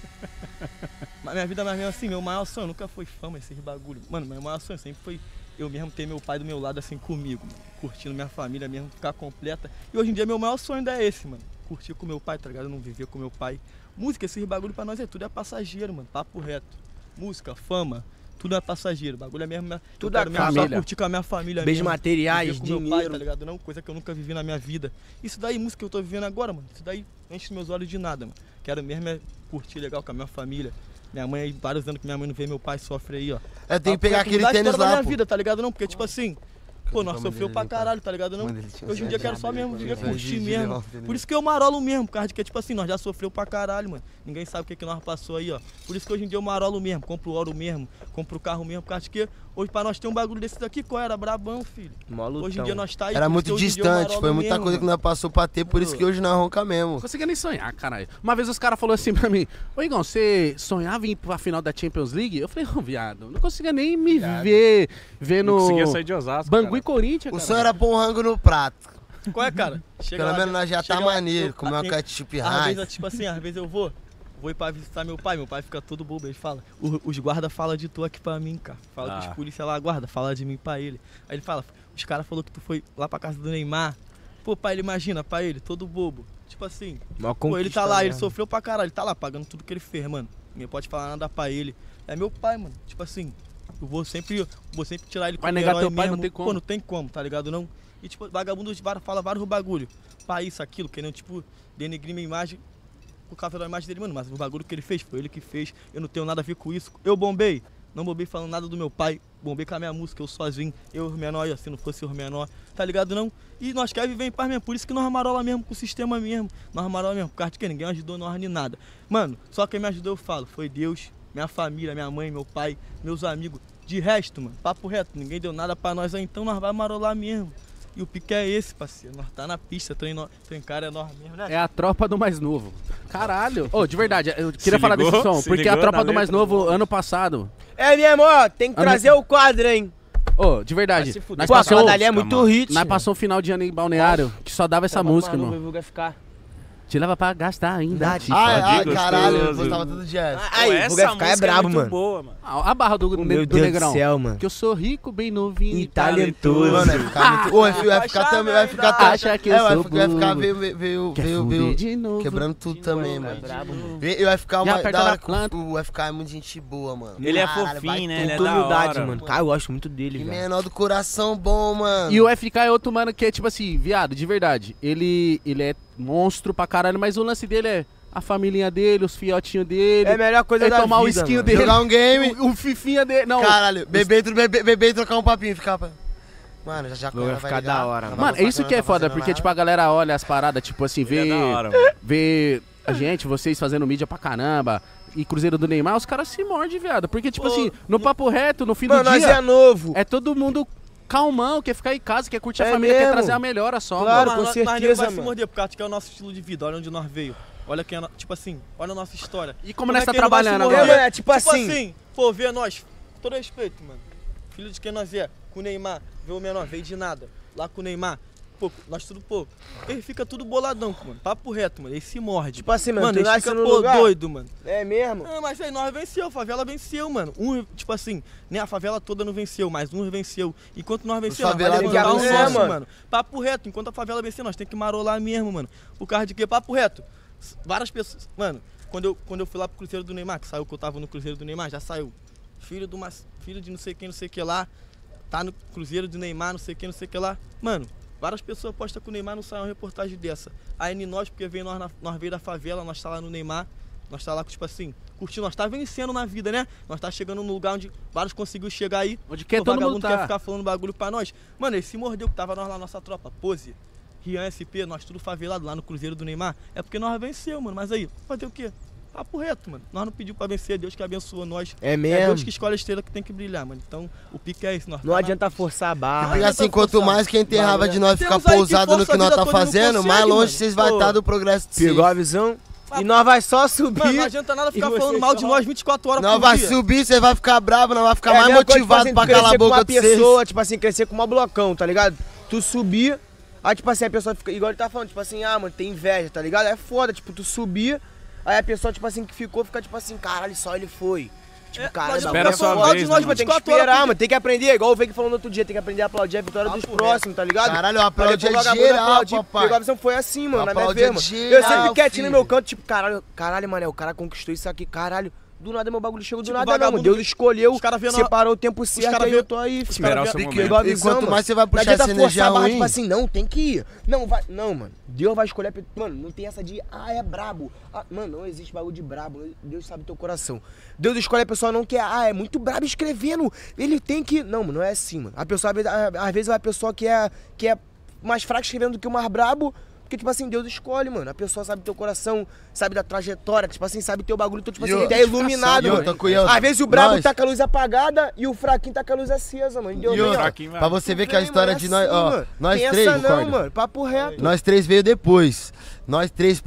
Na minha vida mesmo assim, meu maior sonho nunca foi fama, esses bagulho. Mano, meu maior sonho sempre foi eu mesmo ter meu pai do meu lado assim comigo, mano. Curtindo minha família mesmo, ficar completa. E hoje em dia meu maior sonho ainda é esse, mano. Curtir com meu pai, tá ligado? Não viver com meu pai. Música, esses bagulho pra nós é tudo é passageiro, mano. Papo reto. Música, fama, tudo é passageiro. Bagulho é mesmo. Tudo eu é quero mesmo só família. curtir com a minha família Beijo mesmo. materiais, Viver com meu pai, dinheiro. tá ligado? Não, coisa que eu nunca vivi na minha vida. Isso daí, música que eu tô vivendo agora, mano. Isso daí enche meus olhos de nada, mano. Quero mesmo é curtir legal com a minha família. Minha mãe, aí, vários anos que minha mãe não vê, meu pai sofre aí, ó. É, tem que Papo pegar reto, aquele mudar a tênis história da lá, minha pô. vida, tá ligado? Não, porque tipo assim, Pô, nós sofreu pra caralho, tá ligado não? Hoje em dia eu quero só mesmo viver, curtir mesmo. Por isso que eu marolo mesmo, por causa de que, tipo assim, nós já sofreu pra caralho, mano. Ninguém sabe o que nós passou aí, ó. Por isso que hoje em dia eu marolo mesmo, compro ouro mesmo, compro o carro mesmo, por causa de que hoje pra nós ter um bagulho desse daqui, qual era? Brabão, filho. Hoje em dia nós tá aí. Era por isso muito que hoje em dia eu distante, marolo foi muita mesmo, coisa que mano. nós passou pra ter, por isso que hoje nós ronca mesmo. Não conseguia nem sonhar, caralho. Uma vez os caras falaram assim pra mim: Ô Igão, você sonhava em ir pra final da Champions League? Eu falei: Ô, viado, não conseguia nem me ver Não no conseguia sair de Osasco. Bangu cara. e Corinthians, O cara. sonho era pôr um rango no prato. Qual é, cara? Chega Pelo lá, menos nós já chega tá lá, maneiro, eu- comer uma aqui- ketchup Às vezes, high. tipo assim, às vezes eu vou ir pra visitar meu pai fica todo bobo, ele fala, os guarda falam de tu aqui pra mim, cara. Fala que os polícia lá guarda, fala de mim pra ele. Aí ele fala, os caras falaram que tu foi lá pra casa do Neymar. Pô, pai, ele imagina, pra ele, todo bobo. Tipo assim, pô, ele tá lá, ele sofreu pra caralho, ele tá lá pagando tudo que ele fez, mano. Ninguém pode falar nada pra ele. É meu pai, mano. Tipo assim, eu vou sempre tirar ele Vai como negar herói teu pai, mesmo. não tem como. Pô, não tem como, tá ligado não? E tipo, vagabundo fala vários bagulho. Pra isso, aquilo, querendo, tipo, denegrir minha imagem por causa da imagem dele, mano. Mas o bagulho que ele fez, foi ele que fez. Eu não tenho nada a ver com isso. Eu bombei. Não bombei falando nada do meu pai. Bombei com a minha música, eu sozinho. Eu, os menor, e se não fosse os menor, tá ligado não? E nós queremos viver em paz mesmo. Por isso que nós marola mesmo com o sistema mesmo. Nós marola mesmo. Por causa de que ninguém ajudou nós nem nada. Mano, só quem me ajudou eu falo. Foi Deus, minha família, minha mãe, meu pai, meus amigos. De resto, mano, papo reto. Ninguém deu nada pra nós aí. Então nós vai marolar mesmo. E o pique é esse, parceiro. Nós tá na pista, tem cara enorme mesmo, né? É a tropa do mais novo. Caralho. Ô, de verdade, eu queria Se falar ligou? desse som, Se porque a ligou tropa na do mais letra? novo, ano passado. É mesmo, ó, tem que trazer o quadro, hein? Ô, de verdade, Vai se fuder. nós Pô, passou, aquela dali é muito mano. hit. nós passou um final de ano em Balneário que só dava essa música, mano. irmão. Vai ficar. Te leva pra gastar ainda. Te Ai, fode. ai, gostoso. caralho, eu gostava tudo de essa. Aí, Pô, o vai ficar é brabo, muito mano. boa, mano. A barra do Meu do Deus Negrão. do céu, mano. Que eu sou rico, bem novinho E talentoso. Mano, vai ficar muito. Ô, vai ficar também, vai ficar Acha que eu sou vai ficar bobo. Quer fuder de novo. quebrando tudo também, mano. brabo, mano. Vai ficar Já uma aperta da na hora que planta. o FK é muito gente boa, mano. Ele é Caralho, fofinho, vai né? tudo. Ele é Com da humildade, hora. mano. Cara, eu gosto muito dele, E velho. menor do coração bom, mano. E o FK é outro mano que é tipo assim, viado, de verdade. Ele é monstro pra caralho, mas o lance dele é a família dele, os fiotinhos dele. É a melhor coisa ele da tomar o vida, skin mano. dele. Jogar um game. O fifinha dele. Não. Caralho, beber e trocar um papinho, ficar. Mano, já Vai ficar da hora, mano. Mano, é isso que é foda, porque tipo a galera olha as paradas, tipo assim, Ele é da hora, mano. vê a gente, vocês fazendo mídia pra caramba. E Cruzeiro do Neymar, os caras se mordem, viado. Porque, tipo assim, no papo reto, no fim Mano, do nós dia, é novo. é todo mundo calmão, quer ficar em casa, quer curtir a É família, quer mesmo. trazer a melhora só, Claro, mano. com Mas certeza, nós vai se mano. morder, por causa que é o nosso estilo de vida, olha onde nós veio. Olha quem é, tipo assim, olha a nossa história. E como nós tá que ele vai se trabalhando morder? agora? É, tipo assim. Pô, vê nós, todo respeito, mano. Filho de quem nós é, com o Neymar, vê o menor, veio de nada. Lá com o Neymar, pô, nós tudo, pô. Ele fica tudo boladão, mano. Papo reto, mano. Ele se morde. Tipo assim, mano, tu ele nasce fica, no pô, lugar. doido, mano. É mesmo? Ah, mas aí nós venceu, a favela venceu, mano. Tipo assim, nem a favela toda não venceu, mas uns venceu. Enquanto nós vencemos, nós vai favelados levantar não o venceu, nosso, mano. mano. Papo reto, enquanto a favela vencer, nós tem que marolar mesmo, mano. Por causa de quê? Papo reto. Várias pessoas, mano, quando eu fui lá pro Cruzeiro do Neymar, que saiu que eu tava no Cruzeiro do Neymar, já saiu. Filho de não sei quem, não sei o que lá, tá no Cruzeiro do Neymar, não sei o que, não sei o que lá. Mano, várias pessoas postam que o Neymar não sai uma reportagem dessa. Aí nós, porque veio nós veio da favela, nós tá lá no Neymar, nós tá lá, tipo assim, curtindo, nós tá vencendo na vida, né? Nós tá chegando num lugar onde vários conseguiu chegar aí. Onde quer o todo mundo vagabundo quer tá. ficar falando bagulho pra nós. Mano, ele se mordeu que tava nós lá, nossa tropa, Pose, Rian SP, nós tudo favelado lá no Cruzeiro do Neymar. É porque nós venceu, mano. Mas aí, fazer o quê? Papo reto, mano. Nós não pedimos pra vencer, é Deus que abençoa nós. É É mesmo? Deus que escolhe a estrela que tem que brilhar, mano. Então, o pique é esse. Nós Não tá adianta forçar a barra. Porque assim, quanto mais quem tem raiva de nós ficar Temos aí que pousado no força que a nós vida tá toda e não fazendo, consegue, mais longe mano. vocês vão Pô. estar do progresso de Pegou a vocês. visão? E nós vai só subir. Mano, não adianta nada ficar E falando você mal de só- nós 24 horas Não por vai dia. subir, você vai ficar bravo, não vai ficar É a mais mesma coisa, motivado tipo pra assim, calar a crescer com boca uma de vocês. pessoa, tipo assim, crescer com uma blocão, tá ligado? Tu subir, aí tipo assim, a pessoa fica, igual ele tá falando, tipo assim, ah, mano, tem inveja, tá ligado? É foda, tipo, tu subir, aí a pessoa, tipo assim, que ficou, fica tipo assim, caralho, só ele foi. Tipo, caralho, não Espera a adianta sua falar mal de vez, nós né, mas tem que 24 horas por esperar, dia. mano, tem que aprender, igual o Veiga falou no outro dia, tem que aprender a aplaudir a vitória dos Papo próximos, tá ligado? Caralho, eu aplaudi Pra depois a o vagabundo geral, aplaudir, papai. Pegou a visão, foi assim, mano, na minha Aplaudi vez, a mano. geral, Eu sempre quietinho filho. no meu canto, tipo, caralho, mano, o cara conquistou isso aqui, caralho. Do nada meu bagulho chegou do Tipo, nada, não, vagabundo- mano. Deus escolheu, Os cara vê na- separou o tempo certo, cara aí vê- eu tô aí, filho. Esperar o seu Tem que momento. igual a E visão, quanto mano. mais você vai Não puxar adianta essa energia forçar a barra, ruim... tipo assim, não, tem que ir. Não, vai. Não, mano. Deus vai escolher. Mano, não tem essa de, é brabo. Mano, não existe bagulho de brabo. Deus sabe teu coração. Deus escolhe a pessoa não quer, é muito brabo escrevendo. Ele tem que. Não, mano, não é assim, mano. A pessoa, às vezes, é a pessoa que é mais fraca escrevendo do que o mais brabo. Porque, tipo assim, Deus escolhe, mano. A pessoa sabe teu coração, sabe da trajetória, tipo assim, sabe teu bagulho. Então, tipo E assim, outra- ele é iluminado, e mano. outra, e outra, Às vezes o brabo nós- tá com a luz apagada e o fraquinho tá com a luz acesa, mano. Deus E vem, ó. outra, Fraquinho, vai. pra você ver que a Vem, história mano, de é nós, assim, ó, mano. nós Tem três, essa não, concorda? mano. Papo reto. Nós três veio depois. Nós três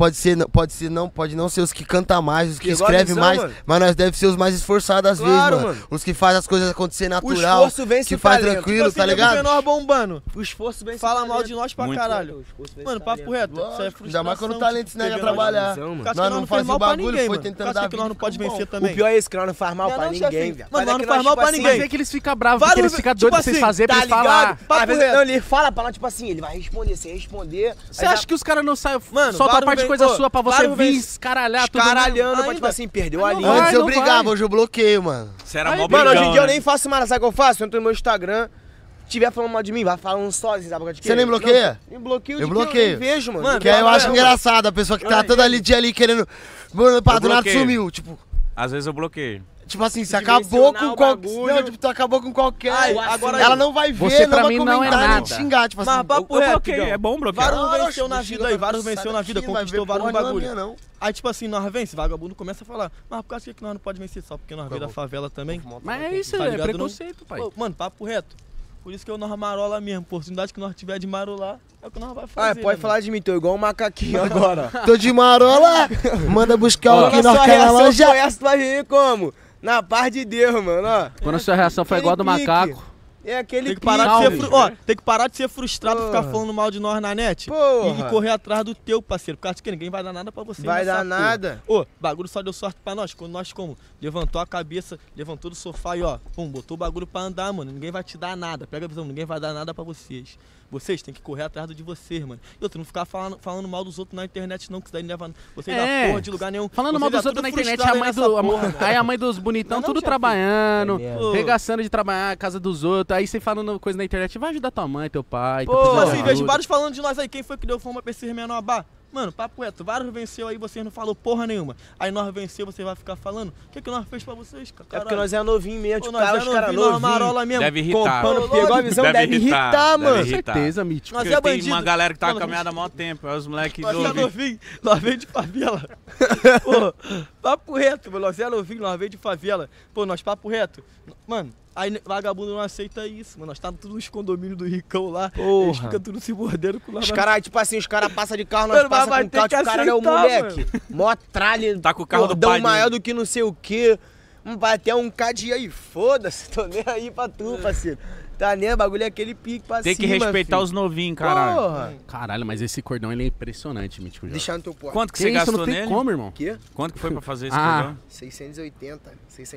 pode não ser os que cantam mais, os que Igual a escrevem visão, mais, mano. mas nós devemos ser os mais esforçados às Claro, vezes, mano. mano. Os que fazem as coisas acontecer O natural, esforço vence que o faz talento. tranquilo, Tipo tá assim, nego ligado? menor bombando. O esforço vem Fala mal de nós pra Muito. caralho. Mano, papo reto. Isso é frustração. Ainda mais quando o talento se nega a TV nós- trabalhar. visão, mano. Acho que Nós não não faz faz mal o pra bagulho, ninguém, foi mano. tentando Acho dar que nós não vida, pode ficou vencer bom. também. O pior é esse, que nós não faz mal Não, pra não, ninguém, chefe. velho. Mano, Mas é nós que não faz nós, mal tipo pra assim, ninguém. Mas é que eles ficam bravos, Vários- porque eles ficam tipo doidos de vocês assim, fazer pra Tá eles falar. ligado? Papo Às vezes, reto. não, ele fala pra nós, tipo assim, ele vai responder, sem responder. Você acha que os caras não saem, Mano, solta a vários parte de vem- coisa ô, sua pra você vários vir vem- escaralhar tudo mesmo? Caralhando, pra, tipo Ainda. assim, perdeu a Não linha. vai, Antes eu não brigava, vai. hoje eu bloqueio, mano. Você era Aí, mó Mano, hoje em brigão, dia eu né? nem faço mais, sabe o que eu faço? Eu entro no meu Instagram, tiver falando mal de mim, vai falando sozinho, sabe o que Você nem bloqueia? Não, eu bloqueio Eu de que bloqueio. eu nem vejo, mano. Mano, Que aí eu acho Não, engraçado, a pessoa que tá Não, toda ali dia ali querendo. Mano, pá, do nada bloqueio. sumiu. Tipo Às vezes eu bloqueio. assim, você Dimensionar acabou o com qualquer. bagulho. Não, tipo, tu acabou com qualquer. Ai, agora ela aí. não vai ver, Você, não pra vai mim, não é comentar, nem nada. te xingar, tipo assim. Mas papo Eu reto, bloqueio, Igão. é bom bloquear. Vários Não, venceu na não vida chega aí, pra vários sai venceu na daqui, vida, não vai conquistou ver vários porra nenhuma bagulho. minha, não. Aí, tipo assim, nós vence, vagabundo começa a falar, mas por causa que nós não pode vencer só porque nós veio da favela também? Mas é isso, Tá é ligado, não? preconceito, pai. Pô, mano, papo reto. Por isso que eu nós marola mesmo. Oportunidade que nós tiver de marolar, é o que nós vai fazer. Ah, pode né, falar de mim, tô igual um macaquinho agora. Tô de marola, manda buscar o que Quando a nós sua quer na reação loja. foi essa, tu vai vir como? Na paz de Deus, mano, ó. Quando a sua reação foi igual a do Aquele pique. macaco. É aquele Tem que parar de Calma, ser, bicho. tem que parar de ser frustrado, Porra. ficar falando mal de nós na net Porra. e correr atrás do teu parceiro. Porque acho que ninguém vai dar nada pra você. Vai nessa dar porra. nada. Ô, bagulho só deu sorte pra nós. Quando nós levantou a cabeça, levantou do sofá e ó, pum, botou o bagulho pra andar, mano. Ninguém vai te dar nada. Pega a visão, ninguém vai dar nada pra vocês. Vocês têm que correr atrás do de vocês, mano. E outra, não ficar falando mal dos outros na internet, não, que isso daí não leva vocês É. da porra de lugar nenhum. Falando Vocês mal dos é outros tudo na internet, frustrado a mãe aí nessa do, porra, aí a mãe dos bonitão Não, tudo chefe. trabalhando, É mesmo. regaçando de trabalhar, casa dos outros. Aí você falando coisa na internet, vai ajudar tua mãe, teu pai. tá Pô, precisando Tipo de assim, vejo ajuda. vários falando de nós aí. Quem foi que deu fama pra esses menor bar? Mano, papo reto, vários venceu aí, vocês não falou porra nenhuma. Aí nós venceu, você vai ficar falando. O que nós fez pra vocês, cara? É porque nós é novinho mesmo, Pô, tipo, nós cara, é os caras novinho, nós novinhos. marola mesmo. Deve irritar. Comprando, pegou a visão, deve irritar, deve mano. irritar. Certeza, Mítico. Nós Porque é tem bandido. uma galera que tá Mano, caminhada há mó tempo. Aí os moleques Nós é novinhos. novinho, nós veio de favela. Pô, papo reto, mano. Nós é novinho, nós veio de favela. Pô, nós papo reto. Mano, aí vagabundo não aceita isso, mano. Nós tá tudo nos condomínios do Ricão lá. Porra. Eles ficam tudo se mordendo com lá. Os caras, tipo assim, os caras passam de carro, nós Mano, mas passamos vai com ter carro, que tipo, o cara é o aceitar, moleque. Mó tralha, Tá com o carro do cordão pai maior dele. do que não sei o quê. Bater um cadinho aí, foda-se, tô nem aí pra tu, parceiro. Tá nem, o bagulho é aquele pique pra Tem que cima, respeitar filho. os novinhos, caralho. Porra. Caralho, mas esse cordão ele é impressionante, Mítico. já. Deixar no teu porta. Quanto que Que você isso, gastou não tem nele? como, irmão. Quê? Quanto que foi pra fazer esse Ah. cordão? 680,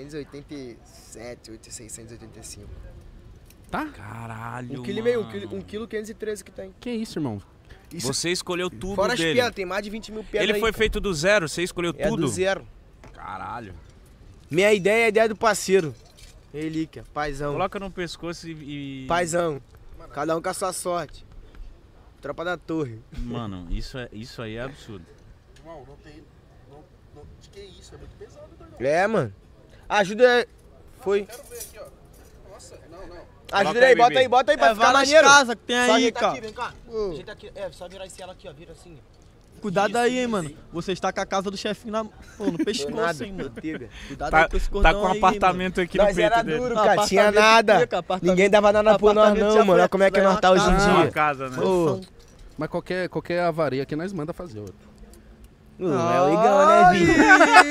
687, 685. Tá? Caralho, 1,5 kg, mano. 1 kg 513 que tem. Que isso, irmão? Isso Você escolheu tudo Fora as dele. pedras, tem mais de 20 mil pedras Ele aí, foi cara. feito do zero, você escolheu É tudo? do zero. Caralho. Minha ideia é a ideia do parceiro. Relíquia, paizão. Coloca no pescoço e... Paizão. Cada um com a sua sorte. Tropa da torre. Mano, isso aí é absurdo. Irmão, não tem. De que isso? É muito pesado, doidão. É, mano. Ajuda. Foi. Quero ver aqui, ó. Nossa, não. Ajuda aí, aí, bota bebê. aí, bota aí pra É ficar várias maneiro. casas que tem Só aí, ajeitar cara. aqui, vem cá. Ajeita aqui. É, só virar esse ela aqui, ó. Vira assim. Cuidado aí, hein, mano. Você está com a casa do chefinho no pescoço, Nada, hein, mano. manteiga. Cuidado Tá, aí com esse cordão tá com um aí, apartamento aqui no Nós era peito dele. duro, Não, cara. Tinha apartamento nada. fica, apartamento- Ninguém dava nada por nós, apartamento não, já mano. foi- Olha como é que já nós tá hoje em casa. É uma dia. casa, né? Pô. Mas qualquer avaria aqui nós manda fazer outro. É o Igão, né, Vini?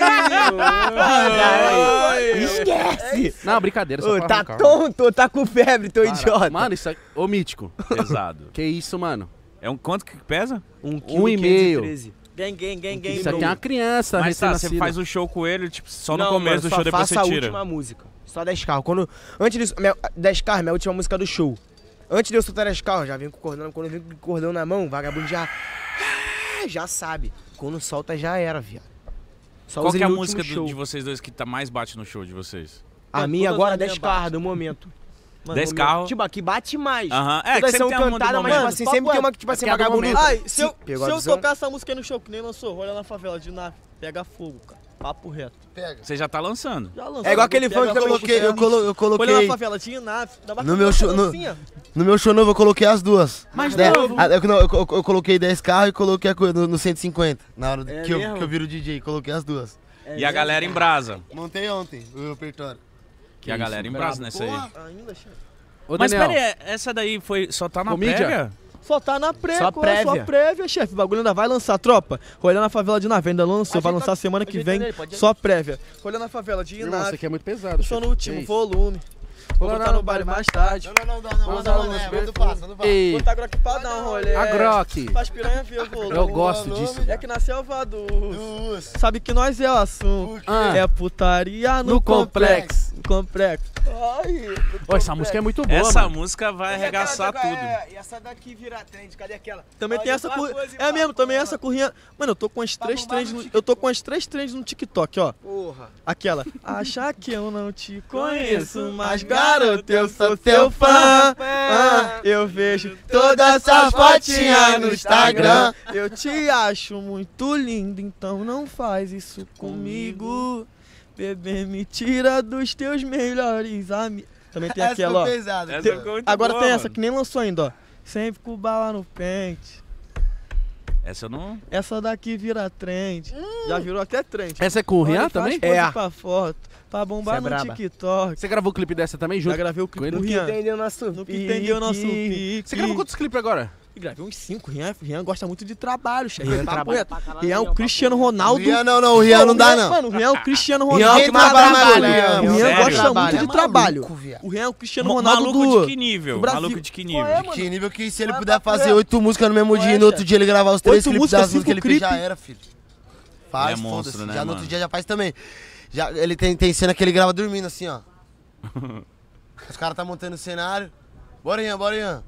Esquece! Não, brincadeira, só Ô, pra tá arrancar. tonto, tá com febre, teu Cara, idiota. Mano, isso aqui... Ô, Mítico. Pesado. Que isso, mano? É um quanto que pesa? 1,5 Gang, gang, gang, gang. Isso aqui é uma criança Mas tá, você recém-nascida. faz o show com ele, tipo, só no Não, começo mano, do só show, depois faço você a tira. última música. Só 10 carros. Antes disso, 10 carros, minha última música do show. Antes de eu soltar 10 carros, já vem com o cordão. Quando eu venho com o cordão na mão, o vagabundo já sabe. Quando solta, já era, viado. Só Qual usei que é a no música último show. de vocês dois que mais bate no show de vocês? A Mano, minha todas agora, as minhas 10 carros, bate. do momento. Mano, 10 no carros. Tipo, aqui bate mais. Aham. É, que Todas sempre são tem uma do cantadas, mas momento. tipo assim, Papo sempre tem uma reto. que, tipo assim, É que é a do vagabundo... momento. Ai, se eu, Pegou a se eu visão? tocar essa música no show, que nem lançou, Rolha na Favela de Nave, pega fogo, cara. Papo reto. Pega. Você já tá lançando. Já lançou. É igual aquele Pega funk que eu fogo, coloquei, pega Eu Rolha coloquei... na Favela de Nave. No meu show- No meu show novo eu coloquei as duas. Mais Né? novo. Eu coloquei 10 carros e coloquei a coisa no 150. Na hora É que eu mesmo? viro DJ, coloquei as duas. E a galera em brasa. Montei ontem o repertório. Que a galera em brasa nessa aí. Ainda, chefe. Ô, Mas Daniel, pera aí, essa daí foi, só tá na Comídia? prévia? Só tá na pré, Só só prévia. prévia, chefe. O bagulho ainda vai lançar, tropa. Rolha na Favela de Nave, ainda lançou. Vai lançar semana que vem, só prévia. Rolha na Favela de irmão, isso Nave. aqui é muito pesado. Só chefe. no último Que isso? volume. Vou Rolha botar na no baile mais tarde. Não, Vamos dar um Ei, Botar grok pra dar um rolê. a Grok. Faz piranha ver o volume. Eu gosto disso. É que na selva do... Sabe que nós é o assunto. Ah. É putaria no, No complexo. Complexo. Ai, Ô, essa música é muito boa, Essa mano. música vai arregaçar tudo. E essa daqui vira trend, cadê aquela? Também tem essa com... É mesmo, também essa corrinha... Mano, eu tô com as três trends no... Eu tô com as três trends no TikTok, ó. Porra. Aquela. Achar que eu não te conheço, mas garoto, eu sou teu fã. Eu vejo todas essas fotinhas no Instagram. Eu te acho muito lindo, então não faz isso comigo. Bebê, me tira dos teus melhores amigos. Também tem aquela, ó. pesada. Essa ficou muito Agora boa, tem essa mano. que nem lançou ainda, ó. Sempre com bala no pente. Essa eu não... Essa daqui vira trend. Já virou até trend. Essa é com o Rian Olha, também? Faz pose É. pra foto, pra bombar Cê é no braba. TikTok. Você gravou o clipe dessa também junto? Já gravei o Com clipe ele? do Que Rian. entendeu nosso No que entendeu nosso pique. Você gravou quantos clipes agora? E gravei uns 5. Rian gosta muito de trabalho, chefe. Rian Papo trabalha reto. pra caralho, Rian é o Rian, Cristiano papo reto. Ronaldo. Não, o Rian não dá, não. Mano, o Rian é o Cristiano Rian Ronaldo. que mais trabalha, O Rian Sério? gosta Trabalha. muito de trabalho. Maluco, viado. O Rian é o Cristiano Ronaldo Maluco do... de que nível? do Brasil. Maluco de que nível? Qual é, mano? Que nível que se ele Vai puder pra fazer frente. 8 músicas no mesmo dia e no outro chefe. dia ele gravar os 3 8 clipes músicas, das músicas que ele 5 fez, já clipes. era, filho. Faz, Ele é monstro, foda-se. né, Já no mano? outro dia já faz também. Já, ele tem cena que ele grava dormindo assim, ó. Os caras tá montando o cenário. Bora, Ian.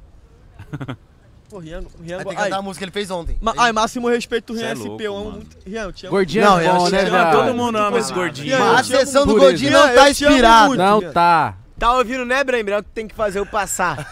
Pô, Rian Aí tem que gosta... cantar a música que ele fez ontem. Ai, máximo respeito, Cê Rian é SP. louco, Eu amo mano. muito. Rian, eu te amo. Gordinho Não, é eu bom, acho né, que velho? Todo mundo ama esse gordinho. Rian, A eu te amo sessão do por Godinho isso. não tá Eu te amo inspirada. muito. Não tá. Tá ouvindo, né, Brembel? Que tem que fazer eu passar.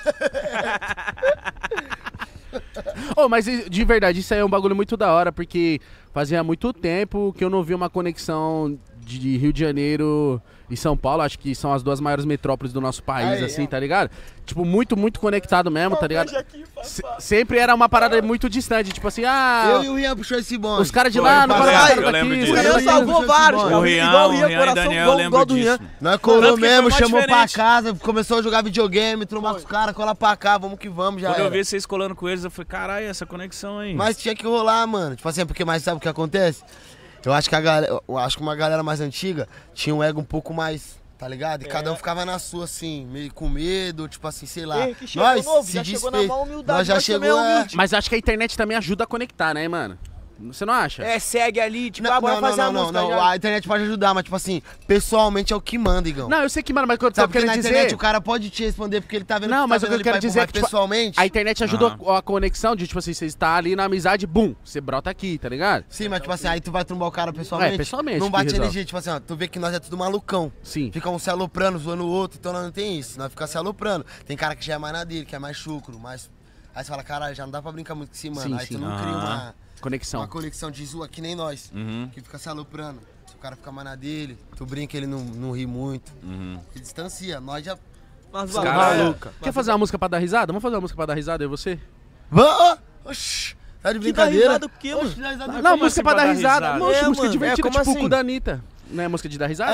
Ô, mas de verdade, isso aí é um bagulho muito da hora, porque fazia muito tempo que eu não vi uma conexão de Rio de Janeiro e São Paulo. Acho que são as duas maiores metrópoles do nosso país, Aí, assim, ó. tá ligado? Tipo, muito conectado mesmo, tá ligado? Sempre era uma parada muito distante, tipo assim, Eu e o Rian puxou esse bonde. os caras de Foi, lá não passado, param os eu caras lembro daqui. disso. os O caras Rian daqui. salvou vários, cara. O Rian, Igual o Rian e coração Daniel, eu igual lembro do Rian. disso. Nós colou Tanto que foi mesmo, mó chamou diferente. pra casa, começou a jogar videogame, trombar com os caras, cola pra cá, vamos que vamos, já Quando eu era. vi vocês colando com eles, eu falei, caralho, essa conexão aí. Mas tinha que rolar, mano. Tipo assim, porque mais sabe o que acontece? Eu acho que uma galera mais antiga tinha um ego um pouco mais, tá ligado? E cada um ficava na sua, assim, meio com medo, tipo assim, sei lá. Ei, que chegou novo, se já chegou na desfez. maior humildade, Nós já nós também chegou, é humilde. Mas acho que a internet também ajuda a conectar, né, mano? Você não acha? É, segue ali, tipo, Não, bora não, fazer não, a não, música. não. já. A internet pode ajudar, mas tipo assim, pessoalmente é o que manda, Igão. Não, eu sei que, mano, mas o que eu tô Sabe, porque querendo na dizer... internet o cara pode te responder porque ele tá vendo Não, que mas tá o que eu vendo quero ali, dizer é mas que, tipo, pessoalmente... A internet ajuda a conexão de, tipo assim, você está ali na amizade, bum, você brota aqui, tá ligado? Sim, mas tipo assim, aí tu vai trombar o cara pessoalmente. É, pessoalmente Não que bate resolve. energia, tipo assim, ó, tu vê que nós é tudo malucão. Sim. Fica um se aloprando, zoando o outro, então nós não tem isso. Nós fica se aloprando. Tem cara que já é mais na dele, que é mais chucro, mais... Aí você fala, caralho, já não dá pra brincar muito com esse mano. Sim, Aí sim. tu não cria Conexão. uma conexão de zoa que nem nós. Uhum, Que fica se aloprando. Se o cara fica mais na dele, tu brinca, ele não ri muito. uhum. Ele distancia. Nós já... Mas cara maluca. Quer fazer uma música pra dar risada? Vamos fazer uma música pra dar risada, eu e você? Vamos! Oxi! Tá de Que dá brincadeira? risada o quê, mano? Oxi, dá risada Não, como música assim pra pra dar dar risada. risada? Oxe, É, música mano. divertida, É, como tipo o assim? cu da Anitta. Não é música de dar risada?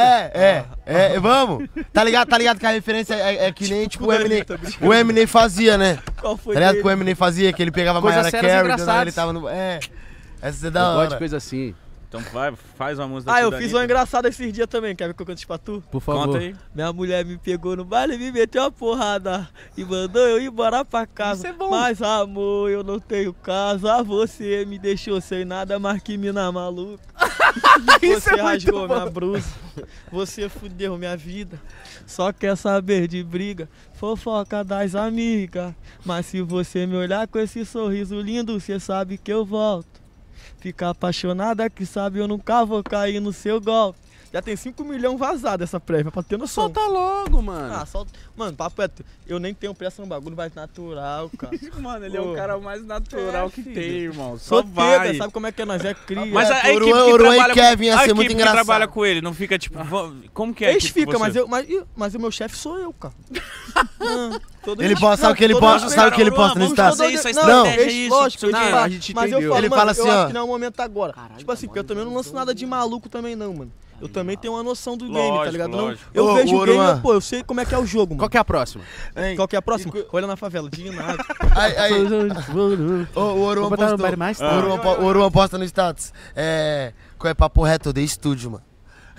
Vamos. Tá ligado que a referência é que nem, tipo, o Eminem, Tá brincando. o Eminem fazia, né? Qual foi Tá ligado dele? que o Eminem fazia, que ele pegava a Coisas Mariah sérias e Carey, engraçadas. ele tava no... Essa é Eu da gosto de hora. coisa assim. Então faz uma música Ah, eu da fiz Anitta. uma engraçada esses dias também. Quer ver que eu canto pra tu? Por favor. Conta aí. Minha mulher me pegou no baile e me meteu uma porrada e mandou eu ir embora pra casa. Isso é bom. Mas amor, eu não tenho casa. Você me deixou sem nada, mais que mina maluca. Isso Você é muito rasgou bom. minha blusa. Você fudeu minha vida. Só quer saber de briga, fofoca das amigas. Mas se você me olhar com esse sorriso lindo, você sabe que eu volto. Fica apaixonada que sabe eu nunca vou cair no seu golpe. Já tem 5 milhões vazado essa prévia, pra ter noção. Solta logo, mano. Ah, solta. Mano, papo é, eu nem tenho pressa no bagulho, vai natural, cara. Mano, ele é o Pô. cara mais natural É, que filho. tem, irmão. Só Sou vai. tega, sabe como é que é? Nós é cria. Mas a equipe Oruan- que Oruan e trabalha Kevin ia a ser equipe muito que engraçado. trabalha com ele, não fica tipo, como que é? a Eles equipe com ficam, você? mas o meu chefe sou eu, cara. Ele posta, sabe o que ele posta, sabe o que ele posta no Vamos status? fazer isso, a Não, estratégia é isso. lógico, não, ele a fala, gente mas eu entendeu. falo, Ele mano, fala assim, eu ó. acho que não é o momento agora. Tipo assim, porque eu também não lanço nada de maluco também não, mano. Eu também tenho uma noção do game, tá Lógico, ligado? lógico. Não, eu Ô, vejo ô, o game, Oruan. pô, eu sei como é que é o jogo, mano. Qual que é a próxima? Qual que é a próxima? Olha na favela, de nada. Aí, o Oruan Vou botar no postou. bar mais O Oruan- o Oruan posta no status. Qual é papo reto? Eu dei estúdio, mano.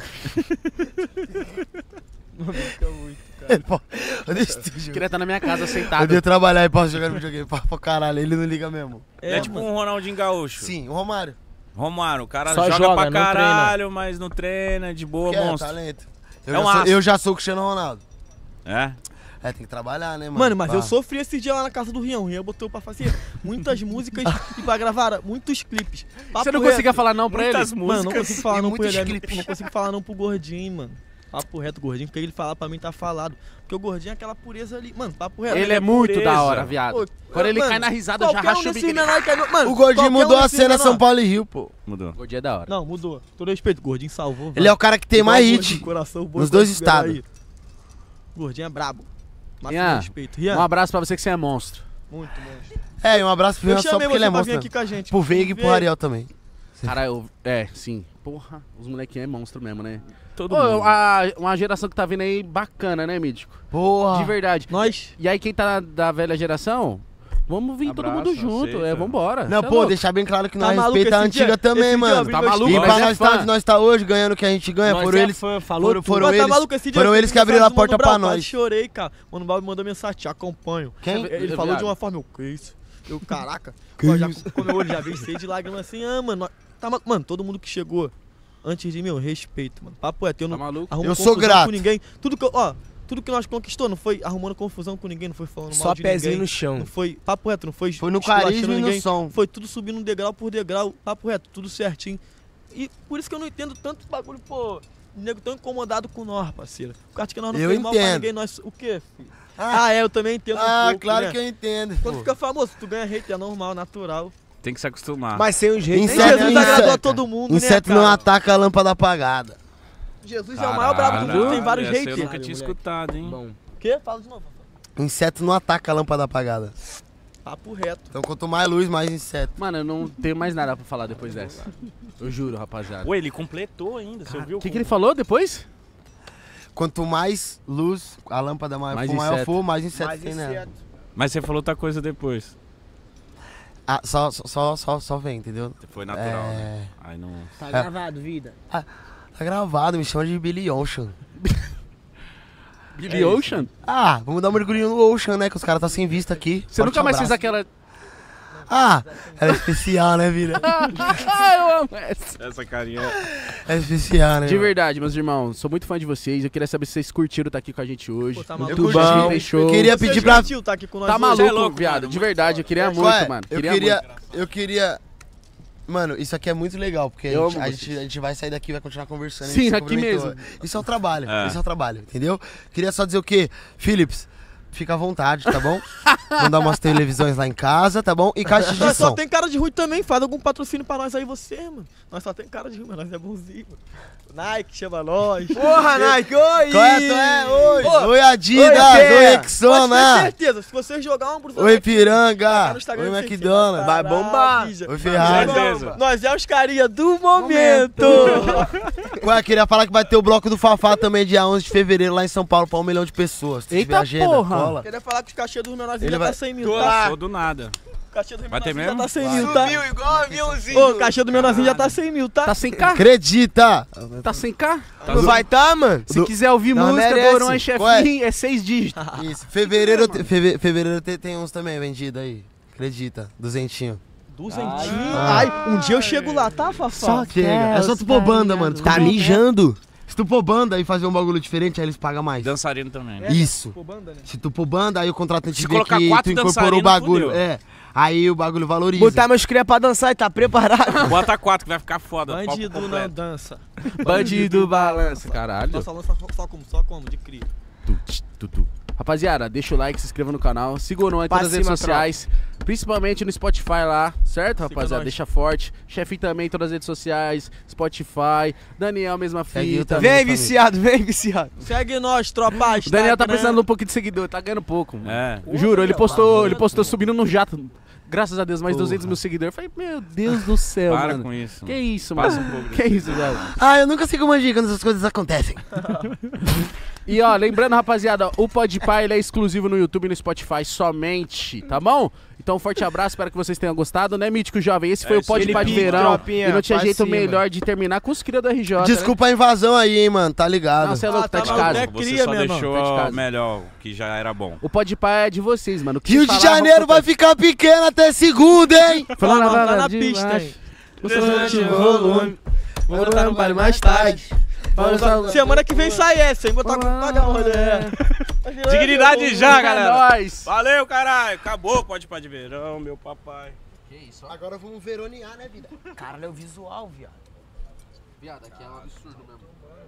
Ele po- Eu dei estúdio. Queria estar na minha casa Eu sentado. dei trabalhar e posso jogar no videogame pra caralho. Ele não liga mesmo. É tipo um Ronaldinho Gaúcho. Sim, o Romário. Romário, o cara Só joga joga, pra não caralho, mas não treina, de boa, Que é monstro. talento. É um aço. Eu já sou o Cristiano Ronaldo. É? É, tem que trabalhar, né, mano? Mano, mas Pá. eu sofri esse dia lá na casa do Rian. O Rian botou pra fazer muitas músicas e pra gravar muitos clipes. Você não Papo conseguia reto. falar não pra ele? Muitas Mano, não músicas. consigo falar e não pro muitos ele. clipes. Não consigo falar não pro gordinho, mano. Papo reto, gordinho, porque ele falar pra mim tá falado. Porque o gordinho é aquela pureza ali. Mano, papo reto. Ele é muito pureza. da hora, viado. Pô, Quando ele mano, cai na risada, eu já qualquer um racho o desses bico. menor que é meu- mano, O Gordinho qualquer mudou um a desses cena menor- São Paulo e Rio, pô. Mudou. O dia é da hora. Não, mudou. Todo respeito, gordinho salvou. Ele é o cara que tem Igual mais o Gordinho, hit. coração, bom, nos dois igual esse estados. aí. Gordinho é brabo. Máximo Rian, respeito. Rian, Um abraço pra você que você é monstro. muito monstro. É, e um abraço pro Eu Rian só chamei porque ele é você pra monstro. vir Né? aqui com a gente. Pro Veiga e pro Veio. Ariel também. Cara, sim. Porra, os molequinhos é monstro mesmo, né? Todo Ô, mundo. uma geração que tá vindo aí bacana, né, Mítico? Porra. De verdade. Nós. E aí, quem tá da velha geração, vamos vir todo Abraço, mundo junto. aceita. vambora. Não, Cê é pô, louco. deixar bem claro que nós maluco respeita a esse antiga dia? também, Esse dia eu mano. abri Tá meu maluco? E espelho. Mas pra é nós fã. tá onde nós tá hoje, ganhando o que a gente ganha, Nós foram é eles. fã, falou tudo. Foram Mas tá eles, maluco esse dia? foram Eu eles fui que abriram a mensagem do porta Mano pra Brown, quase nós. chorei, cara. Mano Brown me mandou mensagem, te acompanho. Quem? Ele falou Viado. de uma forma, eu, que isso? Eu, caraca. Que Ó, já, isso? com meu olho já veio cheio de lágrimas assim, mano. Tá, mano, todo mundo que chegou antes de mim, eu respeito, mano. Papo é, eu Tá não maluco? arrumo Eu sou confusão grato. com ninguém. Tudo que nós conquistou não foi arrumando confusão com ninguém, não foi falando mal Só de pezinho ninguém. no chão. Não foi, papo reto, não foi Foi no esculachando carisma e no ninguém. som. Foi tudo subindo degrau por degrau, papo reto, tudo certinho. E por isso que eu não entendo tanto bagulho, pô, nego tão incomodado com nós, parceiro. Por causa que nós não Eu fez mal pra entendo. ninguém, nós... O quê, filho? Eu também entendo um pouco, Claro né? que eu entendo. Quando pô. fica famoso, tu ganha hate, é normal, natural. Tem que se acostumar. Mas sem os Nem reis. Inseto- Jesus agradou a todo mundo, Inseto né, não cara? ataca a lâmpada apagada. Jesus é o maior brabo do mundo, tem vários essa eu haters. nunca tinha escutado, hein? Bom. O quê? Fala de novo. Inseto não ataca a lâmpada apagada. Papo reto. Então quanto mais luz, mais inseto. Mano, eu não tenho mais nada pra falar depois dessa. Eu juro, rapaziada. Ué, ele completou ainda, você ouviu? O que ele falou depois? Quanto mais luz, a lâmpada Mais for maior inseto. for, mais inseto Mais tem nela. inseto. Mas você falou outra coisa depois. Ah, só vem, entendeu? Foi natural, É. né? Aí não... Tá gravado, vida. Tá gravado, me chama de Billy Ocean. Billy Ocean? Ah, vamos dar um mergulhinho no Ocean, né? Que os caras tá sem vista aqui. Você Forte nunca mais fez abraço. aquela... Ah, ela é especial, né, Vira? Ah, eu amo essa. Essa carinha... É especial, né? De mano? verdade, meus irmãos, sou muito fã de vocês. Eu queria saber se vocês curtiram estar aqui com a gente hoje. Pô, tá Muito maluco. bom, curti. show. Eu queria Você pedir pra... gentil, tá aqui com nós Tá hoje. maluco, Você é louco, viado. mano, De muito verdade, eu queria Qual muito, é? mano. Eu queria... Mano, isso aqui é muito legal, porque Eu a amo gente vai sair daqui e vai continuar conversando. a Sim, gente se aqui cumprimentou. mesmo. Isso é o trabalho, É. isso é o trabalho, entendeu? Queria só dizer o quê? Philips, fica à vontade, tá bom? Mandar umas televisões lá em casa, tá bom? E caixa de Nós só som. tem cara de ruim também, faz algum patrocínio pra nós aí, você, mano. Nós só tem cara de ruim, mas nós é bonzinho, mano. Nike, chama nós. Porra, Nike, oi! Qual é, tu é? Oi! Ô, Oi, Adidas! oi, Oi, Fé. Pode ter Rexona! certeza, se você jogar uma brusa Oi, Nike, Piranga! tá no Instagram Oi, de vocês, McDonald's! Vai bombar. maravilha. Oi, Ferrari! Certeza. Nós é os carinha do momento. Ué, queria falar que vai ter o bloco do Fafá também, dia 11 de fevereiro, lá em São Paulo, pra 1 milhão de pessoas. Se Eita tiver agenda, porra. cola. Queria falar que os cachê dos menores Ele já vai- tá 100 mil, tá? Passou do nada. O cachê dos Vai ter menorzinhos já mesmo? tá 100 mil, tá? igual aviãozinho. Ô, o cachê do menorzinho já tá 100 mil, tá? Tá sem K? Acredita! Tá sem K? Não vai tá, mano? Se quiser ouvir Não música merece. do Oron e Chefinho, é 6 dígitos. Isso, fevereiro, fevereiro tem uns também vendidos aí. Acredita, duzentinho. Duzentinho. Ai, um dia eu chego lá, tá, Fafá? Chega. É só tu pôr banda, mano. Tu tá mijando. Se tu pôr banda e fazer um bagulho diferente, aí eles pagam mais. Dançarino também, né? Isso. Pô, banda, né? Se tu pôr banda, aí o contratante Se vê colocar que tu 4 incorporou o dançarinos, bagulho. fudeu. É. Aí o bagulho valoriza. Botar meus cria pra dançar e tá preparado. Bota 4 que vai ficar foda. palco Bandido não completo. dança. Bandido balança, caralho. Nossa, lança só como? De cria. Rapaziada, deixa o like, se inscreva no canal, sigam o Noah em Pra todas as redes cima, sociais, principalmente no Spotify lá, certo, rapaziada? nós. Deixa forte. Chefinho também em todas as redes sociais, Spotify, Daniel, mesma Segue eu fita. também. Vem, viciado, vem, viciado. Segue nós, tropa. O Daniel tá Instagram. precisando de um pouquinho de seguidor, tá ganhando pouco. Mano. É. Juro, ele postou subindo no jato. Graças a Deus, mais 200 mil seguidores. Eu falei, meu Deus do céu, Para mano. com isso. Que isso, Passa mano? um pouco Que isso, velho? Ah, eu nunca sigo o Mandinho quando essas coisas acontecem. E ó, lembrando, rapaziada, o Podpah ele é exclusivo no YouTube e no Spotify somente, tá bom? Então um forte abraço, espero que vocês tenham gostado, né, Mítico Jovem? Esse foi o isso aí. Podpah de Felipe, verão. tropinha, E não tinha pra jeito cima. melhor de terminar com os cria do RJ. Desculpa a invasão aí, hein, mano. Tá Né? ligado? Não, você é louco, Ah, tá tá de maluco, casa. é Você cria, só meu irmão. deixou Tá de casa. melhor, que já era bom. O Podpah é de vocês, mano. O que Rio vocês de falavam, Janeiro vai ficar pequeno até segunda, hein? Falando Tá nada na de pista, baixo. hein? O som de volume. Vou botar no baile mais tarde. Semana que vem sai essa, hein? Botar com pagar o rolê. Dignidade já, galera. É nóis. Valeu, caralho. Acabou o Podpah de verão, meu papai. Agora vamos veronear, né, vida? Caralho, é o visual, viado. Viado, aqui é um absurdo mesmo.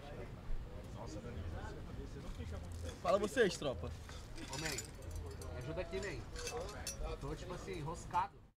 Fala vocês, tropa. Ô, man, me ajuda aqui, man. Tô, tipo assim, enroscado.